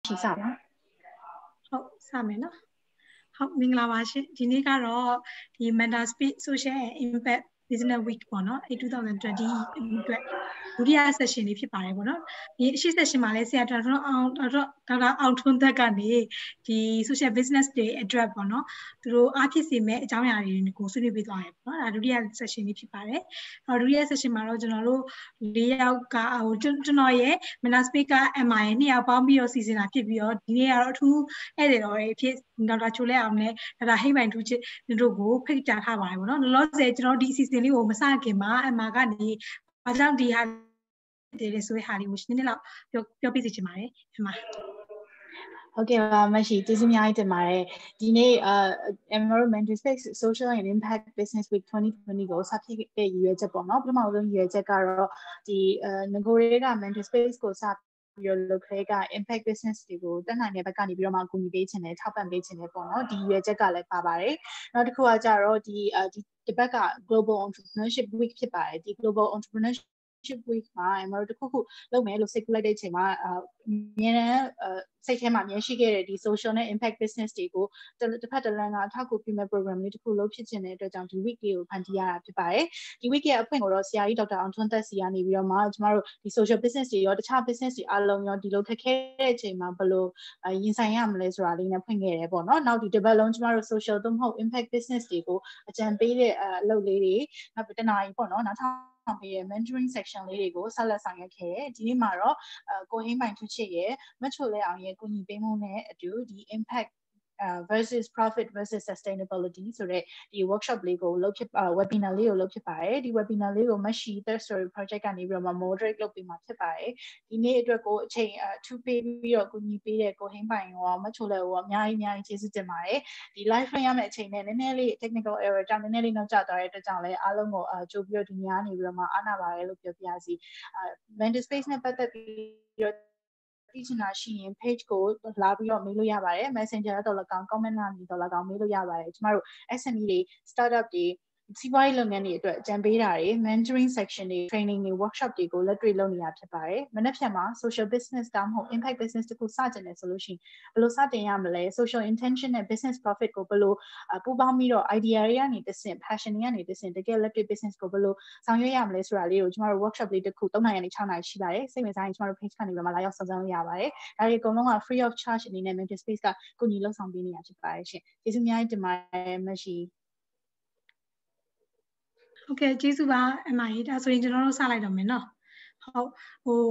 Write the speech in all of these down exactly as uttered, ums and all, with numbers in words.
ရှိစပါဟုတ်စမယ်နော်ဟုတ်မင်္ဂလာပါရှင်ဒီနေ့ကတော့ဒီ Meta Space Social and Impact Business Week ပေါ့နော်အဲtwenty twentyအတွက်ဒုတိယ session လေးဖြစ်ပါတယ်ပေါ့နော်ဒီအရှိ session မှာလဲဆရာတော်တော်အောင်တော်တော်ဒေါက်တာအောင်ထွန်းသက်ကနေဒီ social business တွေ address ပေါ့နော်သူတို့အားဖြစ်စေမဲ့အကြောင်းအရာတွေကိုဆွေးနွေးပေးသွားတယ်ပေါ့နော်ဒါဒုတိယ session လေးဖြစ်ပါတယ်အော်ဒုတိယ session မှာတော့ကျွန်တော်တို့၄ယောက်ကဟိုကျွန်တော်ရဲ့ Meta Space က M I ရဲ့နှစ်ယောက်ပေါင်းပြီးတော့စီစဉ်တာဖြစ်ပြီးတော့ဒီနေ့ကတော့အထူးဧည့်သည်တော်တွေဖြစ်ဒေါက်တာချိုလဲအောင်နဲ့ဒေါက်တာဟိမ့်ပိုင်ထူးချစ်တို့ကိုဖိတ်ကြားထားပါတယ်ပေါ့နော်လောလောဆယ်ကျွန်တော်ဒီအစီအစဉ်လေးကိုမစခင်မှာအမှာကနေဘာကြောင့်ဒီဟာတွေဆိုတဲ့ဟာလေးကိုရှင်းနေလောက်ပြောပြောပြစီချင်ပါတယ်အမှာဟုတ်ကဲ့ပါမရှိကျေးဇူးအများကြီးတင်ပါတယ်ဒီနေ့အာ Environment Space Social and Impact Business Week twenty twentyကိုစဖြစ်တဲ့ရည်ရွယ်ချက်ပေါ့နော်ပထမဆုံးရည်ရွယ်ချက်ကတော့ဒီအာငကိုတွေက Mental Space ကိုစပြီးတော့လုပ်ခဲက impact business တွေကိုတက်နိုင်တဲ့ဘက်ကနေပြီးတော့မှအကူအညီပေးခြင်းနဲ့ထောက်ပံ့ပေးခြင်းနဲ့ပေါ့နော်ဒီရွေးချက်ကလည်းပါပါတယ်နောက်တစ်ခုကကြတော့ဒီဒီဒီဘက်က Global Entrepreneurship Week ဖြစ်ပါတယ်ဒီ Global Entrepreneurship week မှာအမတို့တစ်ခုခုလုပ်မယ်လို့စိတ်ကူးလိုက်တဲ့အချိန်မှာအမြဲတမ်းစိတ်ထဲမှာအမြဲရှိခဲ့တဲ့ဒီ social နဲ့ impact business တွေကိုတစ်ဖက်တစ်လမ်းကအထောက်အကူပြုမဲ့ program လေးတစ်ခုလုပ်ဖြစ်ခြင်းတဲ့အတွက်ကြောင့်ဒီ week လေးကိုဖန်တီးရတာဖြစ်ပါတယ်ဒီ week ရဲ့အဖွင့်ကိုတော့ဆရာကြီးဒေါက်တာအောင်ထွန်းသက်စီကနေပြီးတော့မှကျမတို့ဒီ social business တွေရောတခြား business တွေအားလုံးရောဒီလိုခက်ခဲတဲ့အချိန်မှာဘယ်လိုရင်ဆိုင်ရမလဲဆိုတာလေးနဲ့ဖွင့်ခဲ့တယ်ပေါ့နော်နောက်ဒီ develop ကျမတို့ social သို့မဟုတ် impact business တွေကိုအကြံပေးတဲ့အလုပ်လေးတွေနောက်တနားကြီးပေါ့နော်နောက်ဆောင်ပေးရဲ့ mentoring section လေးတွေကိုဆက်လက်ဆောင်ရွက်ခဲ့တယ်ဒီနေ့မှာတော့ကိုဟိမ့်ပိုင်ထူးချစ်ရဲ့မချိုလဲအောင်ရဲ့ကိုညီပေးမှုနဲ့အတူဒီ impact Uh, versus profit versus sustainability ဆိုတဲ့ဒီ workshop လေးကိုလုပ်ဖြစ် webinar လေးကိုလုပ်ဖြစ်ပါတယ်ဒီ webinar လေးကိုမရှိ third story project ကနေပြီးတော့ moderate လုပ်ပေးမှာဖြစ်ပါတယ်ဒီနေ့အတွက်ကိုအချိန်အထူးပေးပြီးတော့ကိုညီပေးတဲ့ကိုဟိမ့်ပိုင်ရောမချိုလဲရောအများကြီးအများကြီးကျေးဇူးတင်ပါတယ်ဒီ live frame ရမယ့်အချိန်နဲ့နည်းနည်းလေး technical error ကြောင့်နည်းနည်းလေးနောက်ကျသွားတဲ့အတွက်ကြောင့်လည်းအားလုံးကိုကြိုးပြီးတော့ဒီညနေပြီးတော့မှအားနာပါတယ်လို့ပြောပြရစီ mental space နဲ့ပတ်သက်ပြီးတော့ဒီချင်တာရှိရင် page ကိုလာပြီးတော့မေးလို့ရပါတယ် messenger တော့လည်းကောင်း comment ကနေတော့လည်းကောင်းမေးလို့ရပါတယ်ကျမတို့ S M E တွေ startup တွေစီးပွားရေးလုပ်ငန်းတွေအတွက်အကြံပေးတာတွေ mentoring section တွေ training တွေ workshop တွေကိုလက်တွေ့လုပ်နေရဖြစ်ပါတယ်မနေ့ဖြန်မှာ social business တောင်းမဟုတ် impact business တခုစတင်နေဆိုလို့ရှိရင်ဘယ်လိုစတင်ရမလဲ social intention နဲ့ business profit ကိုဘယ်လိုပူးပေါင်းပြီးတော့ idea တွေကနေတစ်ဆင့် passion တွေကနေတစ်ဆင့်တကယ်လက်တွေ့ business ကိုဘယ်လိုဆောင်ရွက်ရမလဲဆိုတာလေးကိုကျမတို့ workshop လေးတစ်ခုthreeနာရီကနေsixနာရီရှိပါတယ်စိတ်ဝင်စားရင်ကျမတို့ page ကနေပြီးတော့လာရောက်ဆောင်စမ်းလို့ရပါတယ်ဒါတွေအကုန်လုံးက free of charge အနေနဲ့ mental space ကကိုညီလောက်ဆောင်ပေးနေရဖြစ်ပါတယ်ရှင်ကျေးဇူးအများကြီးတင်ပါတယ်မရှိဟုတ်ကဲ့ကျေးဇူးပါအမကြီးဒါဆိုရင်ကျွန်တော်တို့စလိုက်တော့မယ်နော်ဟုတ်ဟို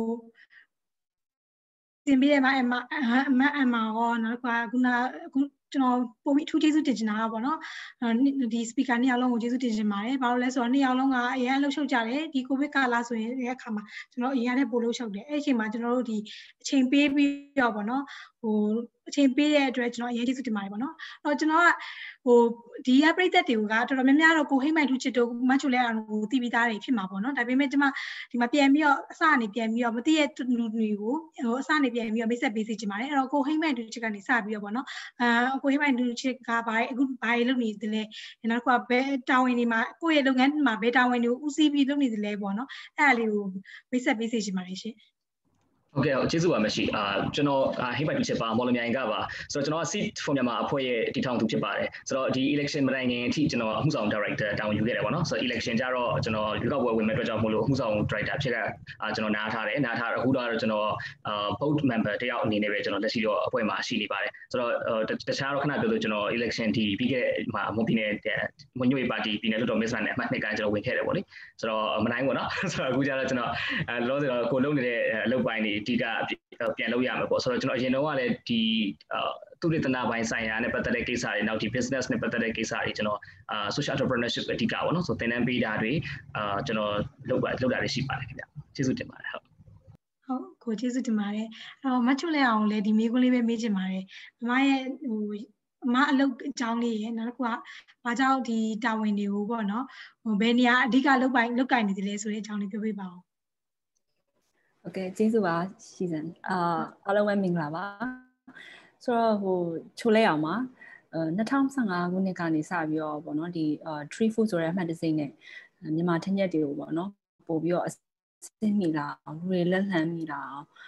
သင်ပေးရမှာအမအမအမရောနောက်တစ်ခါခုနအခုကျွန်တော်ပို့ပြီးအထူးကျေးဇူးတင်ချင်တာကပေါ့နော်ဒီ speaker နှစ်ယောက်လုံးကိုကျေးဇူးတင်ချင်ပါတယ်ဘာလို့လဲဆိုတော့နှစ်ယောက်လုံးကအရင်လှုပ်ရှုပ်ကြတယ်ဒီ covid ကာလဆိုရင်ဒီအခါမှာကျွန်တော်အရင်ကပို့လှုပ်ရှုပ်တယ်အဲ့ဒီအချိန်မှာကျွန်တော်တို့ဒီအချိန်ပေးပြီးတော့ပေါ့နော်ဟိုအချိန်ပေးတဲ့အတွက်ကျွန်တော်အရင်ကျေးဇူးတင်ပါတယ်ပေါ့နော်အဲ့တော့ကျွန်တော်ကဟိုဒီကပြိသက်တွေကတော်တော်များများတော့ကိုဟိမ့်မိုင်ထူးချစ်တို့မချိုလဲအောင်ကိုတည်ပြီးသားတွေဖြစ်မှာပေါ့နော်ဒါပေမဲ့ကျွန်မဒီမှာပြန်ပြီးတော့အစအနေပြန်ပြီးတော့မသိတဲ့လူတွေကိုဟိုအစအနေပြန်ပြီးတော့မိတ်ဆက်ပေးစီချင်ပါတယ်အဲ့တော့ကိုဟိမ့်မိုင်ထူးချစ်ကနေစပြီးတော့ပေါ့နော်အာကိုဟိမ့်မိုင်ထူးချစ်ကဘာအခုဘာလုပ်နေသလဲနောက်တစ်ခုကဘယ်တာဝန်တွေမှာကိုယ့်ရဲ့လုပ်ငန်းမှာဘယ်တာဝန်တွေကိုဦးစီးပြီးလုပ်နေသလဲပေါ့နော်အဲ့ဒါလေးကိုမိတ်ဆက်ပေးစီချင်ပါတယ်ရှင်ဟုတ်ကဲ့ကျေးဇူးပါမရှိအာကျွန်တော်ဟိမ့်ပိုင်ထူးချစ်ပါမော်လမြိုင်ကပါဆိုတော့ကျွန်တော်က seat for မြန်မာအဖွဲ့ရဲ့တည်ထောင်သူဖြစ်ပါတယ်ဆိုတော့ဒီ election မတိုင်ခင်အထိကျွန်တော်အမှုဆောင် director တာဝန်ယူခဲ့တယ်ပေါ့နော်ဆိုတော့ election ကြတော့ကျွန်တော်ရွေးကောက်ပွဲဝင်မဲ့အတွက်ကြောင့်မို့လို့အမှုဆောင် director ဖြစ်တဲ့အာကျွန်တော်နားထားတယ်နားထားတော့အခုတော့ကျွန်တော်အာ vote member တယောက်အနေနဲ့ပဲကျွန်တော်လက်ရှိတော့အဖွဲ့မှာရှိနေပါတယ်ဆိုတော့တခြားတော့ခဏပြောလို့ကျွန်တော် election ဒီပြီးခဲ့တဲ့မှာမွန်ပြည်နယ်မွန်ညွေပါတီပြည်နယ်လွှတ်တော်မစ္စလာနဲ့အမှတ်နှစ်ကကျွန်တော်ဝင်ခဲ့တယ်ပေါ့လေဆိုတော့မနိုင်ဘူးเนาะဆိုတော့အခုကျတော့ကျွန်တော်အဲလောဆယ်တော့ကိုလုံးနေတဲ့အလုပ်ပိုင်းတွေအဓိကပြန်လုပ်ရမှာပေါ့ဆိုတော့ကျွန်တော်အရင်တော့ကလည်းဒီသူရတနာပိုင်းဆိုင်ရာနဲ့ပတ်သက်တဲ့ကိစ္စတွေနောက်ဒီ business နဲ့ပတ်သက်တဲ့ကိစ္စတွေကျွန်တော်အာ social entrepreneurship အဓိကပေါ့နော်ဆိုသင်တန်းပေးတာတွေအာကျွန်တော်လုပ်ပါလုပ်တာတွေရှိပါတယ်ခင်ဗျကျေးဇူးတင်ပါတယ်ဟုတ်ဟုတ်ကိုကျေးဇူးတင်ပါတယ်အဲ့တော့မချွတ်လဲအောင်လည်းဒီမေးခွန်းလေးပဲမေးချင်ပါတယ်မမရဲ့ဟိုအမအလုပ်အကြောင်းလေးရယ်နောက်တစ်ခုကဘာကြောင့်ဒီတာဝန်တွေကိုပေါ့နော်ဟိုဘယ်နေရာအဓိကလုပ်ပိုင်လုပ်ကင်နေတယ်လဲဆိုတဲ့အကြောင်းလေးပြောပြပါဦးဟုတ်ကဲ့ကျေးဇူးပါရှိစံအာအားလုံးပဲမင်္ဂလာပါဆိုတော့ဟိုချိုလဲအောင်ပါအဲtwo thousand fifteenခုနှစ်ကနေစပြီးတော့ပေါ့နော်ဒီ tree food ဆိုတဲ့အမှတ်တစိမ့်နဲ့မြန်မာထက်ညက်တွေကိုပေါ့နော်ပို့ပြီးတော့အစင်းမိလာအောင်လူတွေလက်လှမ်းမိလာအောင်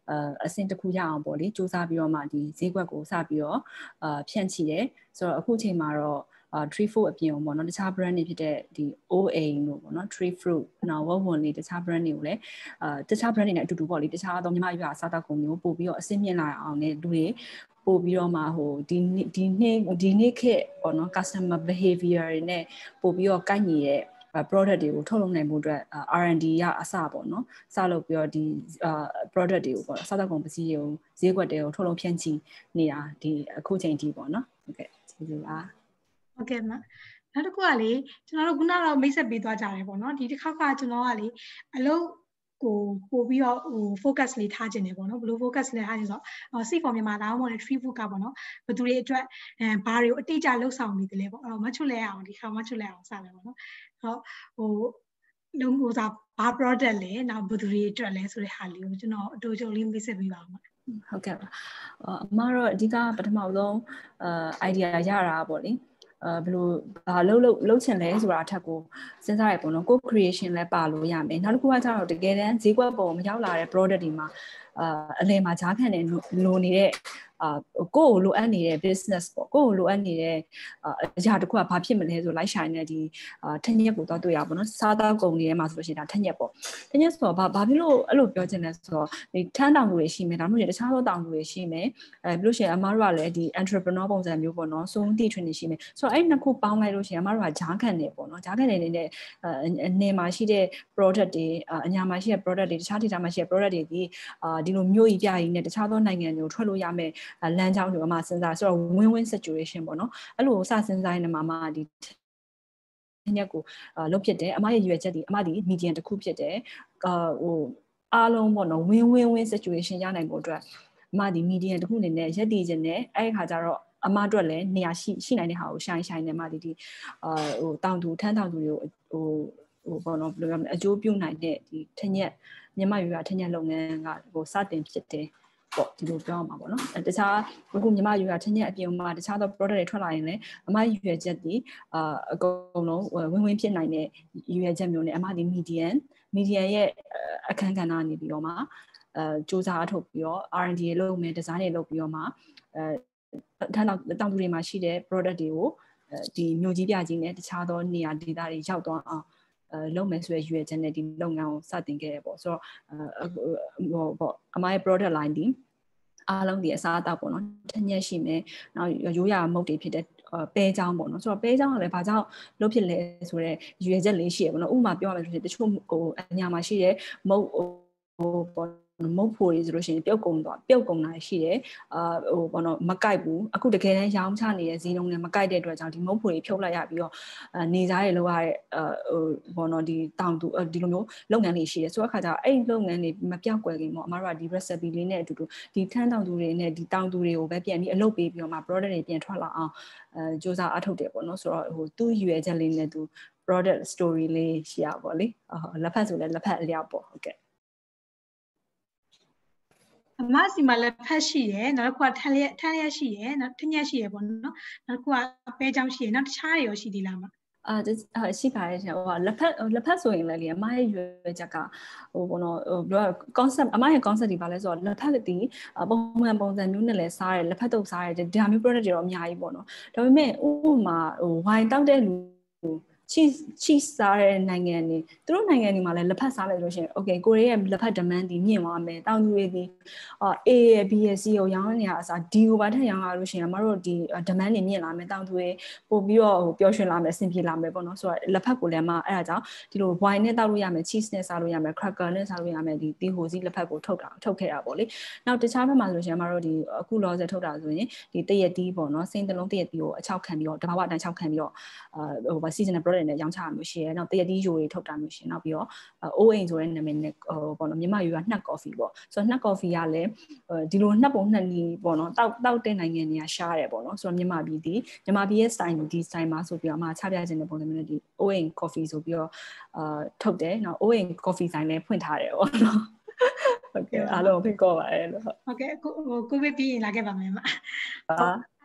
အဆင့်တစ်ခုရအောင်ပေါ့လေစူးစမ်းပြီးတော့မှဒီဈေးကွက်ကိုစပြီးတော့အာဖြန့်ချိတယ်ဆိုတော့အခုချိန်မှာတော့အာthree food အပြင်ပေါ့နော်တခြား brand တွေဖြစ်တဲ့ဒီ Aung လို့ပေါ့နော် tree fruit နောက် ဝဝွန်လေးတခြား brand တွေကိုလည်းအာတခြား brand တွေနဲ့အတူတူပေါ့လေတခြားသောမြန်မာရွာစားတောက်ကုန်မျိုးပို့ပြီးတော့အဆင့်မြင့်လာအောင်နဲ့လူတွေပို့ပြီးတော့မှဟိုဒီဒီနေ့ဒီနေ့ခေတ်ပေါ့နော် customer behavior တွေနဲ့ပို့ပြီးတော့ကိုက်ညီတဲ့ product တွေကိုထုတ်လုပ်နိုင်မှုအတွက် R and D ရအစပေါ့နော်စလုပ်ပြီးတော့ဒီ product တွေကိုပေါ့စားတောက်ကုန်ပစ္စည်းတွေကိုဈေးကွက်တွေကိုထုတ်လုပ်ဖြန့်ချိနေတာဒီအခုချိန်ထိပေါ့နော်ဟုတ်ကဲ့ကျေးဇူးပါဟုတ်ကဲ့မနောက်တစ်ခုကလေကျွန်တော်တို့ခုနကတော့မိတ်ဆက်ပေးသွားကြတယ်ပေါ့နော်ဒီတစ်ခါကကျွန်တော်ကလေအလုပ်ကိုပို့ပြီးတော့ဟို focus လေးထားခြင်းတယ်ပေါ့နော်ဘယ်လို focus လေးထားခြင်းဆိုတော့ စိတ်ပေါ်မြန်မာဒါမှမဟုတ် tree food ကပေါ့နော်ဘယ်သူတွေအတွက်အဲဘာတွေကိုအတိအကျလှုပ်ဆောင်နေတယ်လဲပေါ့အဲ့တော့မချွတ်လဲအောင်ဒီခါမချွတ်လဲအောင်စမယ်ပေါ့နော်ဟုတ်ဟိုလုံးကိုစားဘာ product လဲနောက်ဘယ်သူတွေအတွက်လဲဆိုတဲ့ဟာလေးကိုကျွန်တော်အတူတူလေးမိတ်ဆက်ပေးပါဦးမှာဟုတ်ကဲ့ပါအမတော့အဓိကပထမဆုံးအာ idea ရတာပေါ့လေအဲဘယ်လိုဘာလုပ်လုပ်လုပ်ချင်လဲဆိုတာအထက်ကိုစဉ်းစားရပေါ့နော်ကို creation လဲပါလို့ရမယ်နောက်တစ်ခုကကျတော့တကယ်တမ်းဈေးကွက်ပေါ်မရောက်လာတဲ့ product တွေမှာအာအလယ်မှာဈာခံနေလိုနေတဲ့အာကိုယ်ကိုလိုအပ်နေတဲ့ business ပေါ့ကိုယ်ကိုလိုအပ်နေတဲ့အရာတစ်ခုကဘာဖြစ်မလဲဆိုလိုက်ရှာနေတဲ့ဒီအာထက်ညက်ကိုတော့တွေ့ရပါတော့စားသောက်ကုန်တွေထဲမှာဆိုလို့ရှိရင်ဒါထက်ညက်ပေါ့ထက်ညက်ဆိုတော့ဘာဘာဖြစ်လို့အဲ့လိုပြောချင်လဲဆိုတော့ဒီထမ်းတောင်သူတွေရှိမယ်ဒါမှမဟုတ်တခြားသောတောင်သူတွေရှိမယ်အဲပြီးလို့ရှိရင်အမားတို့ကလည်းဒီ entrepreneur ပုံစံမျိုးပေါ့နော်စုံတီထွင်နေရှိမယ်ဆိုတော့အဲ့နှစ်ခုပေါင်းလိုက်လို့ရှိရင်အမားတို့ကဂျားခံနေပေါ့နော်ဂျားခံနေနေတဲ့အနေမှာရှိတဲ့ product တွေအညာမှာရှိတဲ့ product တွေတခြားဒေသမှာရှိတဲ့ product တွေဒီအာဒီလိုမျိုးကြီးပြကြီးနဲ့တခြားသောနိုင်ငံတွေကိုထွက်လို့ရမယ်လမ်းကြောင်းတွေအမှစဉ်းစားဆိုတော့ win win situation ပေါ့နော်အဲ့လိုစစဉ်းစားနေမှာမှဒီညက်ကိုလုပ်ဖြစ်တယ်အမရဲ့ရွယ်ချက်ဒီအမဒီ medium တစ်ခုဖြစ်တယ်အာဟိုအားလုံးပေါ့နော် win win win situation ရနိုင်ဖို့အတွက်အမဒီ medium တစ်ခုအနေနဲ့ရက်တည်ခြင်းနဲ့အဲ့ဒီခါကျတော့အမအတွက်လည်းနေရာရှိရှိနိုင်တဲ့ဟာကိုရှိုင်းရှိုင်းနေမှဒီဒီအာဟိုတောင်သူထမ်းတောင်သူတွေကိုဟိုဟိုပေါ့နော်ဘယ်လိုပြောမလဲအကျိုးပြုနိုင်တဲ့ဒီထက်ညက်မြန်မာရွာထက်ညက်လုပ်ငန်းကဟိုစတင်ဖြစ်တယ်ပေါ့ဒီလိုပြောရမှာပေါ့နော်တခြားအခုမြန်မာရွာထက်ညက်အပြင်မှာတခြားသော product တွေထွက်လာရင်လည်းအမရွယ်ချက်ဒီအာအကုန်လုံးဝင်ဝင်ဖြစ်နိုင်တဲ့ရွယ်ချက်မျိုးနဲ့အမဒီ medium medium ရဲ့အခန်းကဏ္ဍနေပြီးတော့မှအဲစူးစမ်းအထုတ်ပြီးတော့ R and D လုပ်မယ် design တွေလုပ်ပြီးတော့မှအဲထမ်းတောင်တောင်သူတွေမှာရှိတဲ့ product တွေကိုဒီမျိုးကြီးပြကြီးနဲ့တခြားသောနေရာဒေသတွေရောက်သွားအောင်အဲလုပ်မယ်ဆိုရရွယ်ချက်နဲ့ဒီလုပ်ငန်းကိုစတင်ခဲ့ရပေါ့ဆိုတော့ဟိုပေါ့အမရဲ့ product line ဒီအားလုံးဒီအစားအသောက်ပေါ့နော်ထက်ညက်ရှိမယ်နောက်ရိုးရာမုတ်တွေဖြစ်တဲ့ပဲချောင်းပေါ့နော်ဆိုတော့ပဲချောင်းကလည်းဘာကြောင့်လုပ်ဖြစ်လဲဆိုတော့ရွယ်ချက်လေးရှိရပေါ့နော်ဥပမာပြောရမယ်ဆိုရင်တချို့ဟိုအညာမှာရှိတဲ့မုတ်ဟိုပေါ့မုတ်ဖို့တွေဆိုလို့ရှိရင်ပြုတ်ကုန်တော့ပြုတ်ကုန်တာရှိတယ်အာဟိုဘောနော်မကိုက်ဘူးအခုတကယ်တမ်းရောင်းချနေတဲ့ဈေးနှုန်းနဲ့မကိုက်တဲ့အတွက်ကြောင့်ဒီမုတ်ဖို့တွေဖြုတ်လိုက်ရပြီးတော့နေစားတွေလောက်ရတဲ့ဟိုဘောနော်ဒီတောင်သူဒီလိုမျိုးလုပ်ငန်းတွေရှိတယ်ဆိုတော့အခါကျတော့အဲ့ဒီလုပ်ငန်းတွေမပြောက်ကွယ်ခင်ပေါ့အမတို့ကဒီ recipe လေးနဲ့အတူတူဒီထမ်းတောင်သူတွေနဲ့ဒီတောင်သူတွေကိုပဲပြန်ပြီးအလုပ်ပေးပြီးတော့မှ product တွေပြန်ထွက်လာအောင်အဲစူးစမ်းအထုတ်တယ်ပေါ့နော်ဆိုတော့ဟိုသူ့ရွယ်ချက်လေးနဲ့သူ product story လေးရှိရပါလေလက်ဖက်ဆိုလဲလက်ဖက်အလျောက်ပေါ့ဟုတ်ကဲ့အမစီမှာလည်းဖက်ရှိရယ်နောက်တစ်ခုကထန်းလျက်ထန်းလျက်ရှိရယ်နောက်ထညက်ရှိရယ်ပေါ့နော်နောက်တစ်ခုကပဲချောင်းရှိရယ်နောက်တခြားတွေရောရှိသေးလားမအာရှိပါတယ်ရှင်ဟိုလက်ဖက်လက်ဖက်ဆိုရင်လည်းလေအမရဲ့ရွယ်ချက်ကဟိုဘောနော်ဟိုပြော concept အမရဲ့ concept ဒီပါလဲဆိုတော့လက်ဖက်တီပုံမှန်ပုံစံမျိုးနဲ့လည်းစားရတယ်လက်ဖက်တုပ်စားရတယ်ဒါမျိုး product တွေတော့အများကြီးပေါ့နော်ဒါပေမဲ့ဥပမာဟိုဝိုင်တောက်တဲ့လူချီချီစားတဲ့နိုင်ငံတွေသူတို့နိုင်ငံတွေမှာလည်းလက်ဖက်စားလိုက်လို့ရှိရင် okay ကိုရီးယားလက်ဖက် demand ဒီမြင့်သွားမယ်တောင်သူတွေဒီအာ A ရဲ့ B ရဲ့ C ကိုရောင်းနေရအစား D ကိုပါထက်ရောင်းလာလို့ရှိရင်အမတို့ဒီ demand တွေမြင့်လာမယ်တောင်သူတွေပို့ပြီးတော့ဟိုပျော်ရွှင်လာမယ်အဆင်ပြေလာမယ်ပေါ့နော်ဆိုတော့လက်ဖက်ကိုလည်းအမအဲ့ဒါကြောင့်ဒီလို wine နဲ့တောက်လို့ရမယ် cheese နဲ့စားလို့ရမယ် cracker နဲ့စားလို့ရမယ်ဒီတီဟိုစီလက်ဖက်ကိုထုတ်တာထုတ်ခဲ့တာပေါ့လေနောက်တခြားဘက်မှာဆိုလို့ရှိရင်အမတို့ဒီအခုလောဆယ်ထုတ်တာဆိုရင်ဒီတရက်တီးပေါ့နော်စိမ့်တလုံးတရက်တီးကိုအချောက်ခံပြီးတော့တဘာဝအတိုင်းချောက်ခံပြီးတော့အာဟို seasonal product နဲ့ရောင်းချတာမျိုးရှိရဲနောက်တရက်တီးယိုတွေထုတ်တာမျိုးရှိနောက်ပြီးတော့အိုးအိမ်ဆိုတဲ့နာမည်နဲ့ဟိုပေါ့နော်မြန်မာရွာနှက်ကော်ဖီပေါ့ဆိုတော့နှက်ကော်ဖီကလည်းဒီလိုနှက်ပုံနှက်နီးပေါ့နော်တောက်တောက်တဲ့နိုင်ငံတွေကရှားတယ်ပေါ့နော်ဆိုတော့မြန်မာပြည်ဒီမြန်မာပြည်ရဲ့ style ဒီ style မှာဆိုပြီးတော့အမှချပြခြင်းတဲ့ပုံစံမျိုးနဲ့ဒီအိုးအိမ်ကော်ဖီဆိုပြီးတော့အာထုတ်တယ်နောက်အိုးအိမ်ကော်ဖီဆိုင်လည်းဖွင့်ထားတယ်ပေါ့နော်ဟုတ်ကဲ့အားလုံးဖိတ်ခေါ်ပါတယ်လို့ဟုတ်ကဲ့ကိုကိုဗစ်ပြီးရင်လာခဲ့ပါမယ်မဟာ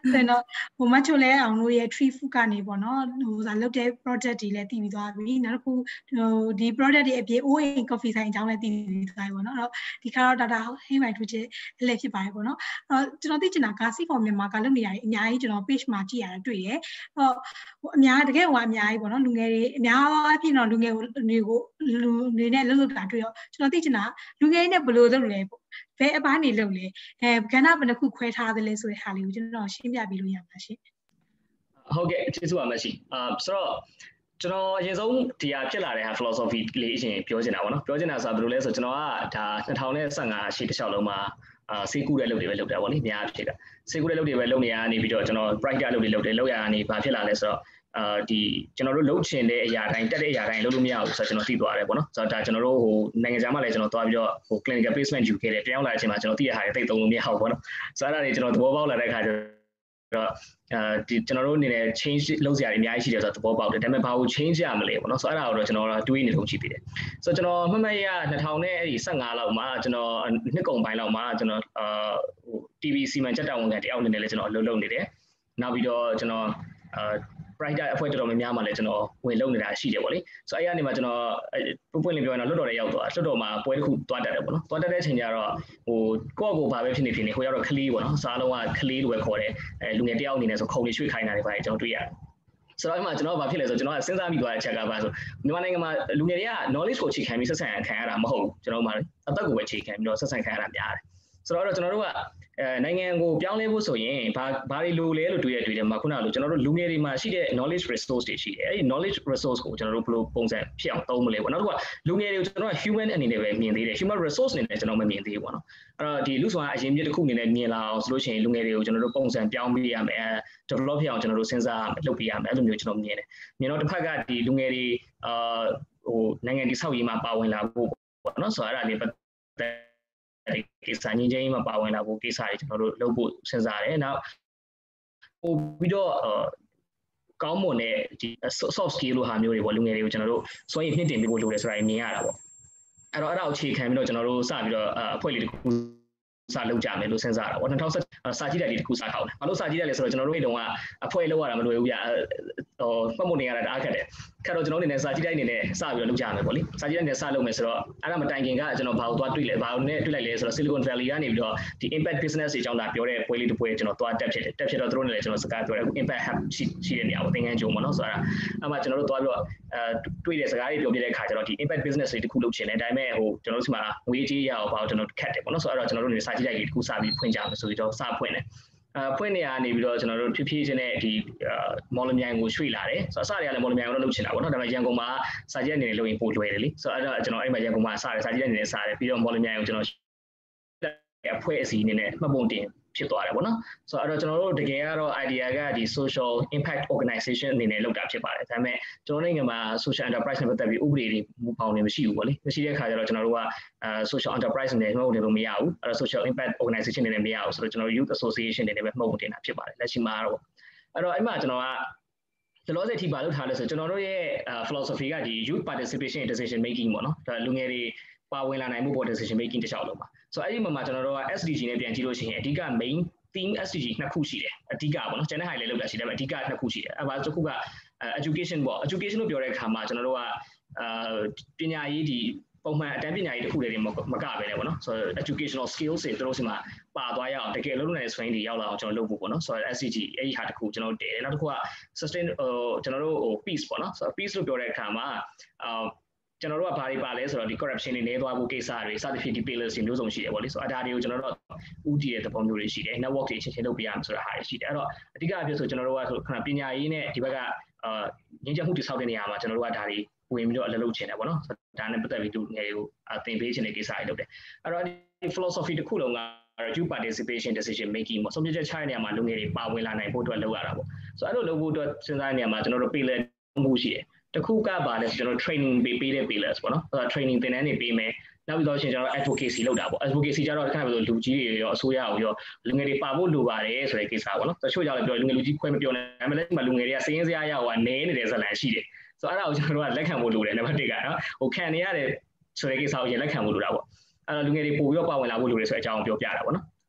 ဆိုတော့ဟိုမချိုလဲအောင်လို့ရဲ့ tree food ကနေပေါ့နော်ဟိုစားလုပ်တဲ့ project တွေလည်းတည်ပြီးသွားပြီနောက်တစ်ခုဟိုဒီ project တွေအပြင် O A coffee ဆိုင်အကြောင်းလည်းတည်ပြီးသွားပြီပေါ့နော်အဲ့တော့ဒီခါတော့ data ဟိမိုင်ထူချစ်အလဲဖြစ်ပါတယ်ပေါ့နော်အဲ့တော့ကျွန်တော်သိချင်တာက စီဖော်မြန်မာကလုပ်နေရတယ်အများကြီးကျွန်တော် page မှာကြည့်ရတယ်တွေ့ရတယ်ဟောဟိုအများတကယ်ဟိုအများကြီးပေါ့နော်လူငယ်တွေအများအပြည့်တော့လူငယ်တွေကိုလူတွေနဲ့လှုပ်လှုပ်တာတွေ့တော့ကျွန်တော်သိချင်တာလူငယ်တွေနဲ့ဘယ်လိုလုပ်လဲပေါ့ဘယ်အပိုင်းနေလုပ်လဲအဲကဏ္ဍဘယ်နှခုခွဲထားသလဲဆိုတဲ့ဟာလေးကိုကျွန်တော်ရှင်းပြပေးလို့ရမှာရှင်ဟုတ်ကဲ့ကျေးဇူးပါမရှိအာဆိုတော့ကျွန်တော်အရင်ဆုံးဒီဟာဖြစ်လာတဲ့ဟာ philosophy လေးအရင်ပြောချင်တာပေါ့နော်ပြောချင်တာဆိုတာဘယ်လိုလဲဆိုတော့ကျွန်တော်ကဒါ၂၀၁၅ရှေ့တစ်လျှောက်လုံးမှာအာစေကူတဲ့လုပ်တွေပဲလုပ်တာပေါ့လေအများအဖြစ်ကစေကူတဲ့လုပ်တွေပဲလုပ်နေရနေပြီးတော့ကျွန်တော် brighter လုပ်တွေလုပ်တယ်လုပ်ရကနေဘာဖြစ်လာလဲဆိုတော့အာဒီကျွန်တော်တို့လုပ်ချင်တဲ့အရာတိုင်းတက်တဲ့အရာတိုင်းလုပ်လို့မရဘူးဆိုတော့ကျွန်တော်သိသွားတယ်ပေါ့နော်ဆိုတော့ဒါကျွန်တော်တို့ဟိုနိုင်ငံခြားမှာလည်းကျွန်တော်သွားပြီးတော့ဟို clinical placement ယူခဲ့တယ်ပြောင်းလာတဲ့အချိန်မှာကျွန်တော်သိရတဲ့ဟာတွေသိသုံးလို့မရဘူးပေါ့နော်ဆိုတော့အဲ့ဒါတွေကျွန်တော်သဘောပေါက်လာတဲ့အခါကျတော့အဲဒီကျွန်တော်တို့အနေနဲ့ change လုပ်စရာတွေအများကြီးရှိတယ်ဆိုတော့သဘောပေါက်တယ်ဒါပေမဲ့ဘာကို change ရမလဲပေါ့နော်ဆိုတော့အဲ့ဒါကိုတော့ကျွန်တော်တွေးနေလို့ကြည့်ပြီးတယ်ဆိုတော့ကျွန်တော်မှတ်မှတ်ရ၂၀၁၅လောက်မှာကျွန်တော်နှစ်ကုန်ပိုင်းလောက်မှာကျွန်တော်အာဟို T V စီမံချက်တာဝန်ခံတယောက်အနေနဲ့လည်းကျွန်တော်အလုပ်လုပ်နေတယ်နောက်ပြီးတော့ကျွန်တော်အာ brighter အဖွဲ့တော်တော်များများမှလည်းကျွန်တော်ဝင်လုပ်နေတာရှိတယ်ပေါ့လေဆိုတော့အဲ့ဒီကနေမှကျွန်တော်ပွင့်ပွင့်လင်းပြောရင်တော့လွတ်တော်တွေရောက်သွားလွတ်တော်မှာပွဲတစ်ခုသွားတက်တယ်ပေါ့နော်သွားတက်တဲ့အချိန်ကျတော့ဟိုကိုယ့်ကိုယ်ဘာပဲဖြစ်နေဖြစ်နေဟိုရောက်တော့ကလေးပေါ့နော်စားလုံးကကလေးလိုပဲခေါ်တယ်အဲလူငယ်တယောက်အနေနဲ့ဆိုခုံတွေရွှေ့ခိုင်းတာတွေပါတယ်ကျွန်တော်တွေ့ရတယ်ဆိုတော့အဲ့မှာကျွန်တော်ကဘာဖြစ်လဲဆိုတော့ကျွန်တော်ကစဉ်းစားမိသွားတဲ့အချက်ကဘာဆိုမြန်မာနိုင်ငံမှာလူငယ်တွေက knowledge ကိုအခြေခံပြီးဆက်ဆံခံရတာမဟုတ်ဘူးကျွန်တော်မှအသက်ကိုပဲအခြေခံပြီးတော့ဆက်ဆံခံရတာများတယ်ဆိုတော့ကျွန်တော်တို့ကအဲနိုင်ငံကိုပြောင်းလဲဖို့ဆိုရင်ဘာဘာတွေလိုလဲလို့တွေးရတွေ့တယ်မှာခုနကလိုကျွန်တော်တို့လူငယ်တွေမှာရှိတဲ့ knowledge resource တွေရှိတယ်အဲဒီ knowledge resource ကိုကျွန်တော်တို့ဘယ်လိုပုံစံဖြစ်အောင်သုံးမလဲပေါ့နောက်တစ်ခုကလူငယ်တွေကိုကျွန်တော်က human အနေနဲ့ပဲမြင်သေးတယ် human resource အနေနဲ့ကျွန်တော်မမြင်သေးဘူးပေါ့နော်အဲ့တော့ဒီလူဆောင်အရင်ပြည့်တစ်ခုအနေနဲ့မြင်လာအောင်ဆိုလို့ရှိရင်လူငယ်တွေကိုကျွန်တော်တို့ပုံစံပြောင်းပေးရမယ် develop ဖြစ်အောင်ကျွန်တော်တို့စဉ်းစားလုပ်ပေးရမယ်အဲ့လိုမျိုးကျွန်တော်မြင်တယ်မြင်တော့တစ်ဖက်ကဒီလူငယ်တွေအာဟိုနိုင်ငံတည်ဆောက်ရေးမှာပါဝင်လာဖို့ပေါ့နော်ဆိုတော့အဲ့ဒါလေးပတ်ကိစ္စငင်းချင်းမှာပါဝင်လာဖို့ကိစ္စတွေကျွန်တော်တို့လုပ်ဖို့စဉ်းစားတယ်နောက်ပို့ပြီးတော့ကောင်းမွန်တဲ့ဒီ soft skill လို့ဟာမျိုးတွေပေါ့လူငယ်တွေကိုကျွန်တော်တို့စွမ်းရည်မြင့်တင်ပေးဖို့လိုတယ်ဆိုတာမြင်ရတာပေါ့အဲ့တော့အဲ့ဒါကိုအခြေခံပြီးတော့ကျွန်တော်တို့စပြီးတော့အဖွဲ့လေးတစ်ခုစလုပ်ကြမယ်လို့စဉ်းစားတာပေါ့၂၀၁၇စာကြည့်တဲ့ဒီတစ်ခုစခေါက်တယ်ဘာလို့စာကြည့်တယ်လဲဆိုတော့ကျွန်တော်တို့ဒီတုန်းကအဖွဲ့လောက်ရတာမလွယ်ဘူးဗျဟိုပတ်မနေရတာတအားခက်တယ်ခက်တော့ကျွန်တော်အနေနဲ့စာကြည့်တဲ့အနေနဲ့စပြီးတော့လုပ်ကြမယ်ပေါ့လေစာကြည့်တဲ့အနေနဲ့စလုပ်မယ်ဆိုတော့အဲ့ဒါမတိုင်ခင်ကကျွန်တော်ဘာကိုသွားတွေ့လဲဘာကိုနဲ့တွေ့လိုက်လဲဆိုတော့ Silicon Valley ကနေပြီးတော့ဒီ impact business တွေအကြောင်းဒါပြောတဲ့ပွဲလေးတစ်ပွဲကျွန်တော်သွားတက်ဖြစ်တယ်တက်ဖြစ်တော့သူတို့နဲ့လည်းကျွန်တော်စကားပြောတယ် impact hub ရှိရှိတဲ့နေရာပေါ့သင်္ကန်းကျုံပေါ့နော်ဆိုတော့အဲ့မှာကျွန်တော်တို့သွားပြီးတော့အဲတွေ့တဲ့စကားတွေပြောပြတဲ့အခါကျတော့ဒီ impact business တွေတစ်ခုလုပ်ချင်တယ်ဒါပေမဲ့ဟိုကျွန်တော်တို့ဒီမှာငွေကြေးရအောင်ဘာလို့ကျွန်တော်ခက်တယ်ပေါ့နော်ဆိုတော့အဲ့တော့ကျွန်တော်တို့နေစာကြည့်တဲ့ကြီးတစ်ခုစပြီးဖွင့်ကြမယ်ဆိုပြီးတော့စဖွင့်တယ်အဲဖွင့်နေရနေပြီးတော့ကျွန်တော်တို့ဖြည်းဖြည်းချင်းနဲ့ဒီမော်လမြိုင်ကိုရွှေ့လာတယ်ဆိုတော့အစတွေကလည်းမော်လမြိုင်ကိုလုပ်ချင်တာပေါ့နော်ဒါပေမဲ့ရန်ကုန်မှာစာကြည့်အနေနဲ့လုပ်ရင်ပိုလွယ်တယ်လေဆိုတော့အဲ့တော့ကျွန်တော်အဲ့မှာရန်ကုန်မှာစတယ်စာကြည့်အနေနဲ့စတယ်ပြီးတော့မော်လမြိုင်ကိုကျွန်တော်အဖွဲ့အစည်းအနေနဲ့မှတ်ပုံတင်ဖြစ်သွားတယ်ပေါ့နော်ဆိုတော့အဲ့တော့ကျွန်တော်တို့တကယ်ကတော့ idea ကဒီ social impact organization အနေနဲ့လုပ်တာဖြစ်ပါတယ်ဒါပေမဲ့ကျွန်တော်နိုင်ငံမှာ social enterprise နဲ့ပတ်သက်ပြီးဥပဒေတွေမူပေါင်းနေမရှိဘူးပေါ့လေမရှိတဲ့အခါကျတော့ကျွန်တော်တို့ကအဲ social enterprise နဲ့မှတ်ပုံတင်လို့မရဘူးအဲ့တော့ social impact organization နဲ့လည်းမရဘူးဆိုတော့ကျွန်တော် youth association နဲ့လည်းပဲမှတ်ပုံတင်တာဖြစ်ပါတယ်လက်ရှိမှာတော့အဲ့တော့အဲ့မှာကျွန်တော်ကဒီလိုစိတ်ထိပါလို့ထားလို့ဆိုကျွန်တော်တို့ရဲ့ philosophy ကဒီ youth participation in decision making ပေါ့နော်ဒါလူငယ်တွေပါဝင်လာနိုင်မှုပေါ် decision making တစ်လျှောက်လုံးပါဆိုတော့အဲ့ဒီမှာကျွန်တော်တို့က S D G နဲ့ပြန်ကြည့်လို့ရှိရင်အဓိက main theme S D G နှစ်ခုရှိတယ်အဓိကပေါ့နော်ကျန်တဲ့ဟာတွေလည်းလောက်တာရှိတယ်အဓိကနှစ်ခုရှိတယ်အဲ့ဒါတစ်ခုက education ပေါ့ education လို့ပြောတဲ့အခါမှာကျွန်တော်တို့ကအာပညာရေးဒီပုံမှန်အတန်းပညာရေးတစ်ခုတည်းတွေမကပဲねပေါ့နော်ဆိုတော့ educational skills တွေတို့စီမှာပါသွားရအောင်တကယ်လုံးလုံးနဲ့ swing တွေရောက်လာအောင်ကျွန်တော်လုပ်ဖို့ပေါ့နော်ဆိုတော့ S D G အဲ့ဒီဟာတစ်ခုကျွန်တော်တည်တယ်နောက်တစ်ခုက sustain ဟိုကျွန်တော်တို့ဟို peace ပေါ့နော်ဆိုတော့ peace လို့ပြောတဲ့အခါမှာအာကျွန်တော်တို့ကဘာတွေပါလဲဆိုတော့ဒီ corruption တွေနည်းသွားဖို့ကိစ္စတွေစသဖြင့်ဒီ pillars တွေမျိုးစုံရှိတယ်ပေါ့လေဆိုတော့အဒါတွေကိုကျွန်တော်တို့ဥတည်တဲ့သဘောမျိုးတွေရှိတယ် network တွေချင်းချင်းလုပ်ပြရမှာဆိုတာဟာတွေရှိတယ်အဲ့တော့အဓိကအဖြစ်ဆိုကျွန်တော်တို့ကဆိုခဏပညာရေးနဲ့ဒီဘက်ကအာငင်းချက်မှုတည်ဆောက်တဲ့နေရာမှာကျွန်တော်တို့ကဒါတွေဝင်ပြီးတော့အလုပ်လုပ်ချင်တယ်ပေါ့နော်ဒါနဲ့ပတ်သက်ပြီးသူငယ်တွေကိုသင်ပေးချင်တဲ့ကိစ္စတွေလုပ်တယ်အဲ့တော့ဒီ philosophy တစ်ခုလုံးက youth participation decision making ပေါ့ဆုံးဖြတ်ချက်ချတဲ့နေရာမှာလူငယ်တွေပါဝင်လာနိုင်ဖို့အတွက်လုပ်ရတာပေါ့ဆိုတော့အဲ့လိုလုပ်ဖို့အတွက်စဉ်းစားတဲ့နေရာမှာကျွန်တော်တို့ pillar မှုရှိတယ်တခုကပါလဲကျွန်တော် training ပေးပေးတဲ့ pillars ပေါ့နော်အဲ့ဒါ training သင်တန်းတွေပေးမယ်နောက်ပြီးတော့ရှင်ကျွန်တော် advocacy လုပ်တာပေါ့ advocacy ကျတော့ခဏပြောလူကြီးတွေရောအစိုးရကိုရောလူငယ်တွေပါဖို့လိုပါတယ်ဆိုတဲ့ကိစ္စပေါ့နော်တချို့ကြောင့်လည်းပြောလူငယ်လူကြီးခွဲမပြောနိုင်ဒါပေမဲ့လည်းဒီမှာလူငယ်တွေကစည်ရင်းစရာရောက်ဟာနဲနေတဲ့ဇာတ်လမ်းရှိတယ်ဆိုတော့အဲ့ဒါကိုကျွန်တော်တို့ကလက်ခံဖို့လိုတယ်နံပါတ်တစ်ကနော်ဟိုခံနေရတဲ့ဆိုတဲ့ကိစ္စကိုရင်လက်ခံဖို့လိုတာပေါ့အဲ့တော့လူငယ်တွေပို့ပြီးတော့ပါဝင်လာဖို့လိုတယ်ဆိုတဲ့အကြောင်းပြောပြတာပေါ့နော်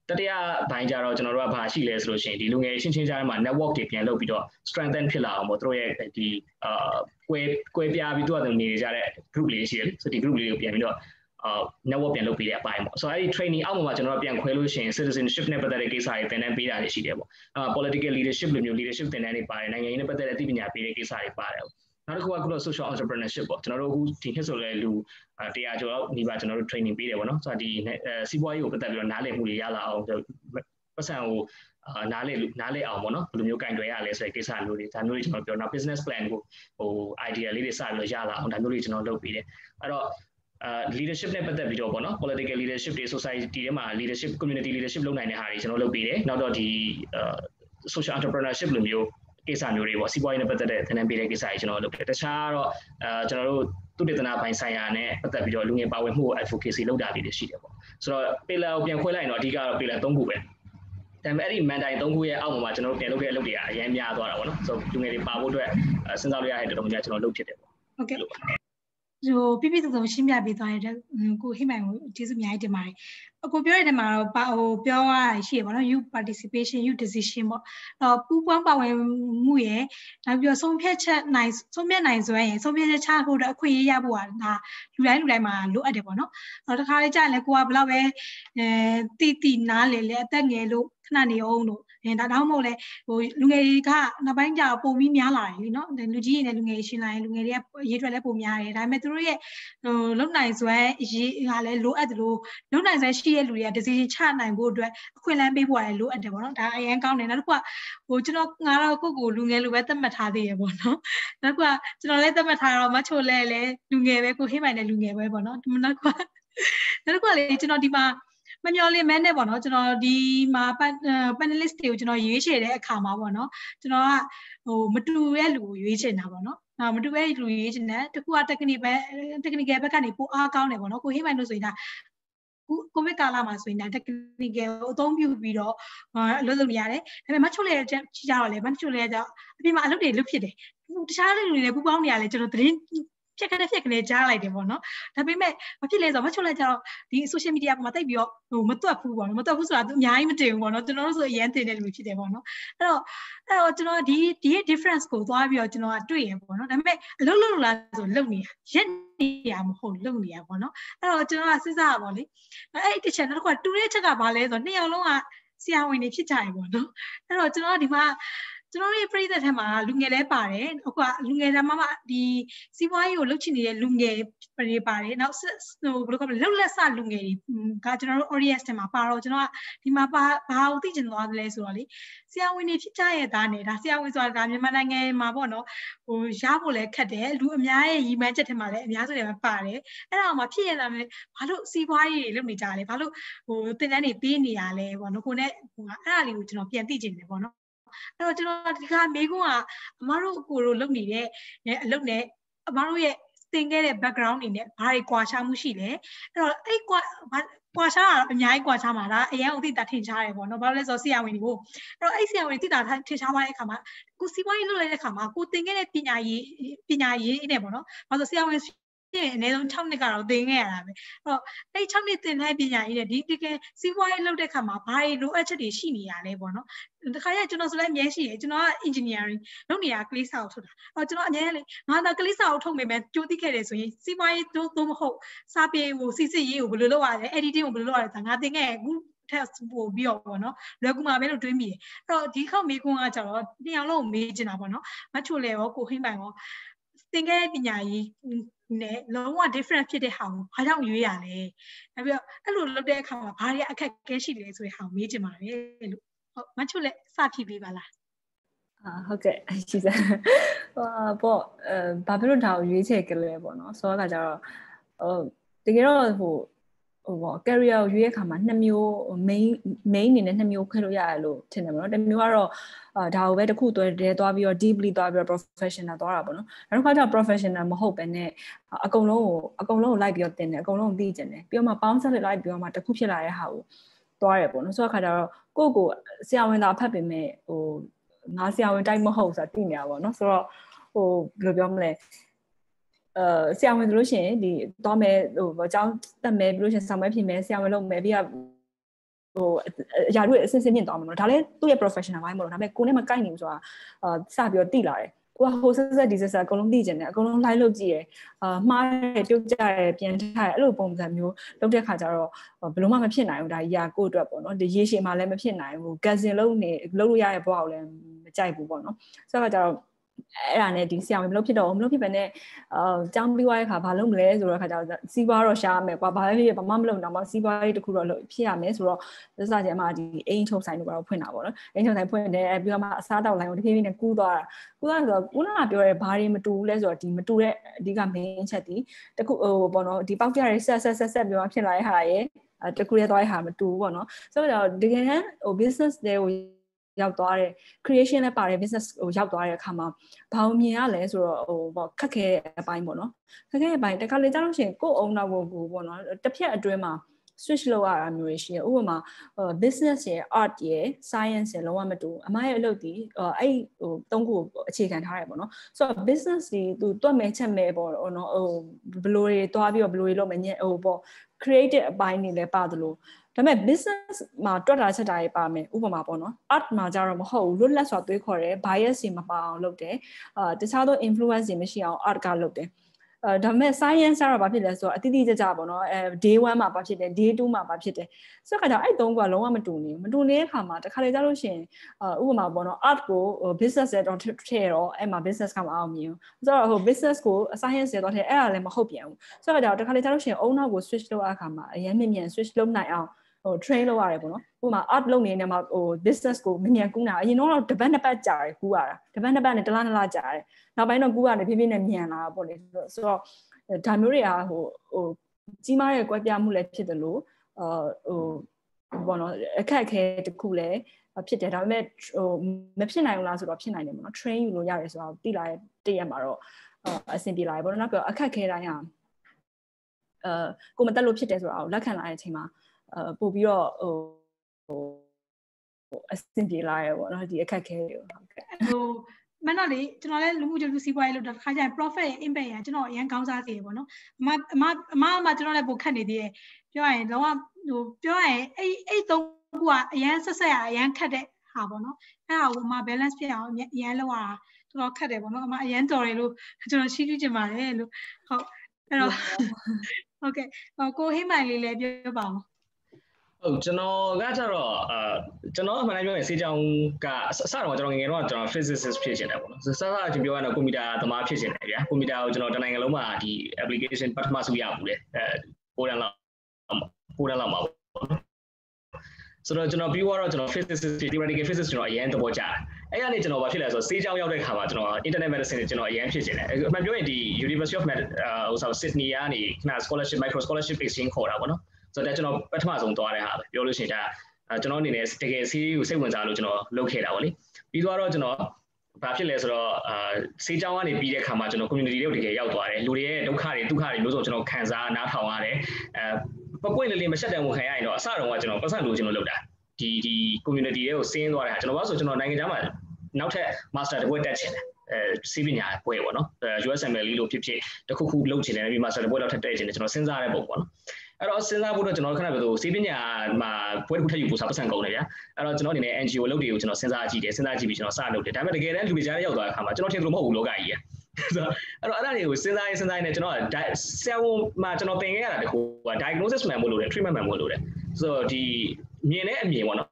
တတိယဘိုင်းကြတော့ကျွန်တော်တို့ကဘာရှိလဲဆိုလို့ရှိရင်ဒီလူငယ်ချင်းချင်းကြားထဲမှာ network တွေပြန်လုပ်ပြီးတော့ strengthen ဖြစ်လာအောင်ပေါ့သူတို့ရဲ့ဒီအာကွဲကွဲပြားပြီးသူတို့နေကြတဲ့ group လေးရှိတယ်ဆိုဒီ group လေးကိုပြန်ပြီးတော့အာ network ပြန်လုပ်ပေးတဲ့အပိုင်းပေါ့ဆိုတော့အဲဒီ training အောက်မှာကျွန်တော်တို့ပြန်ခွဲလို့ရှိရင် citizenship နဲ့ပတ်သက်တဲ့ကိစ္စတွေသင်တန်းပေးတာတွေရှိတယ်ပေါ့အာ political leadership လိုမျိုး leadership သင်တန်းတွေပါတယ်နိုင်ငံရေးနဲ့ပတ်သက်တဲ့အသိပညာပေးတဲ့ကိစ္စတွေပါတယ်နောက်တစ်ခုကခုတော့ social entrepreneurship ပေါ့ကျွန်တော်တို့အခုဒီခေတ်ဆိုလဲလူတရားကျော်လောက်ဒီပါကျွန်တော်တို့ training ပေးတယ်ပေါ့နော်ဆိုတော့ဒီစီးပွားရေးကိုပတ်သက်ပြီးတော့နားလည်မှုတွေရလာအောင်ပတ်စံကိုနားလည်နားလည်အောင်ပေါ့နော်ဘယ်လိုမျိုးကင်တွယ်ရလဲဆိုတဲ့ကိစ္စမျိုးတွေဒါမျိုးတွေကျွန်တော်ပြောတော့ business plan ကိုဟို idea လေးတွေစပြီးတော့ရလာအောင်ဒါမျိုးတွေကျွန်တော်လုပ်ပေးတယ်အဲ့တော့အာ leadership နဲ့ပတ်သက်ပြီးတော့ပေါ့နော် political leadership တွေ society ထဲမှာ leadership community leadership လုပ်နိုင်တဲ့ဟာတွေကျွန်တော်လုပ်ပေးတယ်နောက်တော့ဒီ social entrepreneurship လိုမျိုးကိစ္စမျိုးတွေပေါ့စီးပွားရေးနဲ့ပတ်သက်တဲ့သင်တန်းပေးတဲ့ကိစ္စတွေကျွန်တော်လုပ်တယ်တခြားတော့အဲကျွန်တော်တို့သုတေသနပိုင်းဆိုင်ရာနဲ့ပတ်သက်ပြီးတော့လူငယ်ပါဝင်မှု advocacy လုပ်တာလေးတွေရှိတယ်ပေါ့ဆိုတော့ pillar ကိုပြန်ခွဲလိုက်ရင်တော့အဓိကတော့ pillar သုံးခုပဲဒါပေမဲ့အဲ့ဒီ mandate သုံးခုရဲ့အောက်မှာကျွန်တော်တို့ပြန်လုပ်တဲ့အလုပ်တွေကအများများသွားတာပေါ့နော်ဆိုတော့လူငယ်တွေပါဖို့အတွက်စဉ်းစားလို့ရတဲ့တော်တော်များများကျွန်တော်လုပ်ဖြစ်တယ်ပေါ့ဟုတ်ကဲ့ဟိုပြပြစုံစုံရှင်းပြပေးသွားတဲ့ကိုဟိမိုင်ကိုကျေးဇူးအများကြီးတင်ပါတယ်အကိုပြောတဲ့နေရာမှာတော့ဟိုပြောရရှိရပါတော့ you participation you decision ပေါ့အော်ပူးပေါင်းပါဝင်မှုရယ်နောက်ပြီးတော့ဆုံးဖြတ်ချက်နိုင်ဆုံးဖြတ်နိုင်စွမ်းရယ်ဆုံးဖြတ်ချက်ချဖို့အတွက်အခွင့်အရေးရဖို့ကဒါလူတိုင်းလူတိုင်းမှာလိုအပ်တယ်ပေါ့နော်အော်တခါလေးကြာရင်လည်းကိုကဘယ်တော့ပဲအဲတီတီနားလေလေအသက်ငယ်လို့ခဏနေအောင်လို့အဲဒါတော့မဟုတ်လေဟိုလူငယ်တွေကနောက်ပိုင်းကျပုံပြီးများလာတယ်လीเนาะလူကြီးတွေနဲ့လူငယ်ရှင်းလာရင်လူငယ်တွေကရေးထွက်လဲပုံများတယ်ဒါပေမဲ့သူတို့ရဲ့ဟိုလုံနိုင်စွမ်းရေးကလည်းလိုအပ်တယ်လို့လုံနိုင်စွမ်းရှိတဲ့လူတွေက decision ချနိုင်ဖို့အတွက်အခွင့်အလမ်းပေးဖို့လည်းလိုအပ်တယ်ပေါ့နော်ဒါအရင်ကောင်းတယ်နောက်တစ်ခုကဟိုကျွန်တော်ငါတော့ကိုကိုလူငယ်လိုပဲသတ်မှတ်ထားသေးရပေါ့နော်နောက်တစ်ခုကကျွန်တော်လည်းသတ်မှတ်ထားတော့မချိုလဲလဲလူငယ်ပဲကိုဟိမိုင်နဲ့လူငယ်ပဲပေါ့နော်နောက်တစ်ခုကနောက်တစ်ခုကလေကျွန်တော်ဒီမှာမမျော်လင့်မဲနဲ့ပေါ့နော်ကျွန်တော်ဒီမှာ panelist တွေကိုကျွန်တော်ရွေးချယ်တဲ့အခါမှာပေါ့နော်ကျွန်တော်ကဟိုမတူရဲ့လူကိုရွေးချယ်တာပေါ့နော်အာမတူရဲ့လူရွေးချယ်တယ်တခုက technical ဘက် technical ဘက်ကနေပိုအားကောင်းတယ်ပေါ့နော်ကိုဟိမိုင်လို့ဆိုရင်ဒါကိုဗစ်ကာလမှာဆိုရင်ဒါ technical ကိုအသုံးပြုပြီးတော့အလုပ်လုပ်နေရတယ်ဒါပေမဲ့မချို့လေကြတော့လေမချို့လေကြအပြင်မှာအလုပ်တွေလုပ်ဖြစ်တယ်တခြားလူတွေလည်းပူပေါင်းနေရလေကျွန်တော်သတင်းဖြက်ခနဲ့ဖြက်ခနဲ့ကြားလိုက်တယ်ပေါ့နော်ဒါပေမဲ့မဖြစ်လဲဆိုမချို့လဲကြတော့ဒီ social media ပေါ်မှာတိတ်ပြီးတော့ဟိုမတွက်ဘူးပေါ့နော်မတွက်ဘူးဆိုတာသူအများကြီးမတင်ဘူးပေါ့နော်ကျွန်တော်တို့ဆိုအရန်တင်တဲ့လူဖြစ်တယ်ပေါ့နော်အဲ့တော့အဲ့တော့ကျွန်တော်ဒီဒီ difference ကိုသွားပြီးတော့ကျွန်တော်ကတွေ့ရပေါ့နော်ဒါပေမဲ့အလုပ်လုပ်လို့လားဆိုလုပ်နေရက်နေရမဟုတ်လုပ်နေရပေါ့နော်အဲ့တော့ကျွန်တော်ကစဉ်းစားရပါလေအဲ့ဒီတစ်ချက်နောက်တစ်ခုကတူတဲ့ချက်ကဘာလဲဆိုတော့နှစ်ယောက်လုံးကဆရာဝန်တွေဖြစ်ကြရပေါ့နော်အဲ့တော့ကျွန်တော်ကဒီမှာကျွန်တော်ရဲ့ပြည်သက်ထဲမှာလူငယ်လည်းပါတယ်အခုကလူငယ်တွေမှာမှဒီစီးပွားရေးကိုလှုပ်ချင်နေတဲ့လူငယ်တွေပါတယ်နောက်ဟိုဘယ်လိုခေါ်မလဲလှုပ်လက်စလူငယ်တွေကကျွန်တော်တို့ audience ထဲမှာပါတော့ကျွန်တော်ကဒီမှာပါဘာကိုသိချင်သွားသလဲဆိုတော့လေဆရာဝန်တွေဖြစ်ကြရဲ့သားနဲ့ဒါဆရာဝန်ဆိုတာဒါမြန်မာနိုင်ငံမှာပေါ့နော်ဟိုရဖို့လည်းခက်တယ်လူအများရဲ့ရည်မှန်းချက်ထဲမှာလည်းအများစုတွေမှာပါတယ်အဲ့ဒါမှဖြစ်ရတာလည်းဘာလို့စီးပွားရေးတွေလုပ်နေကြလဲဘာလို့ဟိုသင်တန်းတွေပေးနေရလဲပေါ့နော်ကိုနဲ့ဟိုအဲ့ဒါလေးကိုကျွန်တော်ပြန်သိချင်တယ်ပေါ့နော်အဲ့တော့ကျွန်တော်ဒီကမေးခွန်းကအမတို့ကိုတို့လုပ်နေတဲ့အလုပ်နဲ့အမတို့ရဲ့သင်ခဲ့တဲ့ background တွေနဲ့ဘာတွေကွာခြားမှုရှိလဲအဲ့တော့အဲ့ကွာကွာခြားတာအများကြီးကွာခြားမှာဒါအရင်အသိတာထင်ရှားတယ်ပေါ့နော်ဘာလို့လဲဆိုတော့ဆရာဝန်တွေကိုအဲ့တော့အဲ့ဆရာဝန်တွေသိတာထင်ရှားသွားတဲ့အခါမှာကိုစီးပွားရေးလုပ်လိုက်တဲ့အခါမှာကိုသင်ခဲ့တဲ့ပညာရေးပညာရေးနဲ့ပေါ့နော်ဘာလို့ဆရာဝန်အနည်းဆုံး၆နှစ်ကတော့သင်ခဲ့ရတာပဲအဲ့တော့အဲ့၆နှစ်သင်တဲ့ပညာရေးနဲ့ဒီတကယ်စီးပွားရေးလုပ်တဲ့အခါမှာဘာတွေလိုအပ်ချက်တွေရှိနေရလဲပေါ့နော်တခါကျကျွန်တော်ဆိုလည်းအများရှိတယ်ကျွန်တော်က engineering လုပ်နေတာကလေးစာအုပ်ထုတ်တာအဲ့တော့ကျွန်တော်အများကြီးငါကကလေးစာအုပ်ထုတ်မိမယ်ကြိုးသိခဲ့တယ်ဆိုရင်စီးပွားရေးတို့မဟုတ်စာပေကိုစီစစ်ရေးကိုဘယ်လိုလုပ်ရလဲ editing ကိုဘယ်လိုလုပ်ရလဲငါသင်ခဲ့အခုtest ပို့ပြီးတော့ပေါ့နော်လွယ်ကူမှာပဲလို့တွေးမိတယ်အဲ့တော့ဒီခေါက်မေးခွန်းကကျတော့နှစ်ယောက်လုံးမေးချင်တာပေါ့နော်မချိုလေရောကိုဟိမ့်ပိုင်ရောသင်ခဲ့တဲ့ပညာရေးနဲ့လုံးဝ different ဖြစ်တဲ့ဟာကိုဘာကြောင့်ရွေးရလဲနောက်ပြီးတော့အဲ့လိုလုပ်တဲ့အခါမှာဘာတွေအခက်အခဲရှိလဲဆိုတဲ့ဟာကိုမေးချင်ပါတယ်လို့ဟုတ်မချိုလည်းစဖြည့်ပေးပါလားအာဟုတ်ကဲ့ရှိစမ်းဟိုပေါ့အဲဘာဖြစ်လို့ဒါကိုရွေးချယ်ကြလဲပေါ့နော်ဆိုတော့ကကြတော့ဟိုတကယ်တော့ဟိုဟိုပေါ့ career ကိုရွေးတဲ့အခါမှာနှစ်မျိုး main main အနေနဲ့နှစ်မျိုးခွဲလို့ရတယ်လို့ထင်တယ်ပေါ့နော်တစ်မျိုးကတော့အာဒါကိုပဲတစ်ခုတွဲတဲသွားပြီးတော့ deeply သွားပြီးတော့ professional သွားတာပေါ့နော်နောက်တစ်ခါကျတော့ professional မဟုတ်ပဲနဲ့အကုန်လုံးကိုအကုန်လုံးကိုလိုက်ပြီးတော့တင်တယ်အကုန်လုံးကိုသိကျင်တယ်ပြီးတော့မှ bounce ဆက်လိုက်ပြီးတော့မှတစ်ခုဖြစ်လာတဲ့ဟာကိုသွားတယ်ပေါ့နော်ဆိုတော့ခါကျတော့ကိုယ့်ကိုဆရာဝန်သာဖတ်ပေမဲ့ဟိုငါဆရာဝန်တိုင်းမဟုတ်ဆိုတာသိနေတာပေါ့နော်ဆိုတော့ဟိုဘယ်လိုပြောမလဲအဲဆရာဝန်ဆိုလို့ရှိရင်ဒီသွားမယ်ဟိုအကြောင်းတက်မယ်ပြီးလို့ရှိရင်ဆောင်မဲဖြစ်မယ်ဆရာဝန်လုပ်မယ်ပြီးတော့ဟိုຢာတို့အစစ်စစ်မြင့်သွားမှာမလို့ဒါလည်းသူ့ရဲ့ professional ဘိုင်းမလို့ဒါပေမဲ့ကိုနဲ့မကိုက်နေဘူးဆိုတာအာစပြီးတော့တိလာတယ်ကိုကဟိုဆက်ဆက်ဒီဆက်ဆက်အကုန်လုံးသိကျင်တယ်အကုန်လုံး live လုပ်ကြည့်ရအာမှားတယ်ပြုတ်ကြတယ်ပြန်ထားတယ်အဲ့လိုပုံစံမျိုးလုပ်တဲ့ခါကျတော့ဘယ်လိုမှမဖြစ်နိုင်ဘူးဒါကြီးကကိုယ့်အတွက်ပေါ့နော်ဒီရေရှည်မှာလည်းမဖြစ်နိုင်ဘူး cousin လုံးနေလုပ်လို့ရတဲ့ဘဝကိုလည်းမကြိုက်ဘူးပေါ့နော်ဆိုတော့ကျတော့အဲ့ဒါနဲ့ဒီဆရာမလို့ဖြစ်တော့မလို့ဖြစ်ပဲနဲ့အာကျောင်းပြီးွားတဲ့ခါဘာလုပ်မလဲဆိုတော့ခါကျတော့စီးပွားတော့ရှားမယ်ကွာဘာပဲဖြစ်ဖြစ်ဘာမှမလုပ်တော့မှစီးပွားရေးတစ်ခုတော့ဖြစ်ရမယ်ဆိုတော့သစ္စာကျဲမှာဒီအိမ်ချုပ်ဆိုင်တို့ကတော့ဖွင့်တာပေါ့နော်အိမ်ချုပ်ဆိုင်ဖွင့်တယ်ပြီးတော့မှအစားတောက်လိုင်းကိုတဖြည်းဖြည်းနဲ့ကူးသွားတာကူးသွားဆိုတော့ခုနကပြောရဲဘာတွေမတူဘူးလဲဆိုတော့ဒီမတူတဲ့အဓိက main ချက်ဒီတခုဟိုပေါ့နော်ဒီပေါက်ပြရဆက်ဆက်ဆက်ဆက်ပြောဖြစ်လာတဲ့ဟာရဲ့တခုရဲသွားတဲ့ဟာမတူဘူးပေါ့နော်ဆိုတော့တကယ်တမ်းဟို business တွေကိုရောက်သွားတဲ့ creation နဲ့ပါတယ် business ဟိုရောက်သွားတဲ့အခါမှာဘာလို့မြင်ရလဲဆိုတော့ဟိုပေါ့ခက်ခဲတဲ့အပိုင်းပေါ့နော်ခက်ခဲတဲ့အပိုင်းတခါလေကြားလို့ရှိရင်ကိုယ့်အုံနောက်ကိုကိုပေါ့နော်တစ်ဖြတ်အတွင်းမှာ switch လုပ်ရတာမျိုးရှိရဥပမာ business ရဲ့ art ရဲ့ science ရဲ့လုံးဝမတူအမရဲ့အလုပ်ဒီအဲ့ဟိုသုံးခုကိုအခြေခံထားတယ်ပေါ့နော်ဆိုတော့ business ဒီသူတွက်မဲ့ချက်မဲ့ပေါ့နော်ဟိုဘလိုတွေတွားပြီးတော့ဘလိုတွေလုပ်မယ်ညဟိုပေါ့ creative အပိုင်းတွေလည်းပါတယ်လို့ဒါပေမဲ့ business မှာတွက်တာချက်တာတွေပါမယ်ဥပမာပေါ့နော် art မှာကြတော့မဟုတ်ဘူးလွတ်လပ်စွာတွေးခေါ်တယ် bias တွေမပါအောင်လုပ်တယ်အာတခြားသော influence တွေမရှိအောင် art ကလုပ်တယ်အဲဒါပေမဲ့ science ကတော့ဘာဖြစ်လဲဆိုတော့အတိအကျကျပေါ့နော်အဲ day one မှာဘာဖြစ်တယ် day two မှာဘာဖြစ်တယ်ဆိုတော့အဲ့သုံးခုကလုံးဝမတူနေဘူးမတူနေတဲ့အခါမှာတခါလေကြားလို့ရှိရင်ဥပမာပေါ့နော် art ကို business ရဲ့တော့ထည့်တော့အဲ့မှာ business ကမအောင်မြင်ဘူးဆိုတော့ဟို business ကို science ရဲ့တော့ထည့်အဲ့ဒါလည်းမဟုတ်ပြန်ဘူးဆိုတော့တခါလေကြားလို့ရှိရင်အုံနောက်ကို switch လုပ်ရအခါမှာအရင်မြင်မြန် switch လုပ်နိုင်အောင်ဟို train လုပ်ရတယ်ပေါ့နော်ဥပမာ art လုပ်နေတဲ့မှာဟို business ကိုမြင်မြန်ကူးတာအရင်တော့တပတ်နှစ်ပတ်ကြာတယ်ကူးရတာတပတ်နှစ်ပတ်နဲ့တစ်လနှစ်လကြာတယ်နောက်ပိုင်းတော့ကူးရတယ်ဖြည်းဖြည်းနဲ့မြန်လာတာပေါ့လေဆိုတော့ဒါမျိုးတွေကဟိုဟိုကြီးမားတဲ့ကွဲပြားမှုလည်းဖြစ်တယ်လို့အာဟိုဘောနော်အခက်အခဲတစ်ခုလည်းဖြစ်တယ်ဒါပေမဲ့ဟိုမဖြစ်နိုင်ဘူးလားဆိုတော့ဖြစ်နိုင်တယ်ပေါ့နော် train ယူလို့ရတယ်ဆိုတော့သိလာတဲ့တည့်ရက်မှာတော့အဆင်ပြေလာတယ်ပေါ့နော်နောက်အခက်အခဲတိုင်းဟာအဲကိုမတက်လို့ဖြစ်တယ်ဆိုတာကိုလက်ခံလာတဲ့အချိန်မှာအဲပို့ပြီးတော့ဟိုဟိုအဆင်ပြေလာရပေါ့နော်ဒီအခက်အခဲတွေဟုတ်ကဲ့ဟိုမနော်လေကျွန်တော်လည်းလူမှုကျလူစီးပွားရေးလုပ်တာတစ်ခါကျရင် profit ရဲ့ impact ရကျွန်တော်အရင်ကောင်းစားစေရပေါ့နော်အမအမအမအမကျွန်တော်လည်းပိုခက်နေသေးတယ်ပြောရရင်လုံးဝဟိုပြောရရင်အဲ့အဲ့သုံးခုကအရင်ဆက်ဆက်ရအရင်ခက်တဲ့ဟာပေါ့နော်အဲ့ဟာကိုအမ balance ဖြစ်အောင်အရင်လောက်ရတာတော်တော်ခက်တယ်ပေါ့နော်အမအရင်တော်တယ်လို့ကျွန်တော်ရှိကြည့်ချင်ပါတယ်လို့ဟုတ်အဲ့တော့ဟုတ်ကဲ့ကိုဟိမိုင်လေးလည်းပြောပါဦးဟုတ်ကျွန်တော်ကကြတော့အာကျွန်တော်အမှန်တမ်းပြောရင်စေချောင်းကအစတော့ကျွန်တော်ငယ်ငယ်တော့ကျွန်တော် physicist ဖြစ်ရှင်တယ်ပေါ့နော်စစချင်းပြောရတော့ကွန်ပျူတာသမားဖြစ်ရှင်တယ်ဗျာကွန်ပျူတာကိုကျွန်တော်တနိုင်ငံလုံးမှာဒီ application ပထမဆုံးရဘူးလေအဲကိုရန်လောက်ကိုရန်လောက်မှာပေါ့ဆိုတော့ကျွန်တော်ပြီးတော့ကျွန်တော် physicist theoretical physics ကျွန်တော်အရင်သဘောကျတယ်အဲ့ကနေကျွန်တော်ဘာဖြစ်လဲဆိုတော့စေချောင်းရောက်တဲ့ခါမှာကျွန်တော် internet medicine ကျွန်တော်အရင်ဖြစ်ရှင်တယ်အမှန်ပြောရင်ဒီ University of Med ဟိုဆို Sydney ကနေခဏ scholarship micro scholarship exchange ခေါ်တာပေါ့နော်ဆိုတော့ကျွန်တော်ပထမဆုံးသွားတဲ့ဟာပဲပြောလို့ရှိရင်ဒါကျွန်တော်အနေနဲ့တကယ်စီးကိုစိတ်ဝင်စားလို့ကျွန်တော်လုပ်ခဲ့တာပေါ့လေပြီးတော့ကျွန်တော်ဘာဖြစ်လဲဆိုတော့အာစေးချောင်းကနေပြီးတဲ့ခါမှာကျွန်တော် community တွေကိုတကယ်ရောက်သွားတယ်လူတွေရဲ့ဒုက္ခတွေဒုက္ခတွေမျိုးစုံကျွန်တော်ခံစားနားထောင်ရတယ်အဲပပွင့်လေးလေးမရှက်တန်ဝင်ခံရရင်တော့အစတုန်းကကျွန်တော်ပတ်စံလို့ကျွန်တော်လုပ်တာဒီဒီ community တွေကိုဆင်းသွားတဲ့ဟာကျွန်တော်ဘာလို့ဆိုကျွန်တော်နိုင်ငံခြားမှာနောက်ထပ် master တစ်ပွဲတက်ချင်တယ်အဲစီးပညာပွဲပေါ့နော် U S M L လို့ဖြစ်ဖြစ်တခုခုလုပ်ချင်တယ်ပြီး master တစ်ပွဲတော့ထပ်တက်ချင်တယ်ကျွန်တော်စဉ်းစားရတဲ့ပုံပေါ့နော်အဲ့တော့စဉ်းစားဖို့တော့ကျွန်တော်ခဏပြောလို့စီးပညာမှာပွဲတစ်ခုထပ်ယူဖို့စာပတ်စံကုန်တယ်ဗျာအဲ့တော့ကျွန်တော်အနေနဲ့ N G O လုပ်တွေကိုကျွန်တော်စဉ်းစားကြည့်တယ်စဉ်းစားကြည့်ပြီးကျွန်တော်စလုပ်တယ်ဒါပေမဲ့တကယ်တမ်းလူတွေကြားရောက်သွားတဲ့အခါမှာကျွန်တော်ထင်လို့မဟုတ်ဘူးလောကကြီးဆိုတော့အဲ့တော့အဲ့ဒါတွေကိုစဉ်းစားရေးစဉ်းစားရေးနဲ့ကျွန်တော်ဆရာဝန်မှာကျွန်တော်သင်ခဲ့ရတာတခုက diagnosis မှန်ဖို့လိုတယ် treatment မှန်ဖို့လိုတယ်ဆိုတော့ဒီမြင်တဲ့အမြင်ပေါ့နော်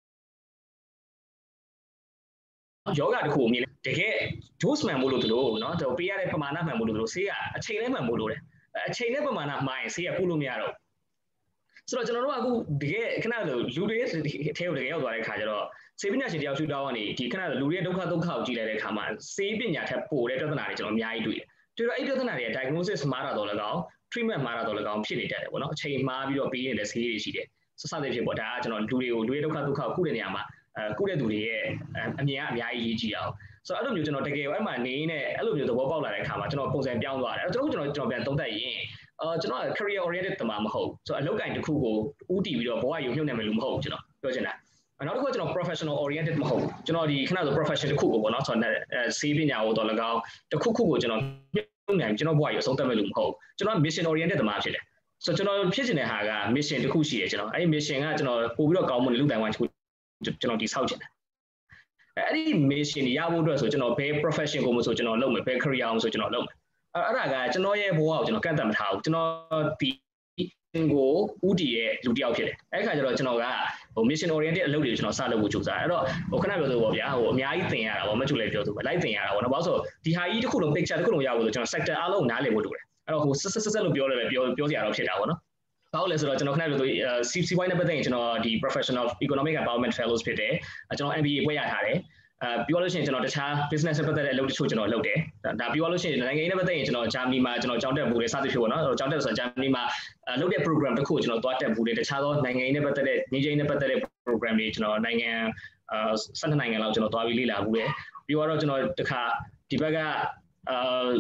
ယောဂတခုကိုမြင်တကယ် dose မှန်ဖို့လိုတယ်လို့နော်တော့ပေးရတဲ့ပမာဏမှန်ဖို့လိုတယ်လို့ဆေးကအချိန်နဲ့မှန်ဖို့လိုတယ်အချိန်နဲ့ပမာဏမှားရင်ဆေးကပို့လို့မရတော့ဆိုတော့ကျွန်တော်တို့ကအခုတကယ်ခဏလို့လူတွေထဲကိုတကယ်ရောက်သွားတဲ့ခါကျတော့ဆေးပညာရှင်တယောက်ရှုထောက်ကနေဒီခဏလို့လူတွေဒုက္ခဒုက္ခကိုကြည့်လိုက်တဲ့ခါမှာဆေးပညာထက်ပိုတဲ့ပြဿနာတွေကျွန်တော်အများကြီးတွေ့တယ်တွေ့တော့အဲ့ပြဿနာတွေက diagnosis မှားတာတော့လည်းကောင်း treatment မှားတာတော့လည်းကောင်းဖြစ်နေတတ်တယ်ပေါ့နော်အချိန်မှားပြီးတော့ပေးနေတဲ့ဆေးတွေရှိတယ်စစတဲ့ဖြစ်ပေါ့ဒါကကျွန်တော်လူတွေကိုလူတွေဒုက္ခဒုက္ခကိုကုတဲ့နေရာမှာအဲကုတဲ့သူတွေရဲ့အမြင်ကအများကြီးရေးကြည့်အောင်ဆိုတော့အဲ့လိုမျိုးကျွန်တော်တကယ်အဲ့မှာနေနေအဲ့လိုမျိုးသဘောပေါက်လာတဲ့အခါမှာကျွန်တော်ပုံစံပြောင်းသွားတယ်အဲ့တော့ကျွန်တော်ကျွန်တော်ပြန်သုံးသပ်ရင်အာကျွန်တော် career oriented တမမဟုတ်ဆိုတော့အလုပ်ကိုင်တစ်ခုကိုဦးတည်ပြီးတော့ဘဝရုံညွှန်းနေမယ်လို့မဟုတ်ဘူးကျွန်တော်ပြောချင်တာနောက်တစ်ခုကကျွန်တော် professional oriented မဟုတ်ဘူးကျွန်တော်ဒီခဏဆို profession တစ်ခုကိုပေါ့နော်ဆိုတော့ဆေးပညာကိုတော့၎င်းတစ်ခုခုကိုကျွန်တော်ညွှန်းနေကျွန်တော်ဘဝရုံအဆုံးသတ်မယ်လို့မဟုတ်ဘူးကျွန်တော် mission oriented တမဖြစ်တယ်ဆိုကျွန်တော်ဖြစ်နေတဲ့ဟာက mission တစ်ခုရှိတယ်ကျွန်တော်အဲ့ဒီ mission ကကျွန်တော်ပို့ပြီးတော့ကောင်းမွန်တဲ့လူတိုင်းဝိုင်းတစ်ခုကျွန်တော်ဒီဆောက်ချင်တယ်အဲ့ဒီ mission ရဖို့အတွက်ဆိုကျွန်တော်ဘယ် profession ကိုမှဆိုကျွန်တော်လုပ်မယ်ဘယ် career အောင်ဆိုကျွန်တော်လုပ်မယ်အဲ့ဒါကကျွန်တော်ရဲ့ဘဝကိုကျွန်တော်ကန့်သတ်မထားဘူးကျွန်တော်ဒီကိုဥတီရဲ့လူတစ်ယောက်ဖြစ်တယ်အဲ့ခါကျတော့ကျွန်တော်ကဟို mission oriented အလုပ်တွေကျွန်တော်စလုပ်ဖို့ကြိုးစားအဲ့တော့ဟိုခဏပြောဆိုပေါ့ဗျာဟိုအများကြီးသင်ရတာပေါ့မချူလည်းပြောဆိုပဲလိုက်သင်ရတာပေါ့နော်ဘာလို့ဆိုဒီဟာကြီးတစ်ခုလုံး picture တစ်ခုလုံးရဖို့ဆိုကျွန်တော် sector အားလုံးနားလည်ဖို့လိုတယ်အဲ့တော့ဟိုဆက်ဆက်ဆက်လို့ပြောလည်းပြောပြောစရာတော့ဖြစ်တာပေါ့နော်ဘာလို့လဲဆိုတော့ကျွန်တော်ခဏပြောဆို C Y နဲ့ပတ်သက်ရင်ကျွန်တော်ဒီ professional economic empowerment fellows ဖြစ်တယ်ကျွန်တော် M B A ပွဲရထားတယ်အဲပြောလို့ရှိရင်ကျွန်တော်တခြား business နဲ့ပတ်သက်တဲ့အလုပ်တချို့ကျွန်တော်လုပ်တယ်ဒါပြောလို့ရှိရင်နိုင်ငံရေးနဲ့ပတ်သက်ရင်ကျွန်တော်ဂျာမနီမှာကျွန်တော်ကျောင်းတက်ဘူးလေစသဖြင့်ပေါ့နော်ကျောင်းတက်ဆိုဂျာမနီမှာလုပ်တဲ့ program တစ်ခုကိုကျွန်တော်သွားတက်ဘူးလေတခြားသောနိုင်ငံရေးနဲ့ပတ်သက်တဲ့ငြိမ်းချမ်းရေးနဲ့ပတ်သက်တဲ့ program တွေကျွန်တော်နိုင်ငံအာဆယ်နှစ်နိုင်ငံလောက်ကျွန်တော်သွားပြီးလေ့လာဘူးလေပြီးတော့ကျွန်တော်တခါဒီဘက်ကအာ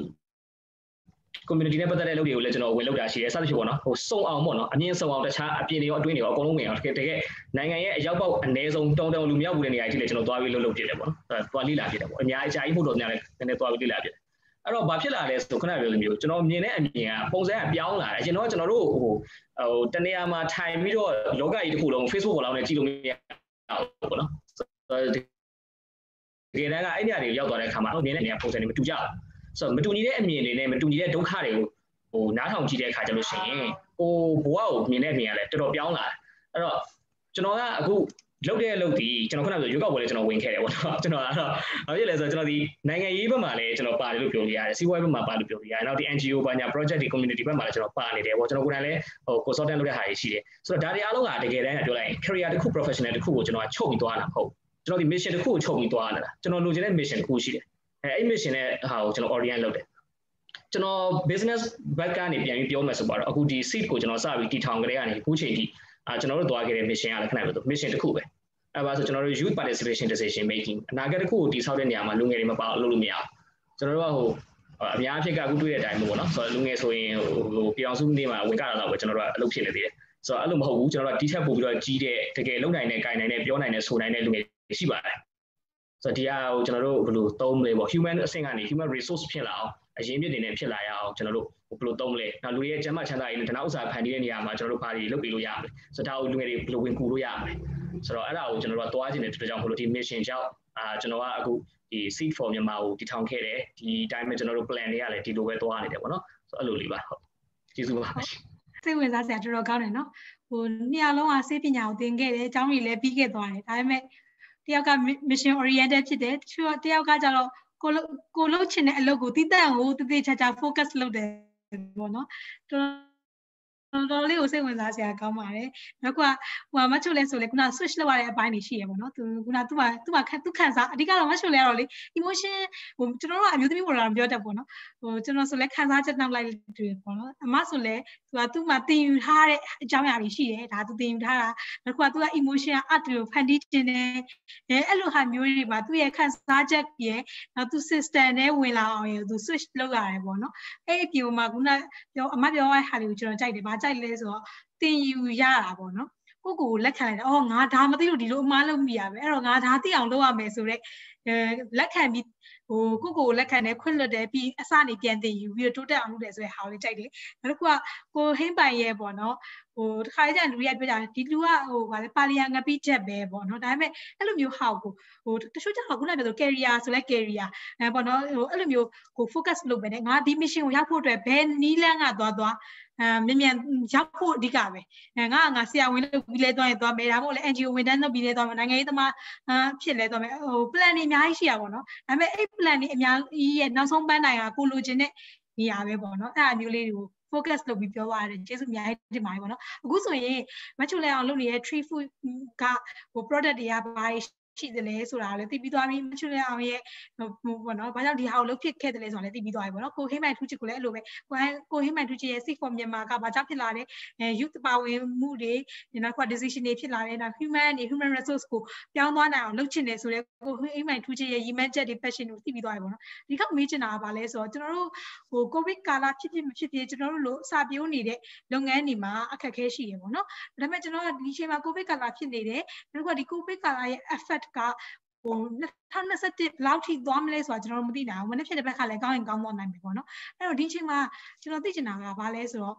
community နဲ့ပတ်သက်တဲ့လုပ်တွေကိုလည်းကျွန်တော်ဝင်လုပ်တာရှိတယ်စသဖြင့်ပေါ့နော်ဟိုစုံအောင်ပေါ့နော်အမြင့်စုံအောင်တခြားအပြင်တွေရောအတွင်းတွေရောအကုန်လုံးဝင်အောင်တကယ်တကယ်နိုင်ငံရဲ့အရောက်ပေါက်အနည်းဆုံးတောင်းတောင်းလူမြောက်ဘူးတဲ့နေရာကြီးလည်းကျွန်တော်သွားပြီးလုပ်လုပ်ဖြစ်တယ်ပေါ့နော်သွားလေ့လာဖြစ်တယ်ပေါ့အများအကြာကြီးဖို့တော့များလည်းနည်းနည်းသွားပြီးလေ့လာဖြစ်တယ်အဲ့တော့ဘာဖြစ်လာလဲဆိုခဏပြောလိုမျိုးကျွန်တော်မြင်တဲ့အမြင်ကပုံစံကပြောင်းလာတယ်ကျွန်တော်ကကျွန်တော်တို့ဟိုဟိုတနေရာမှာထိုင်ပြီးတော့လောကကြီးတစ်ခုလုံး Facebook ပေါ်လောက်နဲ့ကြည့်လို့မရဘူးပေါ့နော်တကယ်တမ်းကအဲ့နေရာတွေရောက်သွားတဲ့အခါမှာမြင်တဲ့နေရာပုံစံတွေမတူကြဘူးဆိုတော့မတူညီတဲ့အမြင်တွေနဲ့မတူညီတဲ့ဒုက္ခတွေကိုဟိုနားထောင်ကြည့်တဲ့အခါကျလို့ရှိရင်ဟိုဘဝကိုမြင်တဲ့အမြင်ကလည်းတော်တော်ပြောင်းလာတယ်အဲ့တော့ကျွန်တော်ကအခုလုပ်တဲ့အလုပ်ဒီကျွန်တော်ခုနကဆိုရွေးကောက်ပွဲလည်းကျွန်တော်ဝင်ခဲ့တယ်ပေါ့နော်ကျွန်တော်ကတော့ဘာဖြစ်လဲဆိုတော့ကျွန်တော်ဒီနိုင်ငံရေးဘက်မှာလည်းကျွန်တော်ပါတယ်လို့ပြောလို့ရတယ်စီးပွားရေးဘက်မှာပါလို့ပြောလို့ရတယ်နောက်ဒီ N G O ဘာညာ project တွေ community ဘက်မှာလည်းကျွန်တော်ပါနေတယ်ပေါ့ကျွန်တော်ကိုယ်တိုင်လည်းဟို consultant လုပ်တဲ့ဟာတွေရှိတယ်ဆိုတော့ဒါတွေအားလုံးကတကယ်တမ်းကပြောလိုက်ရင် career တစ်ခု professional တစ်ခုကိုကျွန်တော်ကချုပ်ပြီးသွားတာမဟုတ်ကျွန်တော်ဒီ mission တစ်ခုကိုချုပ်ပြီးသွားတာကျွန်တော်လိုချင်တဲ့ mission တစ်ခုရှိတယ်အဲအဲ့ mission နဲ့ဟာကိုကျွန်တော် orient လုပ်တယ်ကျွန်တော် business back ကနေပြန်ပြီးပြောမယ်ဆိုတော့အခုဒီ seed ကိုကျွန်တော်စပြီးတည်ထောင်ကြတဲ့ကနေအခုချိန်ထိအာကျွန်တော်တို့သွားခဲ့တဲ့ mission ကလည်းခဏပြောဆို mission တစ်ခုပဲအဲပါဆိုကျွန်တော်တို့ youth participation decision making အနာဂတ်တစ်ခုကိုတည်ဆောက်တဲ့နေရာမှာလူငယ်တွေမပါအောင်လုပ်လို့မရဘူးကျွန်တော်တို့ကဟိုအများအဖြစ်ကအခုတွေ့တဲ့အတိုင်းပေါ့နော်ဆိုတော့လူငယ်ဆိုရင်ဟိုပြောင်စုနေမှာဝင်ကြတာတော့ပဲကျွန်တော်တို့ကအလုပ်ဖြစ်နေသေးတယ်ဆိုတော့အဲ့လိုမဟုတ်ဘူးကျွန်တော်တို့ကဒီထက်ပိုပြီးတော့ကြီးတဲ့တကယ်လုံနိုင်တဲ့ကိုင်နိုင်တဲ့ပြောနိုင်တဲ့ဆိုနိုင်တဲ့လူငယ်တွေရှိပါတယ်ဆိုတော့ဒီဟာကိုကျွန်တော်တို့ဘယ်လိုသုံးမလဲပေါ့ human အဆင့်ကနေ human resource ဖြစ်လာအောင်အရင်းမြစ်တွေနဲ့ဖြစ်လာရအောင်ကျွန်တော်တို့ဘယ်လိုသုံးမလဲနောက်လူရဲ့ကျန်းမာချမ်းသာရေးနဲ့တနာဥစ္စာဖန်တီးတဲ့နေရာမှာကျွန်တော်တို့ဘာတွေလုပ်ပေးလို့ရမလဲဆိုတော့ဒါကိုလူငယ်တွေဘယ်လိုဝင်ကူလို့ရမလဲဆိုတော့အဲ့ဒါကိုကျွန်တော်တို့ကသွားခြင်းတဲ့အတွက်ကြောင့်ဘယ်လိုဒီ mission ကြောင့်အာကျွန်တော်ကအခုဒီ seed for မြန်မာကိုတည်ထောင်ခဲ့တယ်ဒီအတိုင်းပဲကျွန်တော်တို့ plan တွေရတယ်ဒီလိုပဲသွားနေတယ်ပေါ့နော်ဆိုတော့အဲ့လိုလေးပါဟုတ်ကျေးဇူးပါစိတ်ဝင်စားစရာတော်တော်ကောင်းတယ်နော်ဟိုနှစ်ယောက်လုံးကစေပညာကိုသင်ခဲ့တယ်အကြောင်းကြီးလည်းပြီးခဲ့သွားတယ်ဒါပေမဲ့တယောက်က mission oriented ဖြစ်တယ်တချို့တယောက်ကကျတော့ကိုကိုလုပ်ချင်တဲ့အလုပ်ကိုတည်တံ့ကိုတည်တည်ချာချာ focus လုပ်တယ်ပေါ့နော်တော်တော်လေးကိုစိတ်ဝင်စားစရာကောင်းပါတယ်နောက်ကဟိုမချိုလဲဆိုလဲခုန switch လုပ်ရတဲ့အပိုင်းတွေရှိရပေါ့နော်သူခုနသူ့မှာသူ့မှာသူခံစားအဓိကတော့မချိုလဲကတော့လေ emotion ဟိုကျွန်တော်တို့ကအမျိုးသမီးပေါ်လာမပြောတတ်ပေါ့နော်ဟိုကျွန်တော်ဆိုလဲခံစားချက်နောက်လိုက်တွေ့ပေါ့နော်အမဆိုလဲသူကသူ့မှာတင်ယူထားတဲ့အကြောင်းအရာတွေရှိတယ်ဒါသူတင်ယူထားတာနောက်ကသူက emotion အတ်တွေကိုဖန်တီးခြင်းနဲ့အဲအဲ့လိုဟာမျိုးတွေမှာသူ့ရဲ့ခံစားချက်ရဲ့နောက်သူ system နဲ့ဝင်လာအောင်ရသူ switch လုပ်ရတယ်ပေါ့နော်အဲ့အပြင်မှာခုနပြောအမပြောရတဲ့ဟာတွေကိုကျွန်တော်ကြိုက်တယ်ကြိုက်လဲဆိုတော့တင်ယူရတာပေါ့နော်ကိုကိုလက်ခံလိုက်တယ်အော်ငါဒါမသိလို့ဒီလိုအမားလုပ်မိရပဲအဲ့တော့ငါဒါသိအောင်လုပ်ရမယ်ဆိုတော့အဲလက်ခံပြီးဟိုကိုကိုလက်ခံတယ်ခွင့်လွတ်တယ်ပြီးအစနေပြန်တင်ယူပြီးတော့တိုးတက်အောင်လုပ်တယ်ဆိုတဲ့ဟာကိုလေးကြိုက်တယ်နောက်တစ်ခုကကိုဟင်းပိုင်ရဲ့ပေါ့နော်ဟိုတစ်ခါကျရင်လူတွေကပြောကြတယ်ဒီလူကဟိုဗာလဲပါလီယာငပိချက်ပဲပေါ့နော်ဒါပေမဲ့အဲ့လိုမျိုးဟာကိုဟိုတချို့ကျတော့ခုနကပြောဆို career ဆိုလဲ career အဲပေါ့နော်ဟိုအဲ့လိုမျိုးကို focus လုပ်ပဲနဲ့ငါဒီ mission ကိုရောက်ဖို့အတွက်ဘယ်နီးလန်းကသွားသွားအဲမြန်မြန်ရောက်ဖို့အဓိကပဲအဲငါငါဆရာဝန်လုပ်ပြီးလဲသွားရင်သွားမယ်ဒါမှမဟုတ်လဲ N G O ဝန်ထမ်းလုပ်ပြီးလဲသွားမယ်နိုင်ငံရေးသမားဖြစ်လဲသွားမယ်ဟို plan တွေအများကြီးရှိရပါတော့ဒါပေမဲ့အဲ့ plan တွေအများကြီးရဲ့နောက်ဆုံးပန်းတိုင်ကကိုလိုချင်တဲ့နေရာပဲပေါ့နော်အဲ့အမျိုးလေးတွေကို focus လုပ်ပြီးပြောရတယ်ကျေးဇူးအများကြီးတင်ပါတယ်ပေါ့နော်အခုဆိုရင်မချိုလဲအောင်လုပ်နေတဲ့ tree food ကဟို product တွေကဘာရှိတယ်လဲဆိုတာလည်းသိပြီးသွားပြီမချွလဲအောင်ရဲ့ဟိုပေါ့နော်ဘာကြောင့်ဒီဟာကိုလုပ်ဖြစ်ခဲ့တယ်လဲဆိုတာလည်းသိပြီးသွားပြီပေါ့နော်ကိုဟိမိုင်ထူးချစ်ကိုလည်းအဲ့လိုပဲကိုဟိမိုင်ထူးချစ်ရဲ့ seek for မြန်မာကဘာကြောင့်ဖြစ်လာလဲအဲ youth ပါဝင်မှုတွေနောက်က decision တွေဖြစ်လာတယ်နောက် human တွေ human resource ကိုပြောင်းသွားနိုင်အောင်လုပ်ချင်တယ်ဆိုတော့ကိုဟိမိုင်ထူးချစ်ရဲ့ image တွေ passion ကိုသိပြီးသွားပြီပေါ့နော်ဒီကမေးချင်တာကဘာလဲဆိုတော့ကျွန်တော်တို့ဟို covid ကာလဖြစ်ဖြစ်မဖြစ်ဖြစ်ကျွန်တော်တို့လို့စာပြိုးနေတဲ့လုပ်ငန်းတွေမှာအခက်အခဲရှိရပေါ့နော်ဒါပေမဲ့ကျွန်တော်ကဒီချိန်မှာ covid ကာလဖြစ်နေတယ်နောက်ကဒီ covid ကာလရဲ့ effect ကဟိုနှစ်ထောင်နှစ်ဆယ့်တစ်ဘယ်လောက်ထိသွားမလဲဆိုတာကျွန်တော်တို့မသိနိုင်ဘူးမနေ့ဖြစ်တဲ့ဘက်ကလည်းကောင်းရင်ကောင်းသွားနိုင်ပြီပေါ့နော်အဲ့တော့ဒီအချိန်မှာကျွန်တော်သိချင်တာကဘာလဲဆိုတော့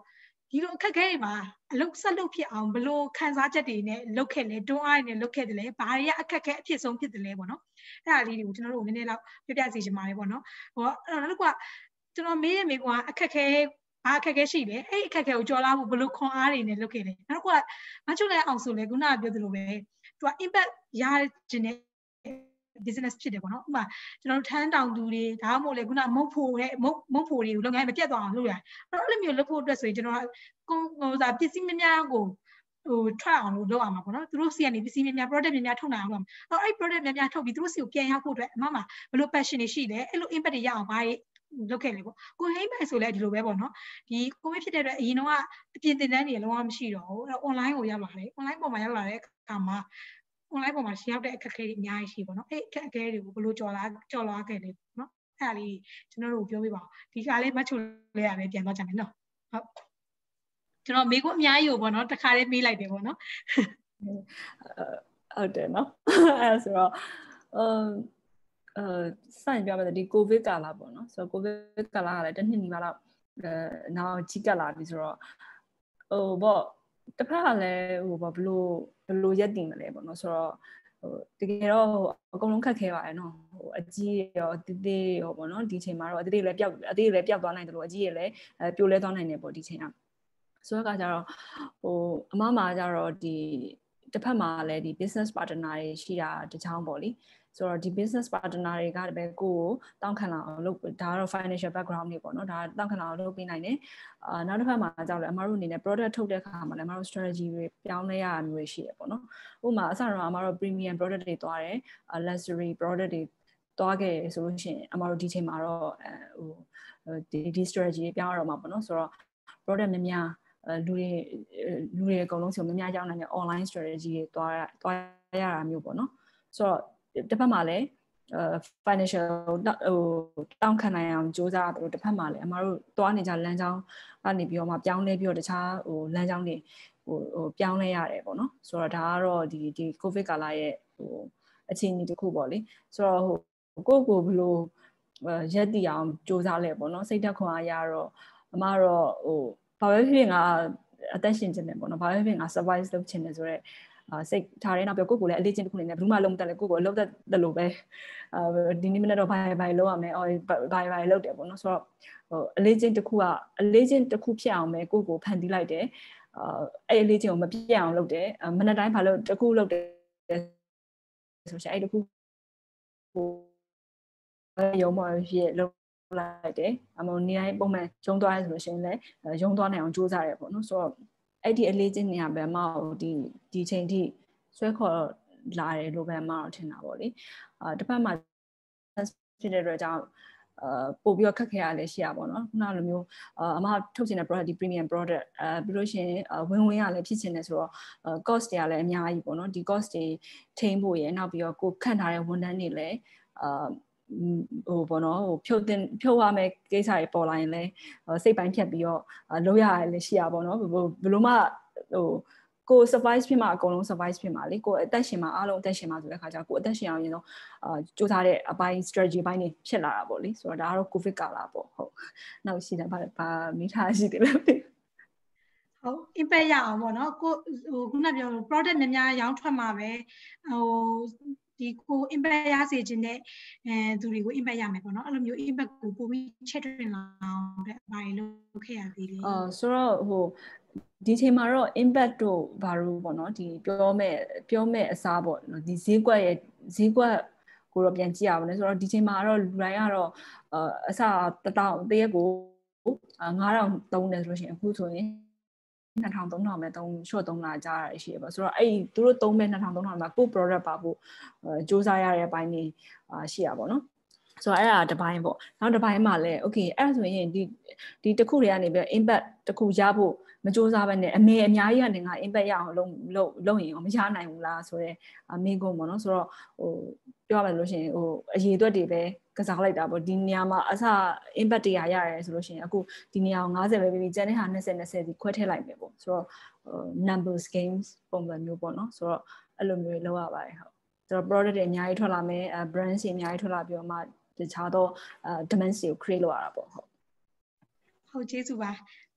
ဒီလိုအခက်ခဲတွေမှာအလုပ်ဆက်လုပ်ဖြစ်အောင်ဘလို့ခံစားချက်တွေနဲ့လုပ်ခဲ့လဲတွန်းအားတွေနဲ့လုပ်ခဲ့တယ်လဲဘာတွေကအခက်ခဲအဖြစ်ဆုံးဖြစ်တယ်လဲပေါ့နော်အဲ့ဒါလေးတွေကိုကျွန်တော်တို့နည်းနည်းလောက်ပြပြစီချင်ပါတယ်ပေါ့နော်ဟောအဲ့တော့နောက်တစ်ခုကကျွန်တော်မေးရမေးကွာအခက်ခဲဘာအခက်ခဲရှိလဲအဲ့အခက်ခဲကိုကြော်လာဖို့ဘလို့ခွန်အားတွေနဲ့လုပ်ခဲ့လဲနောက်တစ်ခုကမချုံလဲအောင်ဆိုလဲခုနကပြောသလိုပဲသူက impact ရခြင်းနဲ့ business ဖြစ်တယ်ပေါ့နော်ဥပမာကျွန်တော်တို့ထမ်းတောင်သူတွေဒါမှမဟုတ်လေခုနမုတ်ဖို့တဲ့မုတ်မုတ်ဖို့တွေကိုလုပ်ငန်းမပြတ်သွားအောင်လုပ်ရတယ်အဲ့တော့အဲ့လိုမျိုးလုပ်ဖို့အတွက်ဆိုရင်ကျွန်တော်ဟိုစာပစ္စည်းများများကိုဟိုထွက်အောင်လို့လုပ်အောင်ပါပေါ့နော်သူတို့စီကနေပစ္စည်းများများ product များများထုတ်နိုင်အောင်လုပ်အောင်အဲ့ product များများထုတ်ပြီးသူတို့စီကိုပြန်ရောက်ဖို့အတွက်အမမဘလို့ passion တွေရှိတယ်အဲ့လို impact တွေရအောင်ဘာလုပ်ခဲ့လဲပေါ့ကိုဟိမ့်မိုင်ဆိုလဲဒီလိုပဲပေါ့နော်ဒီကိုဗစ်ဖြစ်တဲ့အတွက်အရင်တော့အပြင်တင်တန်းတွေလုံးဝမရှိတော့ဘူးအဲ့ online ကိုရောက်လာတယ် online ပေါ်မှာရောက်လာတဲ့အခါမှာ online ပေါ်မှာရှင်းရောက်တဲ့အခက်အခဲတွေအများကြီးရှိပေါ့နော်အဲ့အခက်အခဲတွေကိုဘယ်လိုကြော်လာကြော်လာခဲ့လဲပေါ့နော်အဲ့ဒါလေးကျွန်တော်တို့ပြောပြပါဦးဒီခါလေးမချုံလဲရမယ်ပြန်သွားကြမယ်နော်ဟုတ်ကျွန်တော်မေးခွန်းအများကြီးကိုပေါ့နော်တခါလေးမေးလိုက်တယ်ပေါ့နော်ဟုတ်တယ်နော်အဲ့ဆိုတော့အအဲစိုင်းပြပါဒီကိုဗစ်ကာလပေါ့နော်ဆိုတော့ကိုဗစ်ကာလကလည်းတစ်နှစ်နီးပါးလောက်အဲနောက်ကြီးကပ်လာပြီဆိုတော့ဟိုပေါ့တစ်ဖက်ကလည်းဟိုပေါ့ဘလို့ဘလို့ရက်တည်မလဲပေါ့နော်ဆိုတော့ဟိုတကယ်တော့အကုန်လုံးခက်ခဲပါတယ်နော်ဟိုအကြီးရောတိတိရောပေါ့နော်ဒီချိန်မှာတော့အတိတိလည်းပျောက်အတိတိလည်းပျောက်သွားနိုင်တယ်လို့အကြီးရလည်းအဲပြိုလဲသွားနိုင်တယ်ပေါ့ဒီချိန်ကဆိုတော့ကကြတော့ဟိုအမမှာကြတော့ဒီတစ်ဖက်မှာလည်းဒီ business partner တွေရှိတာတချောင်းပေါ့လေဆိုတော့ဒီ business partner တွေကတည်းကကိုယ်ကိုတောင်းခံလာအောင်လုပ်ဒါကတော့ financial background တွေပေါ့နော်ဒါတောင်းခံလာအောင်လုပ်ပေးနိုင်တယ်အာနောက်တစ်ဖက်မှာကြောက်လဲအမတို့အနေနဲ့ product ထုတ်တဲ့အခါမှာလည်းအမတို့ strategy တွေပြောင်းလဲရတာမျိုးရှိရပေါ့နော်ဥပမာအစတော့အမတို့ premium product တွေသွားတယ် luxury product တွေသွားခဲ့ဆိုလို့ရှိရင်အမတို့ဒီချိန်မှာတော့ဟိုဒီဒီ strategy တွေပြောင်းရတော့မှာပေါ့နော်ဆိုတော့ product များများလူတွေလူတွေအကုန်လုံးစီများများကြောင်းနိုင်တဲ့ online strategy တွေတွားတွားရတာမျိုးပေါ့နော်ဆိုတော့တစ်ဖက်မှာလည်း financial ဟိုတောင်းခံနိုင်အောင်စူးစမ်းတယ်တစ်ဖက်မှာလည်းအမတို့တွားနေကြလမ်းကြောင်းကနေပြီးတော့မှပြောင်းလဲပြီးတော့တခြားဟိုလမ်းကြောင်းတွေဟိုဟိုပြောင်းလဲရတယ်ပေါ့နော်ဆိုတော့ဒါကတော့ဒီဒီ COVID ကာလရဲ့ဟိုအခြေအနေတစ်ခုပေါ့လေဆိုတော့ဟိုကိုယ့်ကိုယ်ဘယ်လိုရက်တည်အောင်စူးစမ်းလဲပေါ့နော်စိတ်ဓာတ်ခွန်အားရတော့အမတော့ဟိုဘာပဲဖြစ်ဖြစ်ငါအသက်ရှင်ခြင်းတယ်ပေါ့နော်ဘာပဲဖြစ်ဖြစ်ငါ survive လုပ်ခြင်းတယ်ဆိုတော့အာစိတ်ထားရဲနောက်ပြီးကိုယ့်ကိုယ်လည်းအလေးချင်းတစ်ခုနေနဲ့ဘယ်သူမှလုံးမတက်လဲကိုယ့်ကိုယ်အလုပ်တက်တယ်လို့ပဲအာဒီနေ့မနေ့တော့ဘိုင်ဘိုင်လုပ်ရမယ်အော်ဘိုင်ဘိုင်လုပ်တယ်ပေါ့နော်ဆိုတော့ဟိုအလေးချင်းတစ်ခုကအလေးချင်းတစ်ခုဖြစ်အောင်ပဲကိုယ့်ကိုယ်ဖန်တီးလိုက်တယ်အာအဲ့အလေးချင်းကိုမပြည့်အောင်လုပ်တယ်မနေ့တိုင်းဘာလို့တစ်ခုလုပ်တယ်ဆိုရှင်အဲ့တစ်ခုဟိုရုံးပေါ်ဖြစ်လုပ်လိုက်တယ်အမေနေတိုင်းပုံမှန်ရုံးသွားရဆိုလို့ရှိရင်လည်းရုံးသွားနိုင်အောင်ကြိုးစားရပေါ့နော်ဆိုတော့အဲ့ဒီအလေးချင်းနေရာပဲမဟုတ်ဒီဒီချိန်ထိဆွဲခေါ်လာတယ်လို့ပဲမအောင်ထင်တာပေါ့လေအာတစ်ဖက်မှာဖြစ်တဲ့အတွက်ကြောင့်အာပို့ပြီးတော့ခက်ခဲရလဲရှိရပါတော့ခုနလိုမျိုးအမထုတ်ချင်တဲ့ product ဒီ premium product အဲပြီးလို့ရှိရင်ဝင်ဝင်ရလဲဖြစ်ချင်တယ်ဆိုတော့ cost တွေကလည်းအများကြီးပေါ့နော်ဒီ cost တွေထိန်းဖို့ရယ်နောက်ပြီးတော့ကိုခန့်ထားတဲ့ဝန်ထမ်းတွေလည်းအာဟိုပေါ့နော်ဟိုဖြုတ်တင်ဖြုတ်ရမယ်ကိစ္စတွေပေါ်လာရင်လည်းစိတ်ပိုင်းဖြတ်ပြီးတော့လုပ်ရရလည်းရှိရပါတော့ဘယ်လိုမှဟိုကို surprise ဖြစ်မှာအကုန်လုံး surprise ဖြစ်မှာလေကိုအသက်ရှင်မှာအားလုံးအသက်ရှင်မှာဆိုတဲ့ခါကျကိုအသက်ရှင်အောင်ရင်တော့အာစူးစမ်းတဲ့အပိုင်း strategy ပိုင်းတွေဖြစ်လာတာပေါ့လေဆိုတော့ဒါကတော့ covid ကာလပေါ့ဟုတ်နောက်ရှိတယ်ဗာဗာမိထားရှိတယ်လို့ဟုတ် impact ရအောင်ပေါ့နော်ကိုဟိုခုနပြော product များများရောင်းထွက်မှာပဲဟိုဒီကို impact ရစေခြင်းနဲ့အဲသူတွေကို impact ရမယ်ပေါ့နော်အဲ့လိုမျိုး impact ကိုပိုပြီးချက်တွင်လာအောင်တဲ့အပိုင်းလုပ်ခဲ့ရသေးတယ်အော်ဆိုတော့ဟိုဒီချိန်မှာတော့ impact တို့ဘာလို့ပေါ့နော်ဒီပြောမဲ့ပြောမဲ့အစားပေါ့ဒီဈေးကွက်ရဲ့ဈေးကွက်ကိုတော့ပြန်ကြည့်ရပါမယ်ဆိုတော့ဒီချိန်မှာတော့လူတိုင်းကတော့အစတစ်တောင်တရက်ကိုငါးထောင်သုံးတယ်ဆိုလို့ရှိရင်အခုဆိုရင်နှစ်ထောင်သုံးထောင်ပဲသုံး short သုံးလာကြရရှိရပါဆိုတော့အဲ့သူတို့သုံးမဲ့နှစ်ထောင်သုံးထောင်မှာကို product ပါဖို့စူးစမ်းရတဲ့အပိုင်းကြီးရှိရပါတော့ဆိုတော့အဲ့ဒါတစ်ပိုင်းပေါ့နောက်တစ်ပိုင်းမှာလည်း okay အဲ့ဆိုရင်ဒီဒီတစ်ခုတွေကနေပြီး impact တစ်ခုရဖို့မစူးစမ်းဘဲနဲ့အမေအများကြီးကနေငါ impact ရအောင်လုပ်လုပ်လုပ်ရင်မရနိုင်ဘူးလားဆိုတော့အမေကုန်းပေါ့နော်ဆိုတော့ဟိုပြောရမယ်လို့ရှိရင်ဟိုအရေးအတွက်တွေပဲကစားလိုက်တာပေါ့ဒီနေရာမှာအစ impact တွေရရတယ်ဆိုလို့ရှိရင်အခုဒီနေရာကို၅၀ပဲပြီးကျန်တဲ့ဟာ၂၀ ၂၀စီခွဲထည့်လိုက်မယ်ပေါ့ဆိုတော့ numbers games ပုံစံမျိုးပေါ့နော်ဆိုတော့အဲ့လိုမျိုးလုပ်ရပါတယ်ဟုတ်ဆိုတော့ product တွေအများကြီးထွက်လာမယ် brand တွေအများကြီးထွက်လာပြီးတော့မှတခြားသော demand တွေကို create လုပ်ရတာပေါ့ဟုတ်ဟုတ်ကျေးဇူးပါ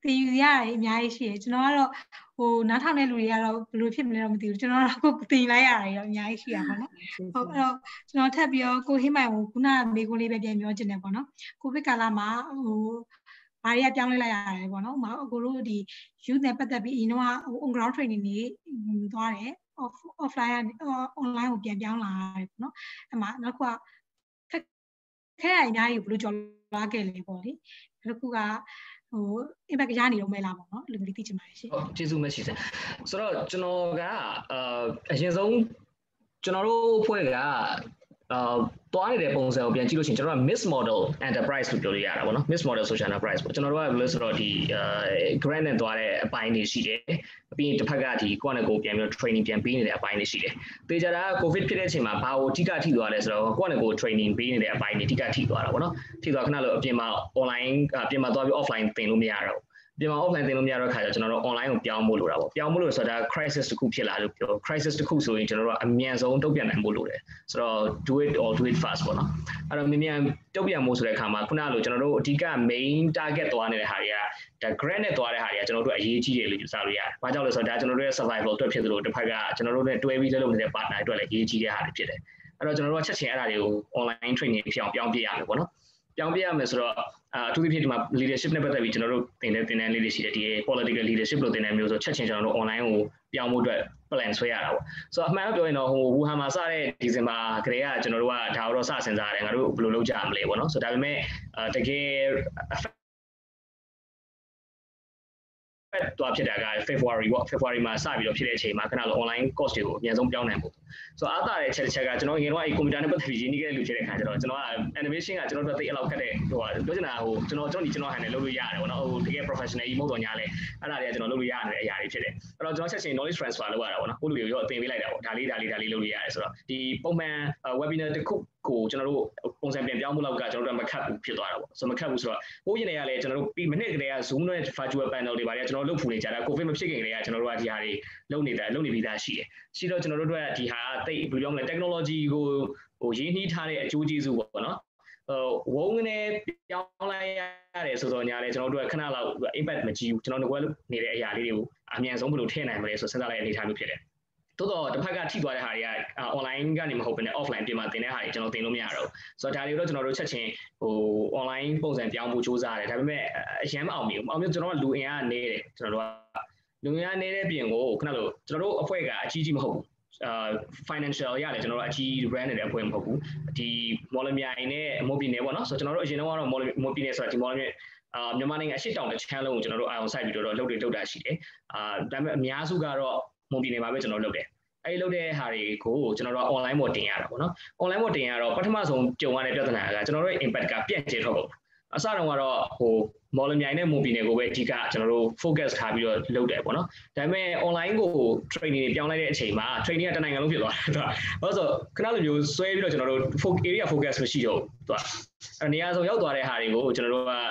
တင်ယူရအများကြီးရှိတယ်ကျွန်တော်ကတော့ဟိုနားထောင်တဲ့လူတွေကတော့ဘယ်လိုဖြစ်မလဲတော့မသိဘူးကျွန်တော်ကတော့တင်လိုက်ရတယ်ရောအများကြီးရှိရပါတော့ဟုတ်အဲ့တော့ကျွန်တော်ထပ်ပြီးတော့ကိုဟင်းမိုင်ကိုခုနကမေးခွန်းလေးပဲပြန်ပြောချင်တယ်ပေါ့နော်ကိုဗစ်ကာလမှာဟိုဘာတွေကပြောင်းလဲလိုက်ရတယ်ပေါ့နော်အကိုတို့ဒီ youth နဲ့ပတ်သက်ပြီးအရင်တော့ on ground training တွေသွားတယ် off offline online ကိုပြန်ပြောင်းလာရတယ်ပေါ့နော်အဲ့မှာနောက်တစ်ခုကခဲရအများကြီးဘယ်လိုကြော်လာခဲ့လဲပေါ့လေနောက်တစ်ခုကဟို impact ရနေတော့မဲလားပေါ့နော်လူမျိုးသိချင်ပါတယ်ရှင်ဟုတ်ကျေးဇူးမရှိစေဆိုတော့ကျွန်တော်ကအာအရင်ဆုံးကျွန်တော်တို့ဖွဲ့ကအာတွားနေတဲ့ပုံစံကိုပြန်ကြည့်လို့ရှိရင်ကျွန်တော်က miss model enterprise လို့ပြောလို့ရတာပေါ့နော် miss model social enterprise ပေါ့ကျွန်တော်တို့ကဘယ်လိုဆိုတော့ဒီ grant နဲ့တွားတဲ့အပိုင်းတွေရှိတယ်ပြီးရင်တစ်ဖက်ကဒီကိုယ့်နဲ့ကိုယ်ပြန်ပြီးတော့ training ပြန်ပေးနေတဲ့အပိုင်းတွေရှိတယ်တေချာတာ covid ဖြစ်တဲ့အချိန်မှာဘာကိုအဓိကထိသွားလဲဆိုတော့ကိုယ့်နဲ့ကိုယ် training ပေးနေတဲ့အပိုင်းတွေအဓိကထိသွားတာပေါ့နော်ထိသွားခဏလို့အပြင်မှာ online အပြင်မှာသွားပြီး offline သင်လို့မရတော့ဒီမှာ offline သင်လို့မရတော့ခါကျကျွန်တော်တို့ online ကိုပြောင်းဖို့လိုတာပေါ့ပြောင်းဖို့လို့ဆိုတာ crisis တစ်ခုဖြစ်လာလို့ပြော crisis တစ်ခုဆိုရင်ကျွန်တော်တို့အမြန်ဆုံးတုံ့ပြန်နိုင်ဖို့လိုတယ်ဆိုတော့ do it or do it fast ပေါ့နော်အဲ့တော့မြန်မြန်တုံ့ပြန်ဖို့ဆိုတဲ့အခါမှာခုနကလိုကျွန်တော်တို့အဓိက main target သွားနေတဲ့ဟာတွေကဒါ grant နဲ့သွားတဲ့ဟာတွေကကျွန်တော်တို့အရေးကြီးတယ်လို့ယူဆလို့ရတယ်။ဘာကြောင့်လဲဆိုတော့ဒါကျွန်တော်တို့ရဲ့ survival အတွက်ဖြစ်သလိုတစ်ဖက်ကကျွန်တော်တို့နဲ့တွဲပြီးလုပ်နေတဲ့ partner အတွက်လည်းအရေးကြီးတဲ့ဟာတွေဖြစ်တယ်။အဲ့တော့ကျွန်တော်တို့ကချက်ချင်းအဲ့ဒါတွေကို online training ဖြစ်အောင်ပြောင်းပြရမယ်ပေါ့နော်။ပြောင်းပြရမယ်ဆိုတော့အထူးသဖြင့်ဒီမှာ leadership နဲ့ပတ်သက်ပြီးကျွန်တော်တို့သင်တဲ့သင်တန်းလေးတွေရှိတယ်ဒီ political leadership လို့သင်တဲ့မျိုးဆိုချက်ချင်းကျွန်တော်တို့ online ကိုပြောင်းဖို့အတွက် plan ဆွဲရတာပေါ့ဆိုတော့အမှန်တော့ပြောရင်တော့ဟိုဝူဟန်မှာစတဲ့ဒီဇင်ဘာကလေးကကျွန်တော်တို့ကဒါတော့စစဉ်းစားရတယ်ငါတို့ဘယ်လိုလုပ်ကြမလဲပေါ့နော်ဆိုတော့ဒါပေမဲ့တကယ်တော့ဖြစ်တာက February ပေါ့ February မှာစပြီးတော့ဖြစ်တဲ့အချိန်မှာခဏလို online course တွေကိုအများဆုံးပြောင်းနိုင်ဖို့ဆိုတော့အားသာတဲ့ချက်တစ်ချက်ကကျွန်တော်ငယ်တော့အဲ့ကွန်ပျူတာနဲ့ပတ်သက်ပြီးရင်းနှီးခဲ့တဲ့လူဖြစ်တဲ့ခါကျတော့ကျွန်တော်က animation ကကျွန်တော်တို့သိအလောက်ခက်တဲ့ဟိုပြောချင်တာဟိုကျွန်တော်ကျွန်တော်ဒီကျွန်တော်ဟန်နဲ့လုပ်လို့ရတယ်ပေါ့နော်ဟိုတကယ် professional ကြီးမဟုတ်တော့ညာလဲအဲ့ဒါတွေကကျွန်တော်လုပ်လို့ရနေတဲ့အရာတွေဖြစ်တယ်အဲ့တော့ကျွန်တော်ချက်ချင်း knowledge transfer လုပ်ရတာပေါ့နော်ဟိုလူတွေရောအသင်ပေးလိုက်တာပေါ့ဒါလေးဒါလေးဒါလေးလုပ်လို့ရတယ်ဆိုတော့ဒီပုံမှန် webinar တစ်ခုကိုကျွန်တော်တို့ပုံစံပြန်ပြောင်းဖို့လောက်ကကျွန်တော်တို့မခက်ဘူးဖြစ်သွားတာပေါ့ဆိုမခက်ဘူးဆိုတော့ဟိုးရင်တွေကလည်းကျွန်တော်တို့ပြီးမိနစ်ကလေးက Zoom နဲ့ virtual panel တွေပါတယ်ကျွန်တော်တို့လုပ်ဖူနေကြတာ covid မဖြစ်ခင်ကလေးကကျွန်တော်တို့ကဒီဟာတွေလုပ်နေတာလုပ်နေပြီးသားရှိတယ်ရှိတော့ကျွန်တော်တို့တို့ကဒီဟာတိတ်ဘယ်လိုပြောမလဲ technology ကိုဟိုရင်းနှီးထားတဲ့အကျိုးကျေးဇူးပေါ့နော်ဟိုဝုန်းကနေပြောင်းလိုက်ရတယ်ဆိုတော့ညာလဲကျွန်တော်တို့ကခဏလောက် impact မကြီးဘူးကျွန်တော်တို့ကနေတဲ့အရာလေးတွေကိုအမြန်ဆုံးဘယ်လိုထည့်နိုင်မလဲဆိုစဉ်းစားလိုက်တဲ့အနေအထားမျိုးဖြစ်တယ်တိုးတော့တစ်ဖက်ကထိသွားတဲ့ဟာတွေက online ကနေမဟုတ်ဘဲနဲ့ offline ပြင်မှာသင်တဲ့ဟာတွေကျွန်တော်သင်လို့မရတော့ဘူးဆိုတော့ဒါတွေတော့ကျွန်တော်တို့ချက်ချင်းဟို online ပုံစံပြောင်းဖို့စူးစမ်းရတယ်ဒါပေမဲ့အရင်မအောင်မြင်ဘူးအောင်မြင်ကျွန်တော်ကလူအင်အားနေတယ်ကျွန်တော်တို့ကလူအင်အားနေတဲ့ပြင်ကိုခဏလို့ကျွန်တော်တို့အဖွဲ့ကအကြီးကြီးမဟုတ်ဘူးအာ financial ရတယ်ကျွန်တော်တို့အကြီး brand နေတဲ့အဖွဲ့မဟုတ်ဘူးဒီမော်လမြိုင်နဲ့မော်ပြည်နယ်ပေါ့နော်ဆိုတော့ကျွန်တော်တို့အရင်တော့ကတော့မော်မော်ပြည်နယ်ဆိုတာဒီမော်လမြိုင်အာမြန်မာနိုင်ငံအရှိတောင်တစ်ချမ်းလုံးကိုကျွန်တော်တို့အာရုံစိုက်ပြီးတော့လုပ်တွေလုပ်တာရှိတယ်အာဒါပေမဲ့အများစုကတော့မော်ပြည်နယ်မှာပဲကျွန်တော်လုပ်တယ်အဲ့လုပ်တဲ့ဟာတွေကိုကျွန်တော်တို့ online ပေါ်တင်ရတာပေါ့နော် online ပေါ်တင်ရတော့ပထမဆုံးကြုံရတဲ့ပြဿနာကကျွန်တော်တို့ impact ကပြန့်ကျဲထွက်ပုံအစတုန်းကတော့ဟိုမော်လမြိုင်နဲ့မွန်ပြည်နယ်ကိုပဲအဓိကကျွန်တော်တို့ focus ထားပြီးတော့လုပ်တယ်ပေါ့နော်ဒါပေမဲ့ online ကို training တွေပြောင်းလိုက်တဲ့အချိန်မှာ training ကတနိုင်ငံလုံးဖြစ်သွားတယ်ဘာလို့ဆိုခဏလိုမျိုးဆွဲပြီးတော့ကျွန်တော်တို့ area focus မရှိတော့ဘူးသူကနေရာဆုံးရောက်သွားတဲ့ဟာတွေကိုကျွန်တော်တို့ကအာ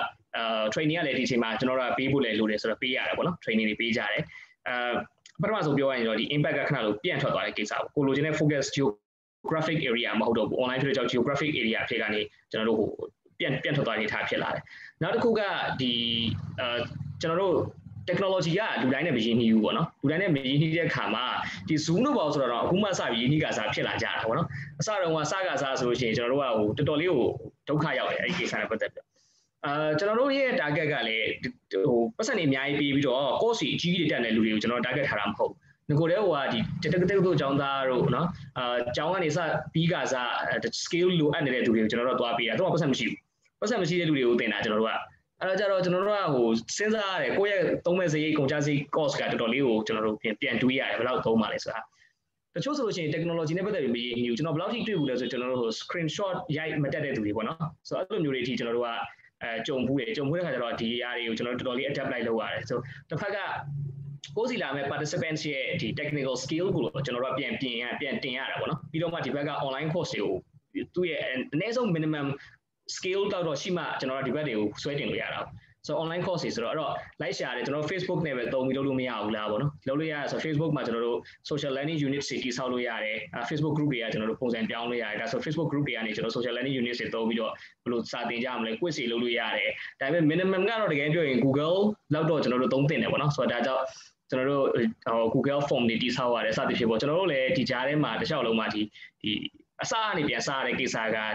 training ကလည်းဒီအချိန်မှာကျွန်တော်တို့ကပေးဖို့လည်းလိုတယ်ဆိုတော့ပေးရတယ်ပေါ့နော် training တွေပေးကြတယ်အာပထမဆုံးပြောရရင်တော့ဒီ impact ကခဏလို့ပြန့်ထွက်သွားတဲ့ကိစ္စပေါ့ကိုလိုချင်တဲ့ focus geographic area မဟုတ်တော့ဘူး online ဖြစ်တဲ့ကြောင့် geographic area ဖြစ်ကနေကျွန်တော်တို့ဟိုပြန့်ပြန့်ထွက်သွားနေတာဖြစ်လာတယ်နောက်တစ်ခုကဒီအာကျွန်တော်တို့ technology ကလူတိုင်းနဲ့မရင်းနှီးဘူးပေါ့နော်လူတိုင်းနဲ့မရင်းနှီးတဲ့အခါမှာဒီ Zoom တို့ပေါ့ဆိုတော့အခုမှစပြီးရင်းနှီးကစားဖြစ်လာကြတာပေါ့နော်အစတုန်းကစကားစားဆိုလို့ရှိရင်ကျွန်တော်တို့ကဟိုတော်တော်လေးကိုဒုက္ခရောက်တယ်အဲ့ဒီကိစ္စနဲ့ပတ်သက်ပြီးအာကျွန်တော်တို့ရဲ့ target ကလည်းဟိုပတ်စံတွေအများကြီးပြီးပြီးတော့ course ကြီးအကြီးကြီးတက်တဲ့လူတွေကိုကျွန်တော် target ထားတာမဟုတ်ဘူးငကိုတဲ့ဟိုကဒီတက်တက်တက်တို့ကျောင်းသားတို့နော်အာကျောင်းကနေစပြီးကစား scale လိုအပ်နေတဲ့သူတွေကိုကျွန်တော်တို့သွားပေးတာတော့ပတ်စံမရှိဘူးပတ်စံမရှိတဲ့လူတွေကိုသင်တာကျွန်တော်တို့ကအဲ့တော့ကျတော့ကျွန်တော်တို့ကဟိုစဉ်းစားရတယ်ကိုယ့်ရဲ့သုံးမဲ့စရိတ်ကုန်ကျစရိတ် course ကတော်တော်လေးကိုကျွန်တော်တို့ပြန်ပြန်တွေးရတယ်ဘယ်လောက်သုံးပါလဲဆိုတာတချို့ဆိုလို့ရှိရင် technology နဲ့ပတ်သက်ပြီးမရင်းနှီးဘူးကျွန်တော်ဘယ်လောက်ထိတွေ့ဘူးလဲဆိုကျွန်တော်တို့ဟို screenshot ရိုက်မတက်တဲ့သူတွေပေါ့နော်ဆိုတော့အဲ့လိုမျိုးတွေအထိကျွန်တော်တို့ကအဲကြုံဘူးတယ်ကြုံဘူးတဲ့ခါကျတော့ဒီ area တွေကိုကျွန်တော်တို့တော်တော်လေး adapt လိုက်လုပ်ရတယ်ဆိုတစ်ဖက်ကကိုယ်စီလာမဲ့ participants ရဲ့ဒီ technical skill ကိုကျွန်တော်တို့ပြန်ပြင်ရပြန်တင်ရတာပေါ့နော်ပြီးတော့မှဒီဘက်က online course တွေကိုသူ့ရဲ့အနည်းဆုံး minimum skill တော့တော့ရှိမှကျွန်တော်တို့ဒီဘက်တွေကိုဆွဲတင်လို့ရတာ so online course တွေဆိုတော့အဲ့တော့ like share တယ်ကျွန်တော် Facebook နဲ့ပဲတုံးပြီးလုပ်လို့မရဘူးလားပေါ့နော်လုပ်လို့ရတယ်ဆို Facebook မှာကျွန်တော်တို့ social learning unit တွေတည်ဆောက်လို့ရတယ် Facebook group တွေကကျွန်တော်တို့ပုံစံပြောင်းလို့ရတယ်ဒါဆို Facebook group တွေကနေကျွန်တော် social learning unit တွေတုံးပြီးတော့ဘယ်လိုစာသင်ကြမလဲ quiz တွေလုပ်လို့ရတယ်ဒါပေမဲ့ minimum ကတော့တကယ်ပြောရင် Google လောက်တော့ကျွန်တော်တို့သုံးသင့်တယ်ပေါ့နော်ဆိုတော့ဒါကြောင့်ကျွန်တော်တို့ Google form တွေတည်ဆောက်ရတယ်စသဖြင့်ပေါ့ကျွန်တော်တို့လည်းဒီကြားထဲမှာတစ်လျှောက်လုံးမှာဒီဒီအစအနေပြန်စားရတဲ့ကိစ္စက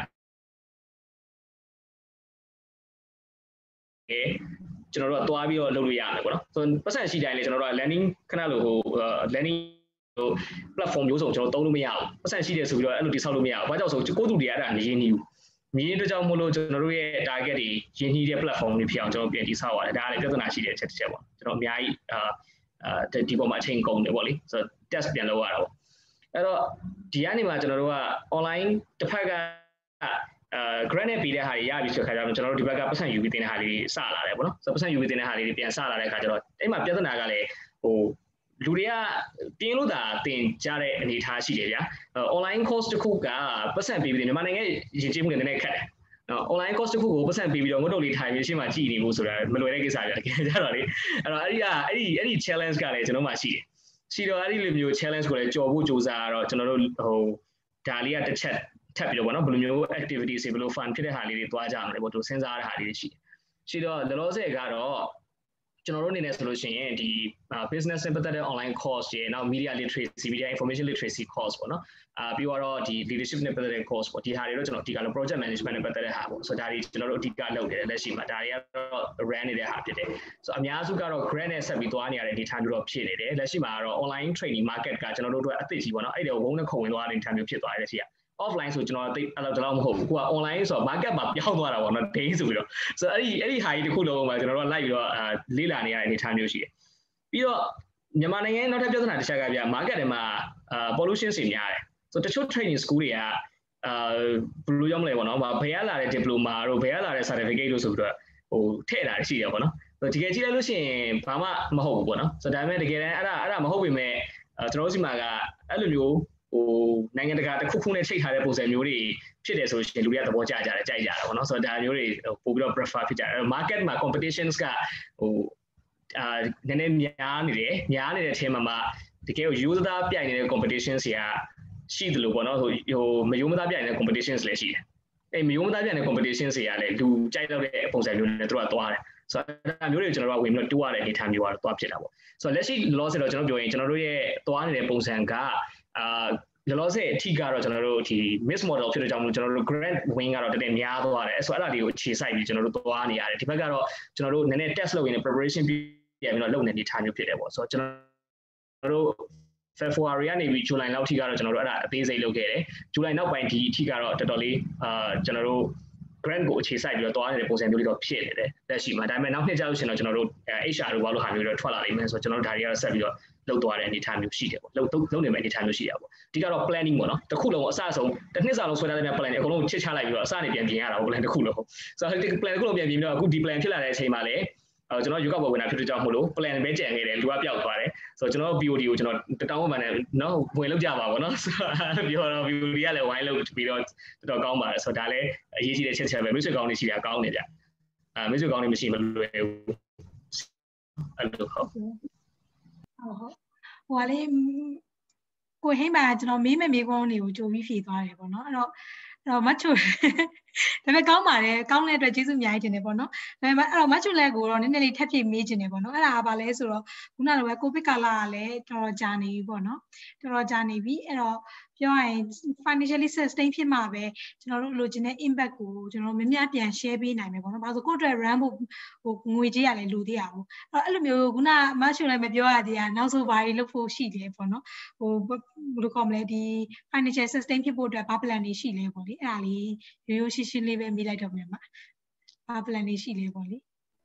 ကျွန်တော်တို့ကသွားပြီးတော့လုပ်လို့ရမယ်ပေါ့နော်ဆိုတော့ပတ်စံရှိတိုင်းလေကျွန်တော်တို့က learning ခဏလို့ဟို learning ဟို platform မျိုးစုံကျွန်တော်သုံးလို့မရဘူးပတ်စံရှိတယ်ဆိုပြီးတော့အဲ့လိုတိဆောက်လို့မရဘူးဘာကြောင့်ဆိုကိုယ့်သူတွေကအဲ့ဒါမရင်းနှီးဘူးမရင်းတဲ့ကြောင့်မို့လို့ကျွန်တော်တို့ရဲ့ target တွေရင်းနှီးတဲ့ platform တွေဖြစ်အောင်ကျွန်တော်ပြန်တိဆောက်ရတယ်ဒါကလည်းပြဿနာရှိတဲ့အချက်တစ်ချက်ပေါ့ကျွန်တော်အများကြီးအာအာဒီပေါ်မှာအချိန်ကုန်တယ်ပေါ့လေဆိုတော့ test ပြန်လုပ်ရတာပေါ့အဲ့တော့ဒီကနေမှကျွန်တော်တို့က online တစ်ဖက်ကအာ grant နဲ့ပြီးတဲ့ဟာတွေရပြီဆိုခါကျတော့ကျွန်တော်တို့ဒီဘက်ကပတ်စံယူပြီးတင်တဲ့ဟာလေးစလာတယ်ပေါ့နော်ဆိုတော့ပတ်စံယူပြီးတင်တဲ့ဟာလေးတွေပြန်စလာတဲ့အခါကျတော့အဲ့မှာပြဿနာကလည်းဟိုလူတွေကပြင်းလို့သာတင်ကြတဲ့အနေအထားရှိတယ်ဗျာ online course တစ်ခုကပတ်စံပြီးပြီးမြန်မာနိုင်ငံရဲ့ယဉ်ကျေးမှုနဲ့နည်းနည်းခက်တယ်နော် online course တစ်ခုကိုပတ်စံပြီးပြီးတော့ငုတ်တုတ်လေးထိုင်ပြီးရှင်းမှကြည့်နေဖို့ဆိုတာမလွယ်တဲ့ကိစ္စဗျာတကယ်ကြတော့လေအဲ့တော့အဲ့ဒီကအဲ့ဒီအဲ့ဒီ challenge ကလည်းကျွန်တော်မှရှိတယ်ရှိတော့အဲ့ဒီလိုမျိုး challenge ကိုလည်းကြော်ဖို့ကြိုးစားတော့ကျွန်တော်တို့ဟိုဒါလေးကတစ်ချက်ထပ်ပြီးတော့ဗောနော်ဘယ်လိုမျိုး activities တွေဘယ်လို fun ဖြစ်တဲ့ဟာလေးတွေတွားကြမလဲပေါ့သူစဉ်းစားတဲ့ဟာလေးတွေရှိတယ်ရှိတော့လောလောဆယ်ကတော့ကျွန်တော်တို့အနေနဲ့ဆိုလို့ရှိရင်ဒီ business နဲ့ပတ်သက်တဲ့ online course တွေနောက် media literacy media information literacy course ပေါ့နော်အာပြီးတော့ဒီ leadership နဲ့ပတ်သက်တဲ့ course ပေါ့ဒီဟာတွေတော့ကျွန်တော်အဓိကလို့ project management နဲ့ပတ်သက်တဲ့ဟာပေါ့ဆိုတော့ဒါတွေကျွန်တော်တို့အဓိကလုပ်နေတယ်လက်ရှိမှာဒါတွေကတော့ run နေတဲ့ဟာဖြစ်တယ်ဆိုတော့အများစုကတော့ grant နဲ့ဆက်ပြီးသွားနေရတဲ့ဒီ time တော့ဖြစ်နေတယ်လက်ရှိမှာကတော့ online training market ကကျွန်တော်တို့အတွက်အသစ်ကြီးပေါ့နော်အဲ့ဒါကိုဝုန်းနဲ့ခုံဝင်သွားတဲ့ time မျိုးဖြစ်သွားတယ်လက်ရှိကoffline ဆိုကျွန်တော်တိတ်အဲ့လိုတော့မဟုတ်ဘူးကိုက online ဆိုတော့ market မှာပြောင်းသွားတာပေါ့နော် day ဆိုပြီးတော့ဆိုတော့အဲ့ဒီအဲ့ဒီဟာကြီးတစ်ခုလုံးမှာကျွန်တော်တို့လိုက်ပြီးတော့အာလေ့လာနေရတဲ့အနေအထားမျိုးရှိတယ်ပြီးတော့မြန်မာနိုင်ငံရဲ့နောက်ထပ်ပြဿနာတစ်ချက်ကပြ market ထဲမှာအာ pollution တွေများတယ်ဆိုတော့တချို့ training school တွေကအာဘယ်လိုကြောင့်မလဲပေါ့နော်ဘယ်ရလာတဲ့ diploma တို့ဘယ်ရလာတဲ့ certificate တို့ဆိုပြီးတော့ဟိုထည့်တာရှိတယ်ပေါ့နော်ဆိုတော့တကယ်ကြည့်လိုက်လို့ရှိရင်ဘာမှမဟုတ်ဘူးပေါ့နော်ဆိုတော့ဒါပေမဲ့တကယ်တမ်းအဲ့ဒါအဲ့ဒါမဟုတ်ပေမဲ့ကျွန်တော်တို့စီမှာကအဲ့လိုမျိုးဟိုနိုင်ငံတကာတစ်ခုခုနဲ့ချိတ်ထားတဲ့ပုံစံမျိုးတွေဖြစ်တယ်ဆိုရင်လူတွေကသဘောကျကြတယ်ကြိုက်ကြတာပေါ့နော်ဆိုတော့ဒါမျိုးတွေပို့ပြီးတော့ prefer ဖြစ်ကြတယ် market မှာ competitions ကဟိုအာနည်းနည်းများနေတယ်များနေတဲ့အချိန်မှာမှတကယ်ကို user သားပြိုင်နေတဲ့ competitions တွေကရှိတယ်လို့ပေါ့နော်ဟိုဟိုမယုံမသားပြိုင်နေတဲ့ competitions လည်းရှိတယ်အဲမယုံမသားပြိုင်နေတဲ့ competitions တွေကလည်းလူကြိုက်တော့တဲ့ပုံစံမျိုးနဲ့သူတို့ကသွားတယ်ဆိုတော့ဒါမျိုးတွေကျွန်တော်တို့ကဝင်ပြီးတော့တိုးရတဲ့အနေအထားမျိုးကတော့သွားဖြစ်တာပေါ့ဆိုတော့လက်ရှိ loss တော့ကျွန်တော်ပြောရင်ကျွန်တော်တို့ရဲ့သွားနေတဲ့ပုံစံကအာလောလောဆယ်အထိကတော့ကျွန်တော်တို့ဒီ miss model ဖြစ်တဲ့ကြောင့်မို့ကျွန်တော်တို့ grant win ကတော့တကယ်များသွားတယ်ဆိုတော့အဲ့ဒါတွေကိုခြေစိုက်ပြီးကျွန်တော်တို့သွားနေရတယ်ဒီဘက်ကတော့ကျွန်တော်တို့နည်းနည်း test လုပ်ရင်း preparation ပြန်ပြီးတော့လုပ်နေနေထားမျိုးဖြစ်တယ်ပေါ့ဆိုတော့ကျွန်တော်တို့ February ကနေပြီး July လောက်ထိကတော့ကျွန်တော်တို့အဲ့ဒါအသေးစိတ်လုပ်ခဲ့တယ် July နောက်ပိုင်းဒီအထိကတော့တော်တော်လေးအာကျွန်တော်တို့ grant ကိုအခြေစိုက်ပြီးတော့သွားနေတဲ့ပုံစံမျိုးလေးတော့ဖြစ်နေတယ်လက်ရှိမှာဒါပေမဲ့နောက်နှစ်ကြာလို့ရှိရင်တော့ကျွန်တော်တို့ H R တို့ဘာလို့ဟာမျိုးတွေထွက်လာနိုင်မယ်ဆိုတော့ကျွန်တော်တို့ဒါတွေကတော့ဆက်ပြီးတော့လုပ်သွားတဲ့အနေအထားမျိုးရှိတယ်ပေါ့လုပ်လုပ်နေမယ့်အနေအထားမျိုးရှိရပါပေါ့ဒီကတော့ planning ပေါ့နော်တစ်ခုလုံးအစအဆုံးတစ်နှစ်စာလုံးဆွဲထားတဲ့ plan တွေအကုန်လုံးချစ်ချလိုက်ပြီးတော့အစနေပြန်ပြင်ရတာပေါ့ plan တစ်ခုလုံးဆိုတော့ဒီ plan တစ်ခုလုံးပြန်ပြင်ပြီးတော့အခုဒီ plan ဖြစ်လာတဲ့အချိန်မှာလည်းအဲကျွန်တော်ယူကပေါ်ဝင်တာဖြစ်တဲ့ကြောင့်မို့လို့ plan ပဲကြံခဲ့တယ်လူကပျောက်သွားတယ်ဆိုတော့ကျွန်တော် B O D ကိုကျွန်တော်တောင်းပန်တယ်နော်ဝင်လောက်ကြပါပေါ့နော်ဆိုတော့ပြောတော့ B O D ကလည်းဝိုင်းလို့ပြီးတော့တော်တော်ကောင်းပါတယ်ဆိုတော့ဒါလည်းအရေးကြီးတဲ့ချက်ချက်ပဲမိတ်ဆွေကောင်းတွေရှိတာကောင်းနေကြအဲမိတ်ဆွေကောင်းတွေမရှိမလွယ်ဘူးအဲ့လိုဟုတ်ဟုတ်ဟုတ်ဟိုကလေကိုဟိမ့်ပါကျွန်တော်မေးမဲ့မေးခွန်းတွေကိုကြိုပြီးဖြေသွားတယ်ပေါ့နော်အဲ့တော့အဲ့တော့မချိုဒါပေမဲ့ကောင်းပါတယ်ကောင်းတဲ့အတွက်ကျေးဇူးအများကြီးတင်တယ်ပေါ့နော်ဒါပေမဲ့အဲ့တော့မချိုလက်ကိုတော့နည်းနည်းလေးထပ်ဖြည့်မေးခြင်းတယ်ပေါ့နော်အဲ့ဒါကဘာလဲဆိုတော့ခုနကလည်းကိုဗစ်ကာလကလည်းတော်တော်ကြာနေပြီပေါ့နော်တော်တော်ကြာနေပြီအဲ့တော့ပြောရရင် financially sustain ဖြစ်မှာပဲကျွန်တော်တို့လိုချင်တဲ့ impact ကိုကျွန်တော်များများပြန် share ပေးနိုင်မယ်ပေါ့နော်ဘာလို့ကိုယ့်အတွက် run ဖို့ဟိုငွေကြေးရလဲလိုသေးရအောင်အဲ့လိုမျိုးခုနမချိုလည်းမပြောရသေးတာနောက်ဆိုဘာတွေလုပ်ဖို့ရှိတယ်ပေါ့နော်ဟိုဘယ်လိုကောမလဲဒီ financial sustain ဖြစ်ဖို့အတွက်ဘာ plan တွေရှိလဲပေါ့လေအဲ့ဒါလေးရိုးရိုးရှင်းရှင်းလေးပဲမေးလိုက်တော့မယ်မှာဘာ plan တွေရှိလဲပေါ့လေ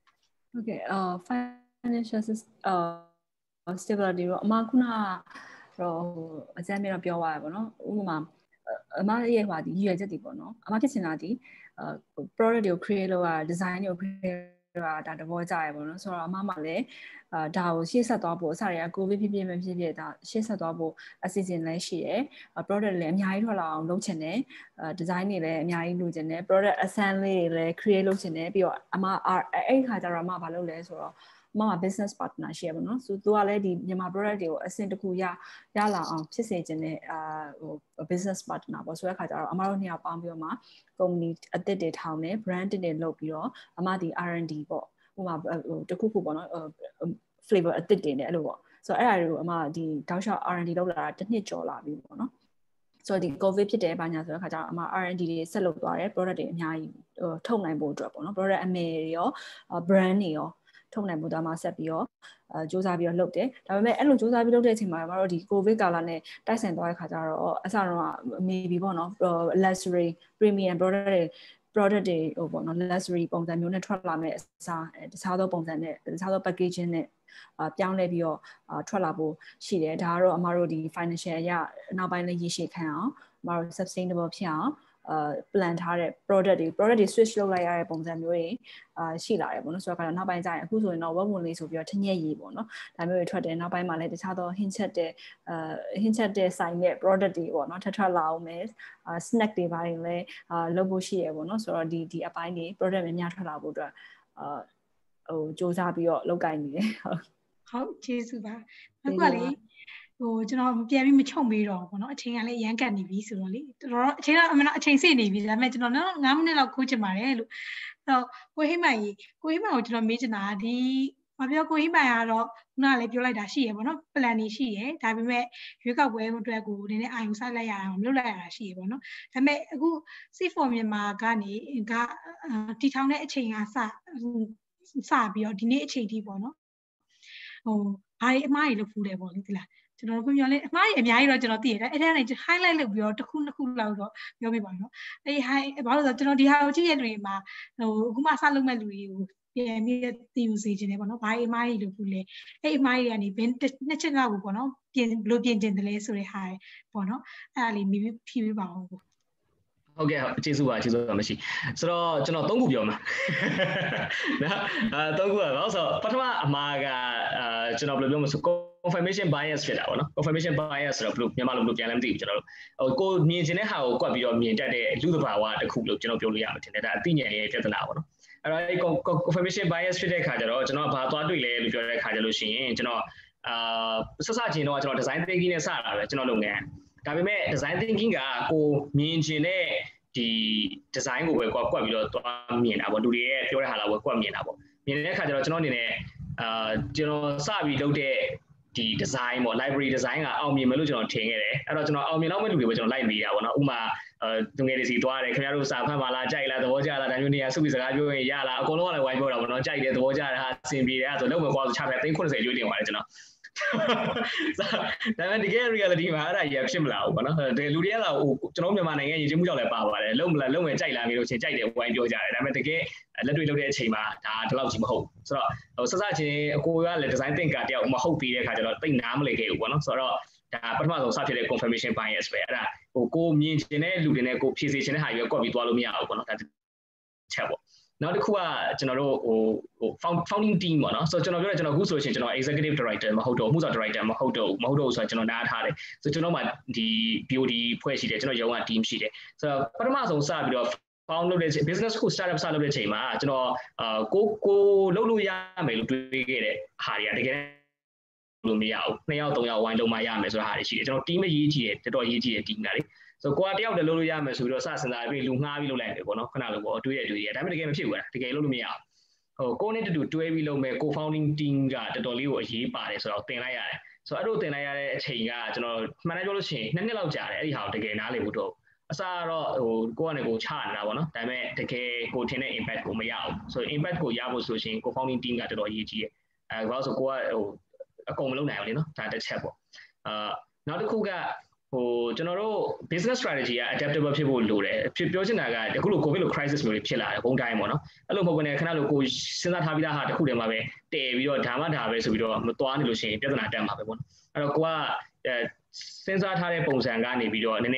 Okay uh financial uh stability တော့အမခုနတော့အစမ်းမျိုးတော့ပြောသွားရပါတော့ဥပမာအမရဲ့ဟိုဒီရည်ရွယ်ချက်တွေပေါ့နော်အမဖြစ်ချင်တာဒီ product တွေကို create လုပ်ရ design တွေကို create ဒါတဘောကြရပေါ့နော်ဆိုတော့အမမလည်းအာဒါကိုရှေ့ဆက်သွားဖို့အစတွေကကိုဗစ်ဖြစ်ဖြစ်မဖြစ်ဖြစ်ဒါရှေ့ဆက်သွားဖို့အစီအစဉ်လည်းရှိတယ် product လည်းအများကြီးထွက်လာအောင်လုပ်ချင်တယ်အဲ design တွေလည်းအများကြီးလုပ်ချင်တယ် product assembly တွေလည်း create လုပ်ချင်တယ်ပြီးတော့အမအဲ့ဒီခါကျတော့အမဘာလုပ်လဲဆိုတော့အမက business partner ရှိရပါတော့ဆိုသူကလည်းဒီမြန်မာ product တွေကိုအဆင့်တစ်ခုရရလာအောင်ဖြစ်စေချင်တဲ့အာဟို business partner ပေါ့ဆိုတဲ့ခါကျတော့အမတို့နှစ်ယောက်ပေါင်းပြီးတော့မှ company အသစ်တွေထောင်တယ် brand တွေလုပ်ပြီးတော့အမဒီ R and D ပေါ့ဟိုမှာတခုခုပေါ့နော် flavor အသစ်တွေနဲ့အဲ့လိုပေါ့ဆိုတော့အဲ့ဒါတွေကိုအမဒီတောက်လျှောက် R and D လုပ်လာတာတစ်နှစ်ကျော်လာပြီပေါ့နော်ဆိုတော့ဒီ covid ဖြစ်တဲ့ဘာညာဆိုတဲ့ခါကျတော့အမ R and D တွေဆက်လုပ်သွားတယ် product တွေအများကြီးထုတ်နိုင်ဖို့အတွက်ပေါ့နော် product အမယ်တွေရော brand တွေရောထုတ်နိုင်ဖို့ဒါမှဆက်ပြီးတော့အဲစူးစမ်းပြီးတော့လုပ်တယ်ဒါပေမဲ့အဲ့လိုစူးစမ်းပြီးလုပ်တဲ့အချိန်မှာကျမတို့ဒီ covid ကာလနဲ့တိုက်ဆိုင်သွားတဲ့ခါကျတော့အစတော့ maybe ပေါ့နော် luxury premium product တွေ product တွေဟိုပေါ့နော် luxury ပုံစံမျိုးနဲ့ထွက်လာမဲ့အစားတခြားသောပုံစံနဲ့တခြားသော packaging နဲ့အပြောင်းလဲပြီးတော့ထွက်လာဖို့ရှိတယ်ဒါကတော့အမတို့ဒီ financial အရနောက်ပိုင်းလည်းရရှိခံအောင်အမတို့ sustainable ဖြစ်အောင်အာ plan ထားတဲ့ product တွေ product တွေ switch လုပ်လိုက်ရတဲ့ပုံစံမျိုးတွေအာရှိလာတယ်ပေါ့နော်ဆိုတော့နောက်ပိုင်းကျရင်အခုဆိုရင်တော့ web ဝင်လေးဆိုပြီးတော့ထညက်ရည်ပေါ့နော်ဒါမျိုးတွေထွက်တယ်နောက်ပိုင်းမှာလည်းတခြားသော hint ချက်တဲ့အာ hint ချက်တဲ့ဆိုင်တဲ့ product တွေပေါ့နော်ထပ်ထပ်လာအောင်မယ်အာ snack တွေပါရင်လည်းအာလုပ်ဖို့ရှိရပေါ့နော်ဆိုတော့ဒီဒီအပိုင်းတွေ product များများထွက်လာဖို့အတွက်အာဟိုစူးစမ်းပြီးတော့လုပ်ကိုင်နေတယ်ဟုတ်ဟုတ်ကျေးဇူးပါအခုကလေဟိုကျွန်တော်ပြန်ပြီးမချုံမေးတော့ဘူးเนาะအချိန်ကလည်းရမ်းကတ်နေပြီဆိုတော့လေတော်တော်အချိန်ကအမှန်တော့အချိန်စိတ်နေပြီဒါပေမဲ့ကျွန်တော်နော်ငါးမိနစ်လောက်ခိုးချင်ပါတယ်လို့အဲ့တော့ကိုဟိမိုင်ကိုဟိမိုင်ကိုကျွန်တော်မေးချင်တာဒီမပြောကိုဟိမိုင်ကတော့ခုနကလည်းပြောလိုက်တာရှိရပေါ့နော် plan တွေရှိရဒါပေမဲ့ရွေးကောက်ပွဲအတွက်ကိုနည်းနည်းအာရုံစိုက်လိုက်ရအောင်လုပ်လိုက်ရတာရှိရပေါ့နော်ဒါပေမဲ့အခု C for မြန်မာကနေကတီထောင်တဲ့အချိန်ကစစပြီးတော့ဒီနေ့အချိန်ထိပေါ့နော်ဟိုဘာတွေအမှားတွေလုပ်ဖူးတယ်ပေါ့လေဒီလားကျွန်တော်ပြောလဲအမှားတွေအများကြီးတော့ကျွန်တော်သိရတယ်အဲ့ဒါနဲ့ highlight လုပ်ပြီးတော့တစ်ခုနှစ်ခုလောက်တော့ပြောပြပါတော့အဲ့ high ဘာလို့လဲဆိုတော့ကျွန်တော်ဒီဟာကိုကြည့်ရတဲ့လူတွေမှာဟိုအခုမှစလုပ်မဲ့လူတွေကိုပြန်ပြီးသိယူစေချင်တယ်ပေါ့နော်ဘာတွေအမှားတွေလုပ်ဖူးလဲအဲ့အမှားတွေကနေဘယ်နှစ်ချက်လောက်ကိုပေါ့နော်ပြင်ဘလို့ပြင်တင်တယ်လဲဆိုတဲ့ဟာပေါ့နော်အဲ့ဒါလေးမိပြီးဖြည့်ပေးပါဦးဟုတ်ကဲ့ကျေးဇူးပါကျေးဇူးပါမရှိဆိုတော့ကျွန်တော်သုံးခုပြောမှာနော်အဲသုံးခုကဘာလို့ဆိုတော့ပထမအမှားကအာကျွန်တော်ဘယ်လိုပြောမလဲဆို confirmation bias ဖြစ်တာပေါ့နော် confirmation bias ဆိုတော့ဘယ်လိုမြန်မာလိုဘယ်လိုပြန်လဲမသိဘူးကျွန်တော်တို့ဟိုကိုမြင်ချင်တဲ့ဟာကိုကွက်ပြီးတော့မြင်တတ်တဲ့လူသဘာဝတစ်ခုလို့ကျွန်တော်ပြောလို့ရမှာထင်တယ်ဒါအသိဉာဏ်ရဲ့ပြဿနာပေါ့နော်အဲ့တော့အဲ့ confirmation bias ဖြစ်တဲ့အခါကျတော့ကျွန်တော်ဘာသွားတွေ့လဲလို့ပြောတဲ့အခါကျလို့ရှိရင်ကျွန်တော်အာဆက်စချင်းတော့ကျွန်တော် design thinking နဲ့စတာပဲကျွန်တော်လုပ်ငန်းဒါပေမဲ့ design thinking ကကိုမြင်ချင်တဲ့ဒီ design ကိုပဲကွက်ကွက်ပြီးတော့သွားမြင်တာပေါ့လူတွေရဲ့ပြောတဲ့ဟာလာပဲကွက်မြင်တာပေါ့မြင်တဲ့အခါကျတော့ကျွန်တော်အနေနဲ့အာကျွန်တော်စပြီးလုပ်တဲ့ဒီ design ပေါ့ library design ကအောင်မြင်မယ်လို့ကျွန်တော်ထင်ခဲ့တယ်အဲ့တော့ကျွန်တော်အောင်မြင်တော့မဲ့လူတွေပဲကျွန်တော်လိုက်နေတာပေါ့နော်ဥပမာအဲသူငယ်တွေစီသွားတယ်ခင်ဗျားတို့စာဖတ်ပါလားကြိုက်လားသဘောကျလားဒါမျိုးနေရာစုပြီးစကားပြောရင်ရလားအကုန်လုံးကလည်းဝိုင်းပြောတာပေါ့နော်ကြိုက်တယ်သဘောကျတယ်ဟာအဆင်ပြေတယ်အဲ့ဆိုလုံးဝကွာဆိုချပြသိန်း80ကျွေးတင်ပါတယ်ကျွန်တော်ဒါပေမဲ့တကယ် reality မှာအဲ့ဒါကြီးဖြစ်မလာဘူးပေါ့နော်ဒီလူတွေကဟိုကျွန်တော်မြန်မာနိုင်ငံရည်ချင်းမှုကြောင့်လည်းပါပါတယ်လုံးမလားလုံးဝကြိုက်လာပြီလို့ချင်းကြိုက်တယ်ဝိုင်းပြောကြတယ်ဒါပေမဲ့တကယ်လက်တွေ့လုပ်တဲ့အချိန်မှာဒါဒီလောက်ကြီးမဟုတ်ဆိုတော့ဟိုစစချင်းအကိုကလည်း design thinker တယောက်မဟုတ်ပြီးတဲ့အခါကျတော့တိတ်နားမလည်ခဲ့ဘူးပေါ့နော်ဆိုတော့ဒါပထမဆုံးစဖြစ်တဲ့ confirmation bias ပဲအဲ့ဒါဟိုကိုမြင်ချင်တဲ့လူတွေနဲ့ကိုဖြည့်စေချင်တဲ့ဟာကြီးပဲကွက်ပြီးသွားလို့မရဘူးပေါ့နော်ဒါချက်ပေါ့နောက်တစ်ခုကကျွန်တော်တို့ဟိုဟို founding team ပေါ့နော်ဆိုတော့ကျွန်တော်ပြောတယ်ကျွန်တော်အခုဆိုရှင်ကျွန်တော် executive director မဟုတ်တော့မှုဆောင် director မဟုတ်တော့မဟုတ်တော့ဆိုတော့ကျွန်တော်နားထားတယ်ဆိုတော့ကျွန်တော်မှဒီ B O D ဖွဲ့ရှိတယ်ကျွန်တော်ရုံးက team ရှိတယ်ဆိုတော့ပထမဆုံးစပြီးတော့ found လုပ်တဲ့ business ကို startup စလုပ်တဲ့ချိန်မှာကျွန်တော်အာကိုကိုလုပ်လို့ရမယ်လို့တွေးခဲ့တဲ့ဟာတွေကတကယ်လို့မရဘူးနှစ်ယောက်သုံးယောက်ဝိုင်းလုံးမရမယ်ဆိုတာဟာတွေရှိတယ်ကျွန်တော် team အရေးကြီးတယ်တော်တော်အရေးကြီးတဲ့ team ကလေဆိုတော့ကိုကတယောက်တည်းလုပ်လို့ရမယ်ဆိုပြီးတော့စစဉ်းစားပြီးလူငှားပြီးလုပ်လိုက်တယ်ပေါ့နော်ခဏလို့ပေါ့တွေးရတွေးရဒါပေမဲ့တကယ်မဖြစ်ဘူးလားတကယ်လုပ်လို့မရဘူးဟိုကိုနဲ့တူတူတွဲပြီးလုပ်မယ်ကို founding team ကတော်တော်လေးကိုအရေးပါတယ်ဆိုတော့တင်လိုက်ရတယ်ဆိုတော့အဲ့လိုတင်လိုက်ရတဲ့အချိန်ကကျွန်တော်မှန်တယ်ပြောလို့ရှိရင်နှစ်နှစ်လောက်ကြာတယ်အဲ့ဒီဟာကိုတကယ်နားလည်ဖို့တော့အစားတော့ဟိုကိုကနေကိုချနေတာပေါ့နော်ဒါပေမဲ့တကယ်ကိုထင်တဲ့ impact ကိုမရဘူးဆိုတော့ impact ကိုရဖို့ဆိုရှင်ကို founding team ကတော်တော်အရေးကြီးတယ်အဲဘာလို့ဆိုကိုကဟိုအကုန်မလုပ်နိုင်ဘူးလေနော်ဒါတစ်ချက်ပေါ့အာနောက်တစ်ခုကဟိုကျွန်တော်တို့ business strategy က adaptable ဖြစ်ဖို့လိုတယ်ဖြစ်ပြောချင်တာကအခုလို covid လို crisis မျိုးတွေဖြစ်လာတယ်ဘုံတိုင်းပေါ့နော်အဲ့လိုမဟုတ်ဘဲနဲ့ခဏလိုကိုစဉ်းစားထားပြီးသားဟာတစ်ခုတည်းမှာပဲတည်ပြီးတော့ဒါမှဒါပဲဆိုပြီးတော့မသွားနေလို့ရှိရင်ပြဿနာတက်မှာပဲပေါ့နော်အဲ့တော့ကိုကအဲစဉ်းစားထားတဲ့ပုံစံကနေပြီးတော့နည်းနည်း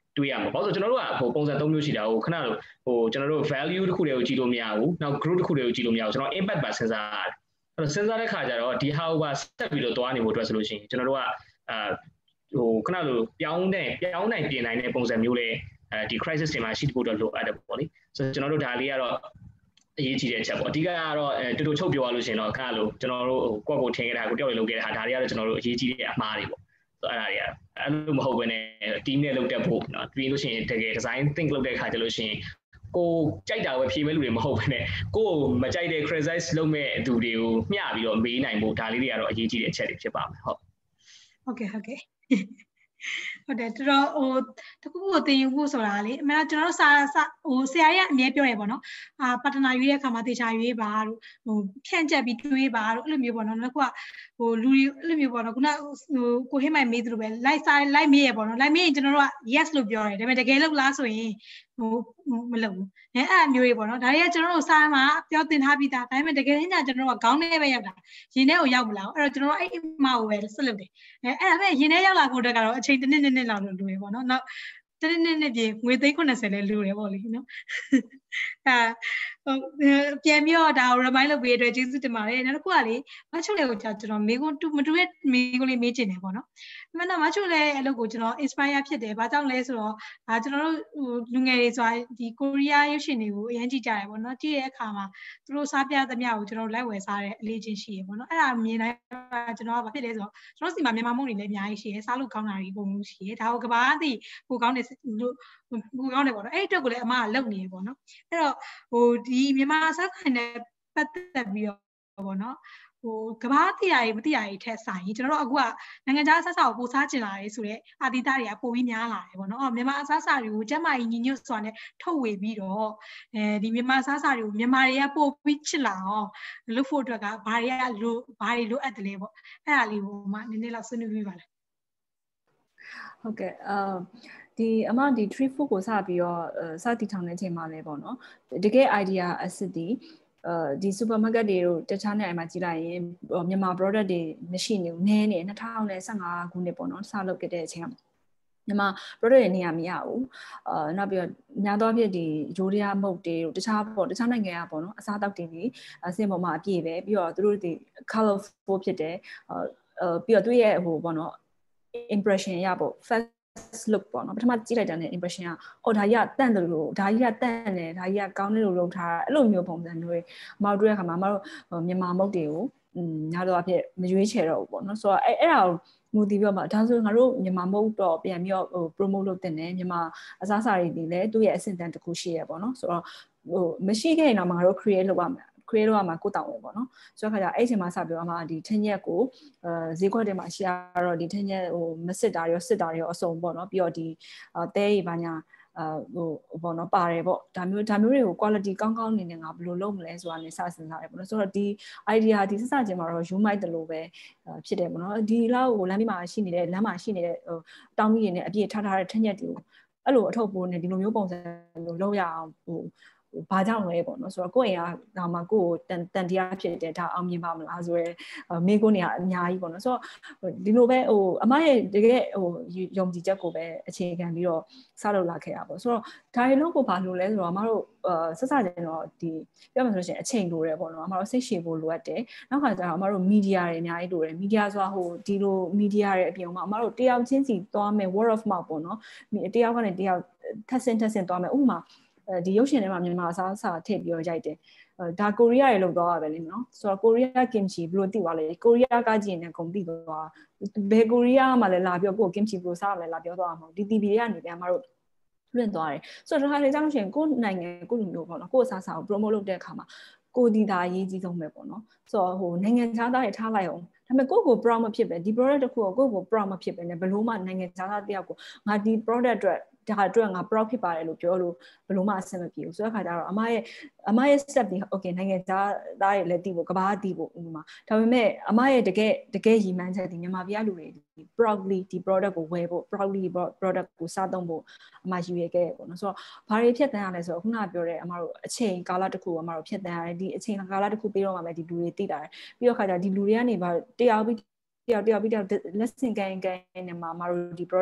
တွေ့ရမှာဘာလို့ဆိုကျွန်တော်တို့ကဟိုပုံစံသုံးမျိုးရှိတာဟိုခဏလို့ဟိုကျွန်တော်တို့ value တစ်ခုတွေကိုကြည့်လို့မရဘူးနောက် group တစ်ခုတွေကိုကြည့်လို့မရဘူးကျွန်တော် impact ပါစဉ်းစားရတယ်အဲ့တော့စဉ်းစားတဲ့ခါကျတော့ဒီဟာကိုပါဆက်ပြီးတော့တွားနေဖို့အတွက်ဆိုလို့ရှိရင်ကျွန်တော်တို့ကအာဟိုခဏလို့ပြောင်းတဲ့ပြောင်းနိုင်ပြင်နိုင်တဲ့ပုံစံမျိုးလေးအဲဒီ crisis တွေမှာရှိဖို့တော့လိုအပ်တယ်ပေါ့လေဆိုတော့ကျွန်တော်တို့ဒါလေးကတော့အရေးကြီးတဲ့အချက်ပေါ့အဓိကကတော့အဲတူတူချုပ်ပြောရလို့ရှိရင်တော့ခဏလို့ကျွန်တော်တို့ဟိုကိုယ့်ကိုထင်ခဲ့တာကိုတယောက်လေးလုပ်ခဲ့တဲ့ဟာဒါတွေကတော့ကျွန်တော်တို့အရေးကြီးတဲ့အမှားတွေပေါ့ဆိုတော့အဲ့ဒါတွေကအဲ့လိုမဟုတ်ဘဲနဲ့ team နဲ့လုပ်တတ်ဖို့เนาะပြီးလို့ရှိရင်တကယ် design think လုပ်တဲ့ခါကျလို့ရှိရင်ကိုကြိုက်တာပဲဖြေမဲ့လူတွေမဟုတ်ဘဲနဲ့ကိုမကြိုက်တဲ့ criticize လုပ်မဲ့သူတွေကိုမျှပြီးတော့မေးနိုင်ဖို့ဒါလေးတွေကတော့အရေးကြီးတဲ့အချက်တွေဖြစ်ပါမယ်ဟုတ်ဟုတ်ကဲ့ဟုတ်ကဲ့ဟုတ်တယ်တော်တော်ဟိုတခုခုသင်ယူဖို့ဆိုတာလေအမှန်တော့ကျွန်တော်တို့စာဟိုဆရာကြီးကအမြဲပြောရပေါ့နော်အာပါတနာရွေးတဲ့အခါမှာတေချာရွေးပါတို့ဟိုဖြန့်ကျက်ပြီးတွေးပါတို့အဲ့လိုမျိုးပေါ့နော်နောက်တစ်ခုကဟိုလူအဲ့လိုမျိုးပေါ့နော်ခုနဟိုကိုဟိမိုင်မေးသလိုပဲ live စာ live မေးရပေါ့နော် live မေးရင်ကျွန်တော်တို့က yes လို့ပြောတယ်ဒါပေမဲ့တကယ်လို့လားဆိုရင်ဟိုမလုပ်ဘူးအဲအဲ့အမျိုးတွေပေါ့နော်ဒါတွေကကျွန်တော်တို့စာမှာပြောတင်ထားပြီးသားဒါပေမဲ့တကယ်ချင်းကျွန်တော်တို့ကခေါင်းထဲပဲရောက်တာရင်ထဲကိုရောက်မလာဘူးအဲ့တော့ကျွန်တော်တို့အဲ့အမှားကိုပဲဆက်လုပ်တယ်အဲအဲ့ဒါပဲရင်ထဲရောက်လာဖို့အတွက်ကတော့အချိန်တစ်နှစ်နှစ်နှစ်လောက်လို့လိုရပေါ့နော်နောက်တစ်နှစ်နှစ်နှစ်ပြေငွေသိန်းခုနှစ်ဆယ်လဲလိုရပေါ့လေနော်အဲဟိုပြန်ပြီးတော့ဒါကို remind လုပ်ပေးရတဲ့ကျေးဇူးတင်ပါတယ်နောက်တစ်ခုကလေမချုလေးကိုကျွန်တော်မေကွန်းတူမတူရဲ့မေကွန်းလေးမေးချင်တယ်ပေါ့နော်မှန်တော့မချုလေးအလုပ်ကိုကျွန်တော် inspire ဖြစ်တယ်ဘာကြောင့်လဲဆိုတော့ဒါကျွန်တော်တို့လူငယ်တွေဆိုတာဒီကိုရီးယားရုပ်ရှင်တွေကိုအရင်ကြည့်ကြတယ်ပေါ့နော်ကြည့်တဲ့အခါမှာသူတို့စားပြသမျှကိုကျွန်တော်လိုက်ဝယ်စားတဲ့အလေးချင်းရှိရပေါ့နော်အဲ့ဒါမြင်တိုင်းကျွန်တော်ကဘာဖြစ်လဲဆိုတော့ကျွန်တော်စီမှာမြန်မာမုံတွေလည်းအများကြီးရှိရစားလို့ကောင်းတာတွေအကုန်လုံးရှိရဒါကိုကဘာသိကိုကောင်းတယ်လို့ကိုကောင်းတယ်ပေါ့နော်အဲ့အတွက်ကိုလည်းအမကလုပ်နေရပေါ့နော်အဲ့တော့ဟိုဒီမြန်မာစားခိုင်နဲ့ပတ်သက်ပြီးတော့ပေါ့နော်ဟိုကဘာသိရည်မသိရည်ထက်ဆိုင်ကျွန်တော်တို့အခုကနိုင်ငံခြားဆက်စာကိုပို့စားကျင်လာတယ်ဆိုတော့အာတိတာတွေကပိုပြီးများလာတယ်ပေါ့နော်အော်မြန်မာအစားအစာတွေကိုကျမကြီးညီညွတ်စွာနဲ့ထုတ်ဝေပြီးတော့အဲဒီမြန်မာအစားအစာတွေကိုမြန်မာတွေကပို့ပြီးချစ်လာအောင်လုပ်ဖို့အတွက်ကဘာတွေကလိုဘာတွေလိုအပ်တယ်လဲပေါ့အဲ့ဒါလေးကိုမှနည်းနည်းလောက်ဆွေးနွေးပြပါလားဟုတ်ကဲ့အာဒီအမဒီ three four ကိုစပြီးတော့စတည်ထောင်တဲ့အချိန်မှာလဲပေါ့နော်တကယ် idea asset ဒီအဲဒီ supermarket တွေတို့တခြားနေရာမှာကြည့်လိုက်ရင်မြန်မာ product တွေမရှိနေဘူးနည်းနေ၂၀၁၅ခုနှစ်ပေါ့နော်စလုပ်ခဲ့တဲ့အချိန်ကမြန်မာ product တွေနေရာမရဘူးအာနောက်ပြီးတော့များသောအားဖြင့်ဒီရိုးရာမုတ်တွေတို့တခြားပေါ့တခြားနိုင်ငံကပေါ့နော်အစားအသောက်တွေဒီအစင်ပေါ်မှာအပြည့်ပဲပြီးတော့သူတို့ဒီ colorful ဖြစ်တယ်အာပြီးတော့သူရဲ့ဟိုပေါ့နော် impression ရပေါ့ look ပေါ့နော်ပထမကြည့်လိုက်တဲ့ impression ကအော်ဒါကြီးကတန့်တယ်လို့ဒါကြီးကတန့်တယ်ဒါကြီးကကောင်းတယ်လို့လုပ်ထားအဲ့လိုမျိုးပုံစံမျိုးတွေအမတို့တွေ့တဲ့အခါမှာအမတို့မြန်မာမုတ်တွေကိုညာတော့အဖြစ်မရွေးချယ်တော့ဘူးပေါ့နော်ဆိုတော့အဲ့အဲ့ဒါကိုမူတည်ပြီးတော့မှဒါဆိုငါတို့မြန်မာမုတ်တော့ပြန်ပြီးတော့ဟို promote လုပ်တင်တယ်မြန်မာအစားအစာတွေဒီလည်းသူ့ရဲ့အဆင့်တန်းတစ်ခုရှိရပေါ့နော်ဆိုတော့ဟိုမရှိခဲ့ရင်တော့ငါတို့ create လုပ်ရမယ်create လုပ်ရမှာကိုတောင်းဝင်ပေါ့နော်ဆိုတော့ခါကျအဲ့ချိန်မှာစပြောမှာဒီထင်းရက်ကိုအဲဈေးခွက်တွေမှာရှိရတော့ဒီထင်းရက်ဟိုမစစ်တာရောစစ်တာရောအစုံပေါ့နော်ပြီးတော့ဒီတဲကြီးဘာညာအာဟိုပေါ့နော်ပါတယ်ပေါ့ဒါမျိုးဒါမျိုးတွေကို quality ကောင်းကောင်းနေနေငါဘယ်လိုလုပ်မလဲဆိုတာနဲ့စစဉ်းစားတယ်ပေါ့နော်ဆိုတော့ဒီ idea ဒီစစချင်းမှာတော့ you might တယ်လို့ပဲဖြစ်တယ်ပေါ့နော်ဒီလောက်ကိုလမ်းမမှာရှိနေတဲ့လမ်းမှာရှိနေတဲ့ဟိုတောင်းမိနေတဲ့အပြည့်ထားထားတဲ့ထင်းရက်တွေကိုအဲ့လိုအထုပ်ပိုးနေဒီလိုမျိုးပုံစံမျိုးလုပ်ရအောင်ဟိုဘာကြောင့်လဲပေါ့နော်ဆိုတော့ကိုယ့်အိမ်ကဒါမှကိုယ့်ကိုတန်တန်တရားဖြစ်တယ်ဒါအောင်မြင်ပါမလားဆိုရဲမိကိုနေကအများကြီးပေါ့နော်ဆိုတော့ဒီလိုပဲဟိုအမရဲ့တကယ်ဟိုယုံကြည်ချက်ကိုပဲအခြေခံပြီးတော့စလုပ်လာခဲ့တာပေါ့ဆိုတော့ဒါရီလုံးကိုဘာလို့လဲဆိုတော့အမတို့ဆက်စတင်တော့ဒီပြောမှဆိုလို့ရှိရင်အချိန်လိုတယ်ပေါ့နော်အမတို့စိတ်ရှည်ဖို့လိုအပ်တယ်နောက်ခါကျတော့အမတို့မီဒီယာတွေအများကြီးလိုတယ်မီဒီယာဆိုတာဟိုဒီလိုမီဒီယာတွေအပြင်မှာအမတို့တယောက်ချင်းစီသွားမယ် word of mouth ပေါ့နော်တယောက်ကနေတယောက်ထပ်ဆင့်ထပ်ဆင့်သွားမယ်ဥပမာဒီရုပ်ရှင်ထဲမှာမြန်မာအစားအစာထည့်ပြီးတော့ရိုက်တယ်ဒါကိုရီးယားရေလောက်တော့ပဲလေနော်ဆိုတော့ကိုရီးယားကင်ချီဘယ်လိုသိသွားလဲကိုရီးယားကကြည့်ရင်ဂုံသိသွားဘယ်ကိုရီးယားမှာလဲလာပြောကိုကင်ချီဘယ်လိုစားမလဲလာပြောသွားမှာဒီ တီ ဗီ တွေကနေပြန်မတို့လွင့်သွားတယ်ဆိုတော့ဒါခါလေကြောင့်ရှင်ကိုနိုင်ငံကိုလူမျိုးပေါ့နော်ကိုအစားအစာကို promote လုပ်တဲ့အခါမှာကိုဒီတာအရေးကြီးဆုံးပဲပေါ့နော်ဆိုတော့ဟိုနိုင်ငံခြားသားတွေထားလိုက်အောင်ဒါပေမဲ့ကိုယ့်ကို proud မဖြစ်ပဲဒီ product တစ်ခုကိုကိုယ့်ကို proud မဖြစ်ပဲねဘယ်လို့မှနိုင်ငံခြားသားတယောက်ကိုငါဒီ product အတွက်ဒါအတွက်ငါ proud ဖြစ်ပါတယ်လို့ပြောလို့ဘယ်လို့မှအဆင်မပြေဘူးဆိုတဲ့ခါကျတော့အမရဲ့အမရဲ့ step ဒီ okay နိုင်ငံသားသားတွေလည်းတည်ဖို့ကဘာတည်ဖို့ဥပမာဒါပေမဲ့အမရဲ့တကယ်တကယ်ရည်မှန်းချက်ဒီမြန်မာပြည်လူတွေဒီ proudly ဒီ product ကိုဝယ်ဖို့ proudly product ကိုစားသုံးဖို့အမယူရခဲ့ပေါ့နော်ဆိုတော့ဘာတွေဖြတ်တန်းရလဲဆိုတော့ခုနကပြောတဲ့အမတို့အချိန်ကာလတစ်ခုအမတို့ဖြတ်တန်းရတယ်ဒီအချိန်ကာလတစ်ခုပြီးတော့မှပဲဒီလူတွေတည်တာတယ်ပြီးတော့ခါကျဒီလူတွေကနေဘာတရားပြီးတယောက်တယောက်ပြီးတယောက် lesson ကိုင်းကိုင်းနေမှာအမတို့ဒီ product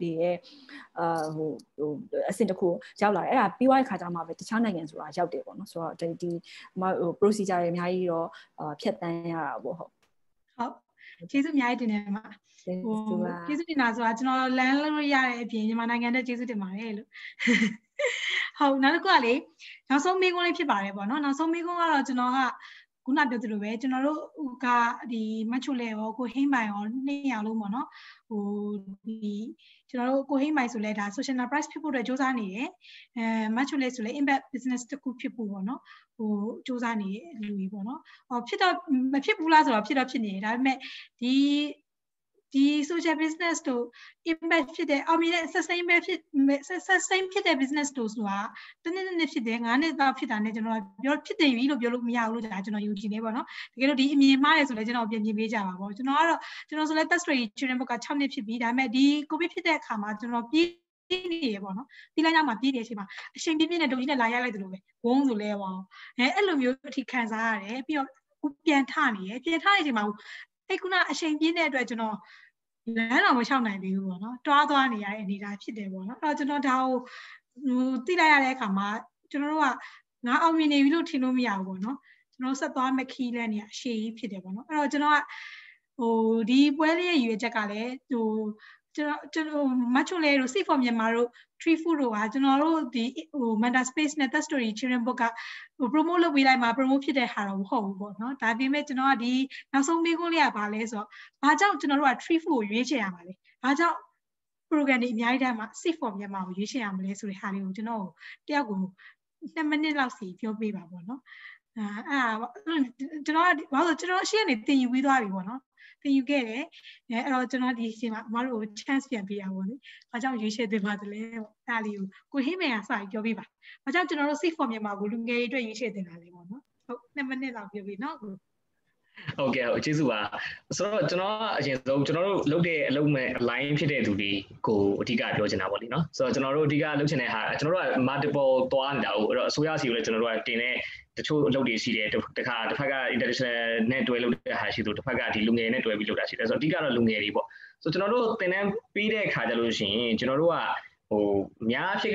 တွေရဲ့အာဟိုဟိုအဆင့်တစ်ခုရောက်လာတယ်အဲ့ဒါပြီးသွားတဲ့ခါကျမှပဲတခြားနိုင်ငံဆိုတာရောက်တယ်ပေါ့နော်ဆိုတော့ဒီဒီဟို procedure တွေအများကြီးတော့ဖြတ်တန်းရတာပေါ့ဟုတ်ဟုတ်ကျေးဇူးအများကြီးတင်တယ်မှာဟိုကျေးဇူးတင်တာဆိုတာကျွန်တော်လမ်းလို့ရတဲ့အပြင်မြန်မာနိုင်ငံနဲ့ကျေးဇူးတင်ပါတယ်လို့ဟုတ်နောက်တစ်ခုကလေနောက်ဆုံးမေးခွန်းလေးဖြစ်ပါတယ်ပေါ့နော်နောက်ဆုံးမေးခွန်းကတော့ကျွန်တော်ကခုနပြောသလိုပဲကျွန်တော်တို့ကဒီမတ်ချိုလေရောကိုဟိမ့်မိုင်ရောနှစ်ယောက်လုံးပေါ့နော်ဟိုဒီကျွန်တော်တို့ကိုဟိမ့်မိုင်ဆိုလဲဒါ social enterprise ဖြစ်ဖို့အတွက်စူးစမ်းနေတယ်အဲမတ်ချိုလေဆိုလဲ impact business တစ်ခုဖြစ်ဖို့ပေါ့နော်ဟိုစူးစမ်းနေတဲ့လူကြီးပေါ့နော်ဟောဖြစ်တော့မဖြစ်ဘူးလားဆိုတော့ဖြစ်တော့ဖြစ်နေတယ်ဒါပေမဲ့ဒီဒီ social business တို့ impact ဖြစ်တဲ့အောင်မြင်တဲ့ sustainable ဖြစ် sustain ဖြစ်တဲ့ business တို့ဆိုတာတနည်းနည်းဖြစ်တယ်ငါးနှစ်တော့ဖြစ်တာနဲ့ကျွန်တော်ပြောဖြစ်တယ်ပြီလို့ပြောလို့မရဘူးလို့ကျွန်တော်ယူကြည်နေပေါ့နော်တကယ်လို့ဒီအမြင်မှားတယ်ဆိုလဲကျွန်တော်ပြင်ပြင်ပေးကြပါပေါ့ကျွန်တော်ကတော့ကျွန်တော်ဆိုလဲ test rate children book က၆နှစ်ဖြစ်ပြီဒါပေမဲ့ဒီ covid ဖြစ်တဲ့အခါမှာကျွန်တော်ပြေးနေရပေါ့နော်ဒီလမ်းကြောင်းမှာပြေးနေတဲ့အချိန်မှာအချိန်ပြင်းပြင်းနဲ့ဒုံကြီးနဲ့လာရလိုက်တယ်လို့ပဲဝုန်းဆိုလဲပေါ့အဲအဲ့လိုမျိုးအထိခံစားရတယ်ပြီးတော့ပြန်ထနေရပြန်ထနေချိန်မှာအဲ့ခုနအချိန်ပြင်းတဲ့အတွက်ကျွန်တော်လမ်းတော်မလျှောက်နိုင်သေးဘူးပေါ့နော်တွားသွားနေရတဲ့အနေအထားဖြစ်တယ်ပေါ့နော်အဲ့တော့ကျွန်တော်ဒါကိုဟိုသိလိုက်ရတဲ့အခါမှာကျွန်တော်တို့ကငါအောင်မြင်နေပြီလို့ထင်လို့မရဘူးပေါ့နော်ကျွန်တော်ဆက်သွားမဲ့ခီးလဲနေရအရှိကြီးဖြစ်တယ်ပေါ့နော်အဲ့တော့ကျွန်တော်ကဟိုဒီပွဲလေးရဲ့ရည်ရွယ်ချက်ကလည်းဟိုကျွန်တော်ကျွန်တော်မတ်ချိုလေတို့ Safe for Myanmar တို့ Tree Food တို့ကကျွန်တော်တို့ဒီဟို Mental Space နဲ့ That Story Children Book ကဟို promote လုပ်ပေးလိုက်မှာ promote ဖြစ်တဲ့ဟာတော့မဟုတ်ဘူးပေါ့နော်ဒါပေမဲ့ကျွန်တော်ကဒီနောက်ဆုံးမေးခွန်းလေးကဘာလဲဆိုတော့ဘာကြောင့်ကျွန်တော်တို့က Tree Food ကိုရွေးချယ်ရမှာလဲဘာကြောင့် program တွေအများကြီးတန်းမှာ Safe for Myanmar ကိုရွေးချယ်ရမှာလဲဆိုတဲ့ဟာလေးကိုကျွန်တော်တယောက်ကိုနှစ်မိနစ်လောက်စီပြောပေးပါပေါ့နော်အဲအဲ့ကျွန်တော်ကဘာလို့ကျွန်တော်ရှေ့ကနေတင်ယူပြီးသွားပြီပေါ့နော်တင်ယူခဲ့တယ်အဲအဲ့တော့ကျွန်တော်ဒီချိန်မှာအမတို့ကို chance ပြန်ပေးရပါဘောလေဘာကြောင့်ရွေးချယ်တင်ပါတယ်လဲပေါ့ဒါလေးကိုကိုဟိမေကစပြီးပြောပေးပါဘာကြောင့်ကျွန်တော်တို့ Safe for Myanmar ကိုလူငယ်တွေအတွက်ရွေးချယ်တင်တာလဲပေါ့နော်ဟုတ်နှစ်မိနစ်လောက်ပြောပြီးနော်ဟုတ်ကဲ့ဟုတ်ကျေးဇူးပါဆိုတော့ကျွန်တော်အရင်ဆုံးကျွန်တော်တို့လုပ်တဲ့အလုပ်မဲ့ align ဖြစ်တဲ့သူတွေကိုအဓိကပြောချင်တာပေါ့လေနော်ဆိုတော့ကျွန်တော်တို့အဓိကလုပ်ချင်တဲ့ဟာကျွန်တော်တို့က multiple သွားနေတာဟုတ်အဲ့တော့အစိုးရစီကိုလည်းကျွန်တော်တို့ကတင်တဲ့တချို့အလုပ်တွေရှိတယ်တခါတစ်ဖက်က international နဲ့တွဲလုပ်တဲ့ဟာရှိသူတစ်ဖက်ကဒီလူငယ်နဲ့တွဲပြီးလုပ်တာရှိတယ်ဆိုတော့အဓိကတော့လူငယ်တွေပေါ့ဆိုတော့ကျွန်တော်တို့သင်တန်းပြီးတဲ့အခါကျလို့ရှိရင်ကျွန်တော်တို့ကဟိုအများဖြစ်က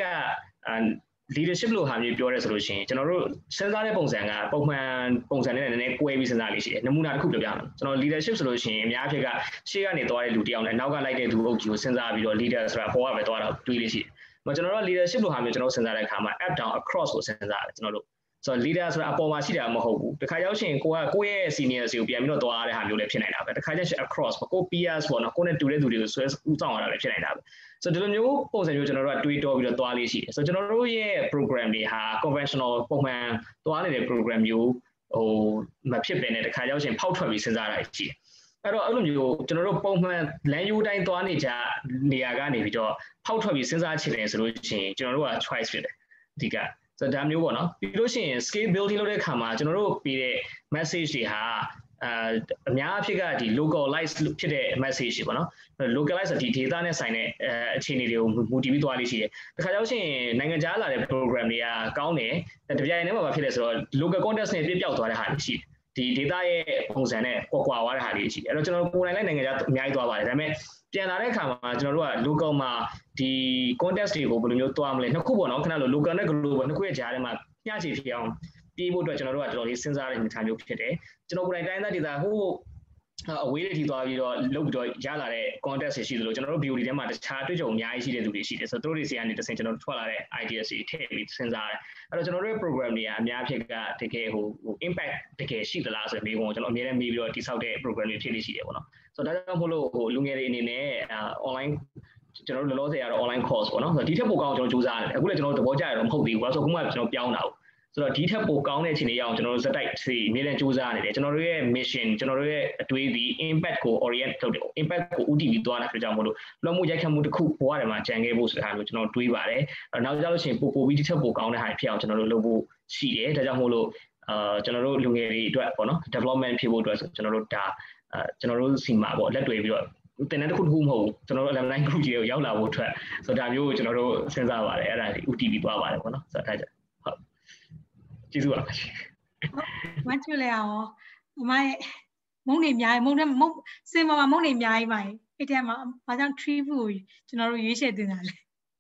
leadership လို့ဟာမျိုးပြောရဲဆိုလို့ရှိရင်ကျွန်တော်တို့စဉ်းစားတဲ့ပုံစံကပုံမှန်ပုံစံနဲ့နည်းနည်းကွဲပြီးစဉ်းစားလေးရှိတယ်နမူနာတစ်ခုပြောပြမယ်ကျွန်တော် leadership ဆိုလို့ရှိရင်အများဖြစ်ကရှေ့ကနေသွားတဲ့လူတယောက်နဲ့နောက်ကလိုက်တဲ့သူအုပ်ကြီးကိုစဉ်းစားပြီးတော့ leader ဆိုတာပေါ်ကပဲသွားတာတွေးလေးရှိတယ်။ကျွန်တော်တို့ leadership လို့ဟာမျိုးကျွန်တော်စဉ်းစားတဲ့အခါမှာ up down across ကိုစဉ်းစားတယ်ကျွန်တော်တို့ဆိုတော့ leader ဆိုတာအပေါ်မှာရှိတာမဟုတ်ဘူး။တခါရောက်ရှင်ကိုကကိုယ့်ရဲ့ seniors တွေကိုပြန်ပြီးတော့သွားရတဲ့ဟာမျိုးလည်းဖြစ်နိုင်တာပဲ။တခါကျရှင် across ကို peers ပေါ့နော်ကိုနဲ့တူတဲ့သူတွေကိုဆွဲဦးဆောင်ရတာလည်းဖြစ်နိုင်တာပဲ။ဆိုတော့ဒီလိုမျိုးပုံစံမျိုးကျွန်တော်တို့ကတွေးတောပြီးတော့သွားလေးရှိတယ်။ဆိုတော့ကျွန်တော်တို့ရဲ့ program တွေဟာ conventional ပုံမှန်သွားနေတဲ့ program မျိုးဟိုမဖြစ်ပဲနဲ့တခါရောက်ရှင်ဖောက်ထွက်ပြီးစဉ်းစားတာရှိတယ်။အဲ့တော့အဲ့လိုမျိုးကျွန်တော်တို့ပုံမှန်လမ်းယူတိုင်းသွားနေကြနေရာကနေပြီးတော့ဖောက်ထွက်ပြီးစဉ်းစားချင်တယ်ဆိုလို့ရှိရင်ကျွန်တော်တို့က choice ဖြစ်တယ်အဓိကဆိုတော့ဒါမျိုးပေါ့နော်ပြီးလို့ရှိရင် scale building လုပ်တဲ့အခါမှာကျွန်တော်တို့ပေးတဲ့ message တွေဟာအာအများအဖြစ်ကဒီ localize ဖြစ်တဲ့ message တွေပေါ့နော် localize ဆိုဒီ data နဲ့ဆိုင်တဲ့အခြေအနေတွေကိုမူတည်ပြီးသွားလေးရှိတယ်တခါကျတော့ရှင်နိုင်ငံခြားလာတဲ့ program တွေကကောင်းတယ်တပြိုင်တည်းမှာဘာဖြစ်လဲဆိုတော့ local context နဲ့ပြည့်ပြောက်သွားတဲ့ဟာတွေရှိတယ်ဒီ data ရဲ့ပုံစံနဲ့ကွာကွာသွားတဲ့ဟာတွေရှိတယ်အဲ့တော့ကျွန်တော်ကိုယ်တိုင်လည်းနိုင်ငံခြားအများကြီးသွားပါတယ်ဒါပေမဲ့ပြန်လာတဲ့အခါမှာကျွန်တော်တို့က local မှာဒီ context တွေကိုဘယ်လိုမျိုးသွားမလဲနှစ်ခုပေါ့နော်ခဏလို့ local နဲ့ global နှစ်ခုရဲ့ကြားထဲမှာညှချဖြစ်အောင်ပြေးဖို့အတွက်ကျွန်တော်တို့ကတော်တော်လေးစဉ်းစားတဲ့အနေအထားမျိုးဖြစ်တယ်ကျွန်တော်ကိုယ်တိုင်တိုင်းသားဒေတာဟိုအဝေးတွေထိသွားပြီးတော့လုပ်ပြီးတော့ရလာတဲ့ context တွေရှိသလိုကျွန်တော်တို့ view တွေထဲမှာတခြားတွေ့ကြုံအများကြီးရှိတဲ့သူတွေရှိတယ်ဆိုတော့တို့တွေစီကနေတစ်ဆင့်ကျွန်တော်တို့ထွက်လာတဲ့ ideas တွေထည့်ပြီးစဉ်းစားတယ်အဲ့တော့ကျွန်တော်တို့ရဲ့ program တွေကအများဖြစ်ကတကယ်ဟို impact တကယ်ရှိသလားဆိုတဲ့မေးခွန်းကိုကျွန်တော်အများနဲ့မေးပြီးတော့တိစောက်တဲ့ program တွေဖြစ်နေရှိတယ်ပေါ့နော်ဆိုတော့ဒါကြောင့်မို့လို့ဟိုလူငယ်တွေအနေနဲ့ online ကျွန်တော်တို့လောလောဆယ်ကတော့ online course ပေါ့နော်ဆိုတော့ဒီထက်ပိုကောင်းကျွန်တော်စူးစမ်းတယ်အခုလည်းကျွန်တော်တို့သဘောကျရတော့မဟုတ်သေးဘူးဆိုတော့ခုမှကျွန်တော်ပြောင်းတာဆိုတော့ဒီထက်ပိုကောင်းတဲ့အခြေအနေရအောင်ကျွန်တော်တို့စက်တိုက်စီအမြဲတမ်းစူးစမ်းနေတယ်ကျွန်တော်တို့ရဲ့ mission ကျွန်တော်တို့ရဲ့အတွေးဒီ impact ကို orient လုပ်တယ် impact ကိုဦးတည်ပြီးသွားတာဖြစ်ကြောင်းမို့လို့လွှမ်းမိုးရိုက်ခတ်မှုတစ်ခုဘဝထဲမှာကြံခဲ့ဖို့ဆိုတာမျိုးကျွန်တော်တွေးပါတယ်နောက်ကြလို့ရှိရင်ပို့ပို့ပြီးဒီထက်ပိုကောင်းတဲ့ဟာဖြစ်အောင်ကျွန်တော်တို့လုပ်ဖို့ရှိတယ်ဒါကြောင့်မို့လို့အာကျွန်တော်တို့လူငယ်တွေအတွက်ပေါ့နော် development ဖြစ်ဖို့အတွက်ဆိုကျွန်တော်တို့ဒါအာကျွန်တော်တို့စီမှာပေါ့လက်တွေ့ပြီးတော့တင်တဲ့တစ်ခုတစ်ခုမဟုတ်ဘူးကျွန်တော်တို့ alumni group ကြီးကိုရောက်လာဖို့အတွက်ဆိုတော့ဒါမျိုးကိုကျွန်တော်တို့စဉ်းစားပါတယ်အဲ့ဒါဒီ ဦးတည်ပြီးသွားပါတယ်ပေါ့နော်ဆိုတော့ဒါကြောင့်ဟုတ်ကျေးဇူးပါမချူလေအောင်အမရဲ့မုံနေအများကြီးမုံနဲ့မုံစင်ပေါ်မှာမုံနေအများကြီးပါအဲ့ထဲမှာဘာကြောင့် tree food ကျွန်တော်တို့ရွေးချယ်တင်တာလဲ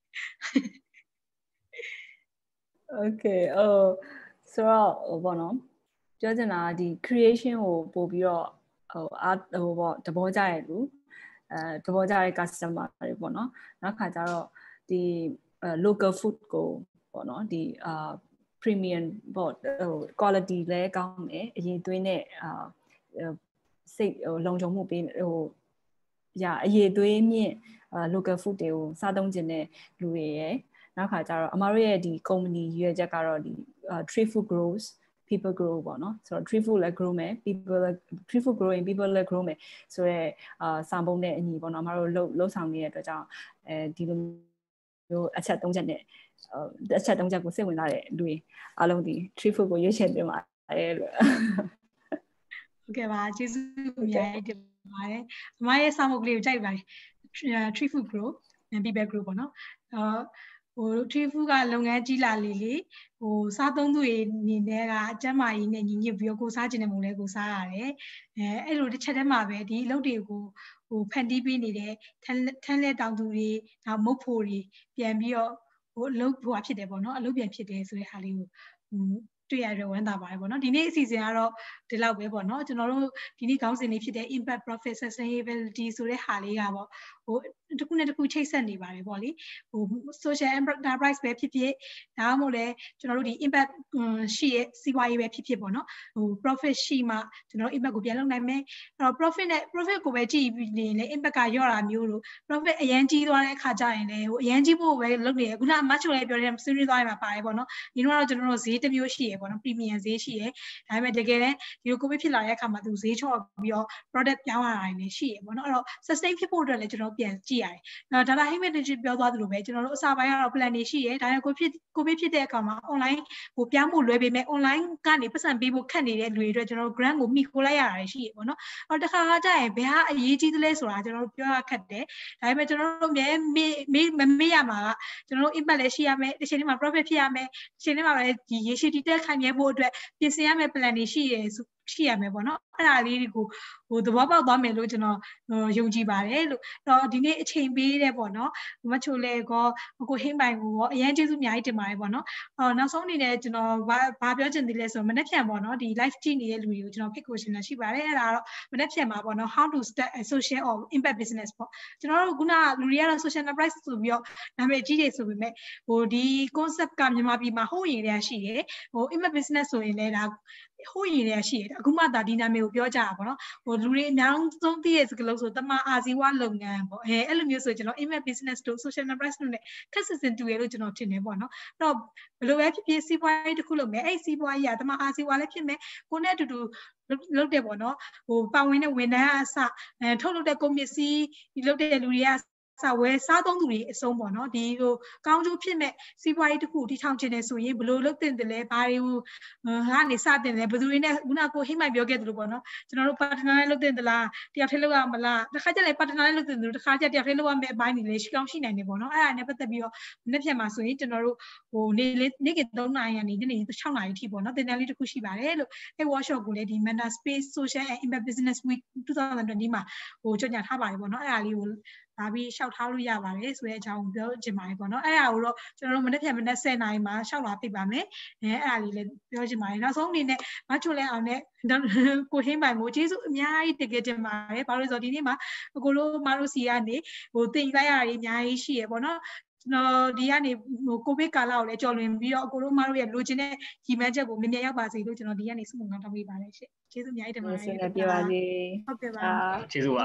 Okay အော်ဆိုတော့ဟိုပေါ့နော်ပြောချင်တာဒီ creation ကိုပို့ပြီးတော့ဟိုအားဟိုပေါ့သဘောကျရလူအဲသဘောကျတဲ့ customer တွေပေါ့နော်နောက်ခါကျတော့ဒီ local food ကိုပေါ့နော်ဒီအာ premium ပေါ့ဟို quality လဲကောင်းတယ်အရင်သွင်းတဲ့အာစိတ်ဟိုလုံခြုံမှုပေးဟိုရာအရေးသွေးမြင့် local food တွေကိုစားသုံးခြင်းတဲ့လူတွေရယ်နောက်ခါကျတော့အမတို့ရဲ့ဒီ company ရွေးချက်ကတော့ဒီ tree food grows people grow ပေါ့နော်ဆိုတော့ tree food လည်း grow မယ် people tree food growing people လည်း grow မယ်ဆိုတော့အာစာပုံနဲ့အညီပေါ့နော်အမတို့လှုပ်လှုပ်ဆောင်နေတဲ့အတွက်ကြောင့်အဲဒီလိုမျိုးအချက်သုံးချက်နဲ့အချက်သုံးချက်ကိုစိတ်ဝင်စားတဲ့လူတွေအားလုံးဒီ tree food ကိုရွေးချယ်ပေးပါတယ်လို့ဟုတ်ကဲ့ပါကျေးဇူးအများကြီးတင်ပါတယ်အမရဲ့စာမုတ်ကလေးကိုကြိုက်ပါတယ် tree food grow and people grow ပေါ့နော်အာဟို tree food ကလုပ်ငန်းကြီးလာလေလေဟိုစားသုံးသူတွေအနေနဲ့ကအကျန်းမာရေးနဲ့ညီညွတ်ပြီးတော့ကိုစားခြင်းတဲ့မုံလဲကိုစားရတယ်အဲအဲ့လိုတစ်ချက်တည်းမှာပဲဒီအလုပ်တွေကိုဟိုဖန်တီးပေးနေတဲ့ထန်းထန်းလဲတောင်သူတွေနောက်မုတ်ဖိုတွေပြန်ပြီးတော့ဟိုအလုပ်ဟိုဖြစ်တယ်ပေါ့နော်အလုပ်ပြန်ဖြစ်တယ်ဆိုတဲ့ဟာလေးကိုဟိုတွေ့ရတဲ့ဝမ်းသာပါတယ်ပေါ့နော်ဒီနေ့အစီအစဉ်ကတော့ဒီလောက်ပဲပေါ့နော်ကျွန်တော်တို့ဒီနေ့ခေါင်းစဉ်လေးဖြစ်တဲ့ impact profit sustainability ဆိုတဲ့ဟာလေးကပေါ့ဟိုတစ်ခုနဲ့တစ်ခုချိတ်ဆက်နေပါတယ်ပေါ့လေဟို social enterprise ပဲဖြစ်ဖြစ်ဒါမှမဟုတ်လဲကျွန်တော်တို့ဒီ impact ရှိရဲ့စီးပွားရေးပဲဖြစ်ဖြစ်ပေါ့နော်ဟို profit ရှိမှကျွန်တော်တို့ impact ကိုပြန်လုပ်နိုင်မယ်အဲ့တော့ profit နဲ့ profit ကိုပဲကြည့်ပြီးနေလဲ impact ကရော့တာမျိုးလို့ profit အရန်ကြီးသွားတဲ့အခါကျရင်လည်းဟိုအရန်ကြီးဖို့ပဲလုပ်နေရခုနအမချိုလည်းပြောတယ်ဆွေးနွေးသွားရမှာပါတယ်ပေါ့နော်ဒီတော့ကျွန်တော်တို့ဈေးတစ်မျိုးရှိရပေါ့နော် premium ဈေးရှိရဒါပေမဲ့တကယ်လည်းဒီလို covid ဖြစ်လာတဲ့အခါမှာသူဈေးချော့ပြီးတော့ product ပြောင်းလာတာလည်းရှိရပေါ့နော်အဲ့တော့ sustain ဖြစ်ဖို့အတွက်လည်းကျွန်တော်ပြန်ကြည့်ရတယ်နော်ဒါလာဟိမက်တချပြောသွားသလိုပဲကျွန်တော်တို့အစပိုင်းကတော့ plan တွေရှိရဒါပေမဲ့ covid covid ဖြစ်တဲ့အခါမှာ online ဟိုပြောင်းဖို့လွယ်ပေမဲ့ online ကနေပတ်စံပေးဖို့ခက်နေတဲ့လူတွေအတွက်ကျွန်တော်တို့ grant ကိုမိခိုးလိုက်ရတာရှိရပေါ့နော်အဲ့တော့တစ်ခါခါကျရင်ဘယ်ဟာအရေးကြီးသလဲဆိုတာကျွန်တော်တို့ပြောရခက်တယ်ဒါပေမဲ့ကျွန်တော်တို့အမြဲမေးမေးမမေးရမှာကကျွန်တော်တို့ impact လည်းရှိရမယ်တစ်ချိန်တည်းမှာ profit ဖြစ်ရမယ်တစ်ချိန်တည်းမှာပဲဒီရေရှည်တည်တက်ခိုင်မြဲဖို့အတွက်ပြင်ဆင်ရမယ့် plan တွေရှိရရှိရမယ်ပေါ့နော်အဲ့ဒါလေးတွေကိုဟိုသဘောပေါက်သွားမယ်လို့ကျွန်တော်ယုံကြည်ပါတယ်လို့တော့ဒီနေ့အချိန်ပေးတဲ့ပေါ့နော်မချိုလေကောကိုဟင်းပိုင်ကိုရောအရင်ကျေးဇူးအများကြီးတင်ပါတယ်ပေါ့နော်အော်နောက်ဆုံးအနေနဲ့ကျွန်တော်ဘာဘာပြောချင်သေးလဲဆိုတော့မနေ့ဖြန်ပေါ့နော်ဒီ live ကြည့်နေတဲ့လူတွေကိုကျွန်တော်ဖိတ်ခေါ်ရှင်တာရှိပါတယ်အဲ့ဒါတော့မနေ့ဖြန်မှာပေါ့နော် how to start a social or impact business ပေါ့ကျွန်တော်တို့ခုနလူတွေကတော့ social enterprise ဆိုပြီးတော့နာမည်ကြီးတယ်ဆိုပေမဲ့ဟိုဒီ concept ကမြန်မာပြည်မှာဟိုးရင်တည်းရှိတယ်ဟို impact business ဆိုရင်လည်းဒါဟိုးရင်တည်းရှိတယ်အခုမှဒါဒီနာမည်ကိုပြောကြတာပေါ့နော်ဟိုလူတွေအများဆုံးသိတဲ့စကားလုံးဆိုတမအာဇီဝလုပ်ငန်းပေါ့အဲအဲ့လိုမျိုးဆိုကျွန်တော် impact business တို့ social enterprise တို့ ਨੇ ခက်စစ်စင်တူရလို့ကျွန်တော်ထင်တယ်ပေါ့နော်အဲ့တော့ဘယ်လိုပဲဖြစ်ဖြစ်စီးပွားရေးတစ်ခုလုပ်မယ်အဲ့စီးပွားရေးကတမအာဇီဝလည်းဖြစ်မယ်ကိုနဲ့အတူတူလုပ်တယ်ပေါ့နော်ဟိုပါဝင်တဲ့ဝန်ထမ်းအစအဲထုတ်လုပ်တဲ့ကုန်ပစ္စည်းဒီလုပ်တဲ့လူတွေကစာဝယ်စားသုံးသူတွေအဆုံးပေါ့နော်ဒီဟိုကောင်းကျိုးဖြစ်မဲ့စီးပွားရေးတစ်ခုတီထောင်ခြင်းတယ်ဆိုရင်ဘယ်လိုလုပ်တင်တယ်လဲဘာတွေကိုကနေစတင်လဲဘယ်သူတွေနဲ့ခုနကကိုဟိမိုင်ပြောခဲ့တယ်လို့ပေါ့နော်ကျွန်တော်တို့ partner နဲ့လုပ်တင်သလားတယောက်တည်းလုပ်ရမလားတစ်ခါကျလည်း partner နဲ့လုပ်တင်တယ်တစ်ခါကျတယောက်တည်းလုပ်ရမယ့်အပိုင်းတွေလည်းရှိကောင်းရှိနိုင်တယ်ပေါ့နော်အဲ့ဒါနဲ့ပတ်သက်ပြီးတော့နေ့ဖြန်မှာဆိုရင်ကျွန်တော်တို့ဟိုနေ့လေးနေ့ကသုံးနာရီကနေနေ့နေ့၆နာရီထိပေါ့နော်တင်တန်းလေးတစ်ခုရှိပါတယ်လို့အဲ့ workshop ကိုလည်းဒီ Mentor Space Social and Impact Business Week twenty twentyမှာဟိုကြော်ညာထားပါတယ်ပေါ့နော်အဲ့ဒါလေးကိုဒါပြီးရှောက်ထားလို့ရပါတယ်ဆိုတဲ့အကြောင်းပြောချင်ပါတယ်ပေါ့နော်အဲ့ဒါကိုတော့ကျွန်တော်တို့မနေ့ဖြန်မနေ့tenနာရီမှာရှောက်လာပြပါမယ်အဲအဲ့ဒါလေးလည်းပြောချင်ပါတယ်နောက်ဆုံးအနေနဲ့မချိုလဲအောင်နဲ့ကိုဟင်းပိုင်ကိုကျေးဇူးအများကြီးတင်ကြပါတယ်ဘာလို့လဲဆိုတော့ဒီနေ့မှာကိုလိုမတို့စီကနေဟိုတင်လိုက်ရတာအများကြီးရှိရပေါ့နော်ကျွန်တော်ဒီကနေဟိုကိုဗစ်ကာလကိုလည်းကြော်လွင်ပြီးတော့ကိုလိုမတို့ရဲ့လိုချင်တဲ့ညီမချက်ကိုမြင်မြင်ရောက်ပါစေလို့ကျွန်တော်ဒီကနေဆုမွန်ကောင်းတောင်းပေးပါတယ်ရှင့်ကျေးဇူးအများကြီးတင်ပါတယ်ဆုမွန်ပြပါစေဟုတ်ကဲ့ပါကျေးဇူးပါ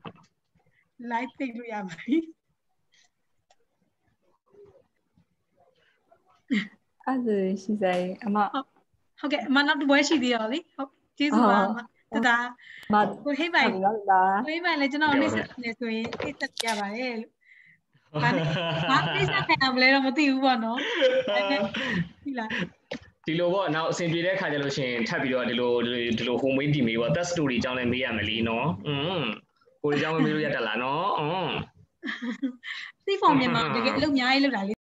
live သိလို့ရပါပြီအဲ့ဒါရှိစေအမဟုတ်ကဲ့အမနောက်တစ်ပွဲရှိသေးရောလေဟုတ်ကျေးဇူးပါတဒါကိုဟိပိုင်ကိုဟိပိုင်လည်းကျွန်တော်နေ့ဆက်နေဆိုရင်အိတ်ဆက်ပြပါတယ်လို့ဘာနဲ့ဘာအိတ်ဆက်ခံရမလဲတော့မသိဘူးပေါ့နော်ဒီလားဒီလိုပေါ့နောက်အဆင်ပြေတဲ့ခါကျလို့ရှိရင်ထပ်ပြီးတော့ဒီလိုဒီလို home made ဒီမေးပေါ့ that story အကြောင်းလည်းမေးရမယ်လीနော်อืมကိုယ်အကြောင်းမေးလို့ရတတ်လားနော်อืมသိဖို့မြန်မာတကယ်အလုပ်အများကြီးလုပ်တာလေ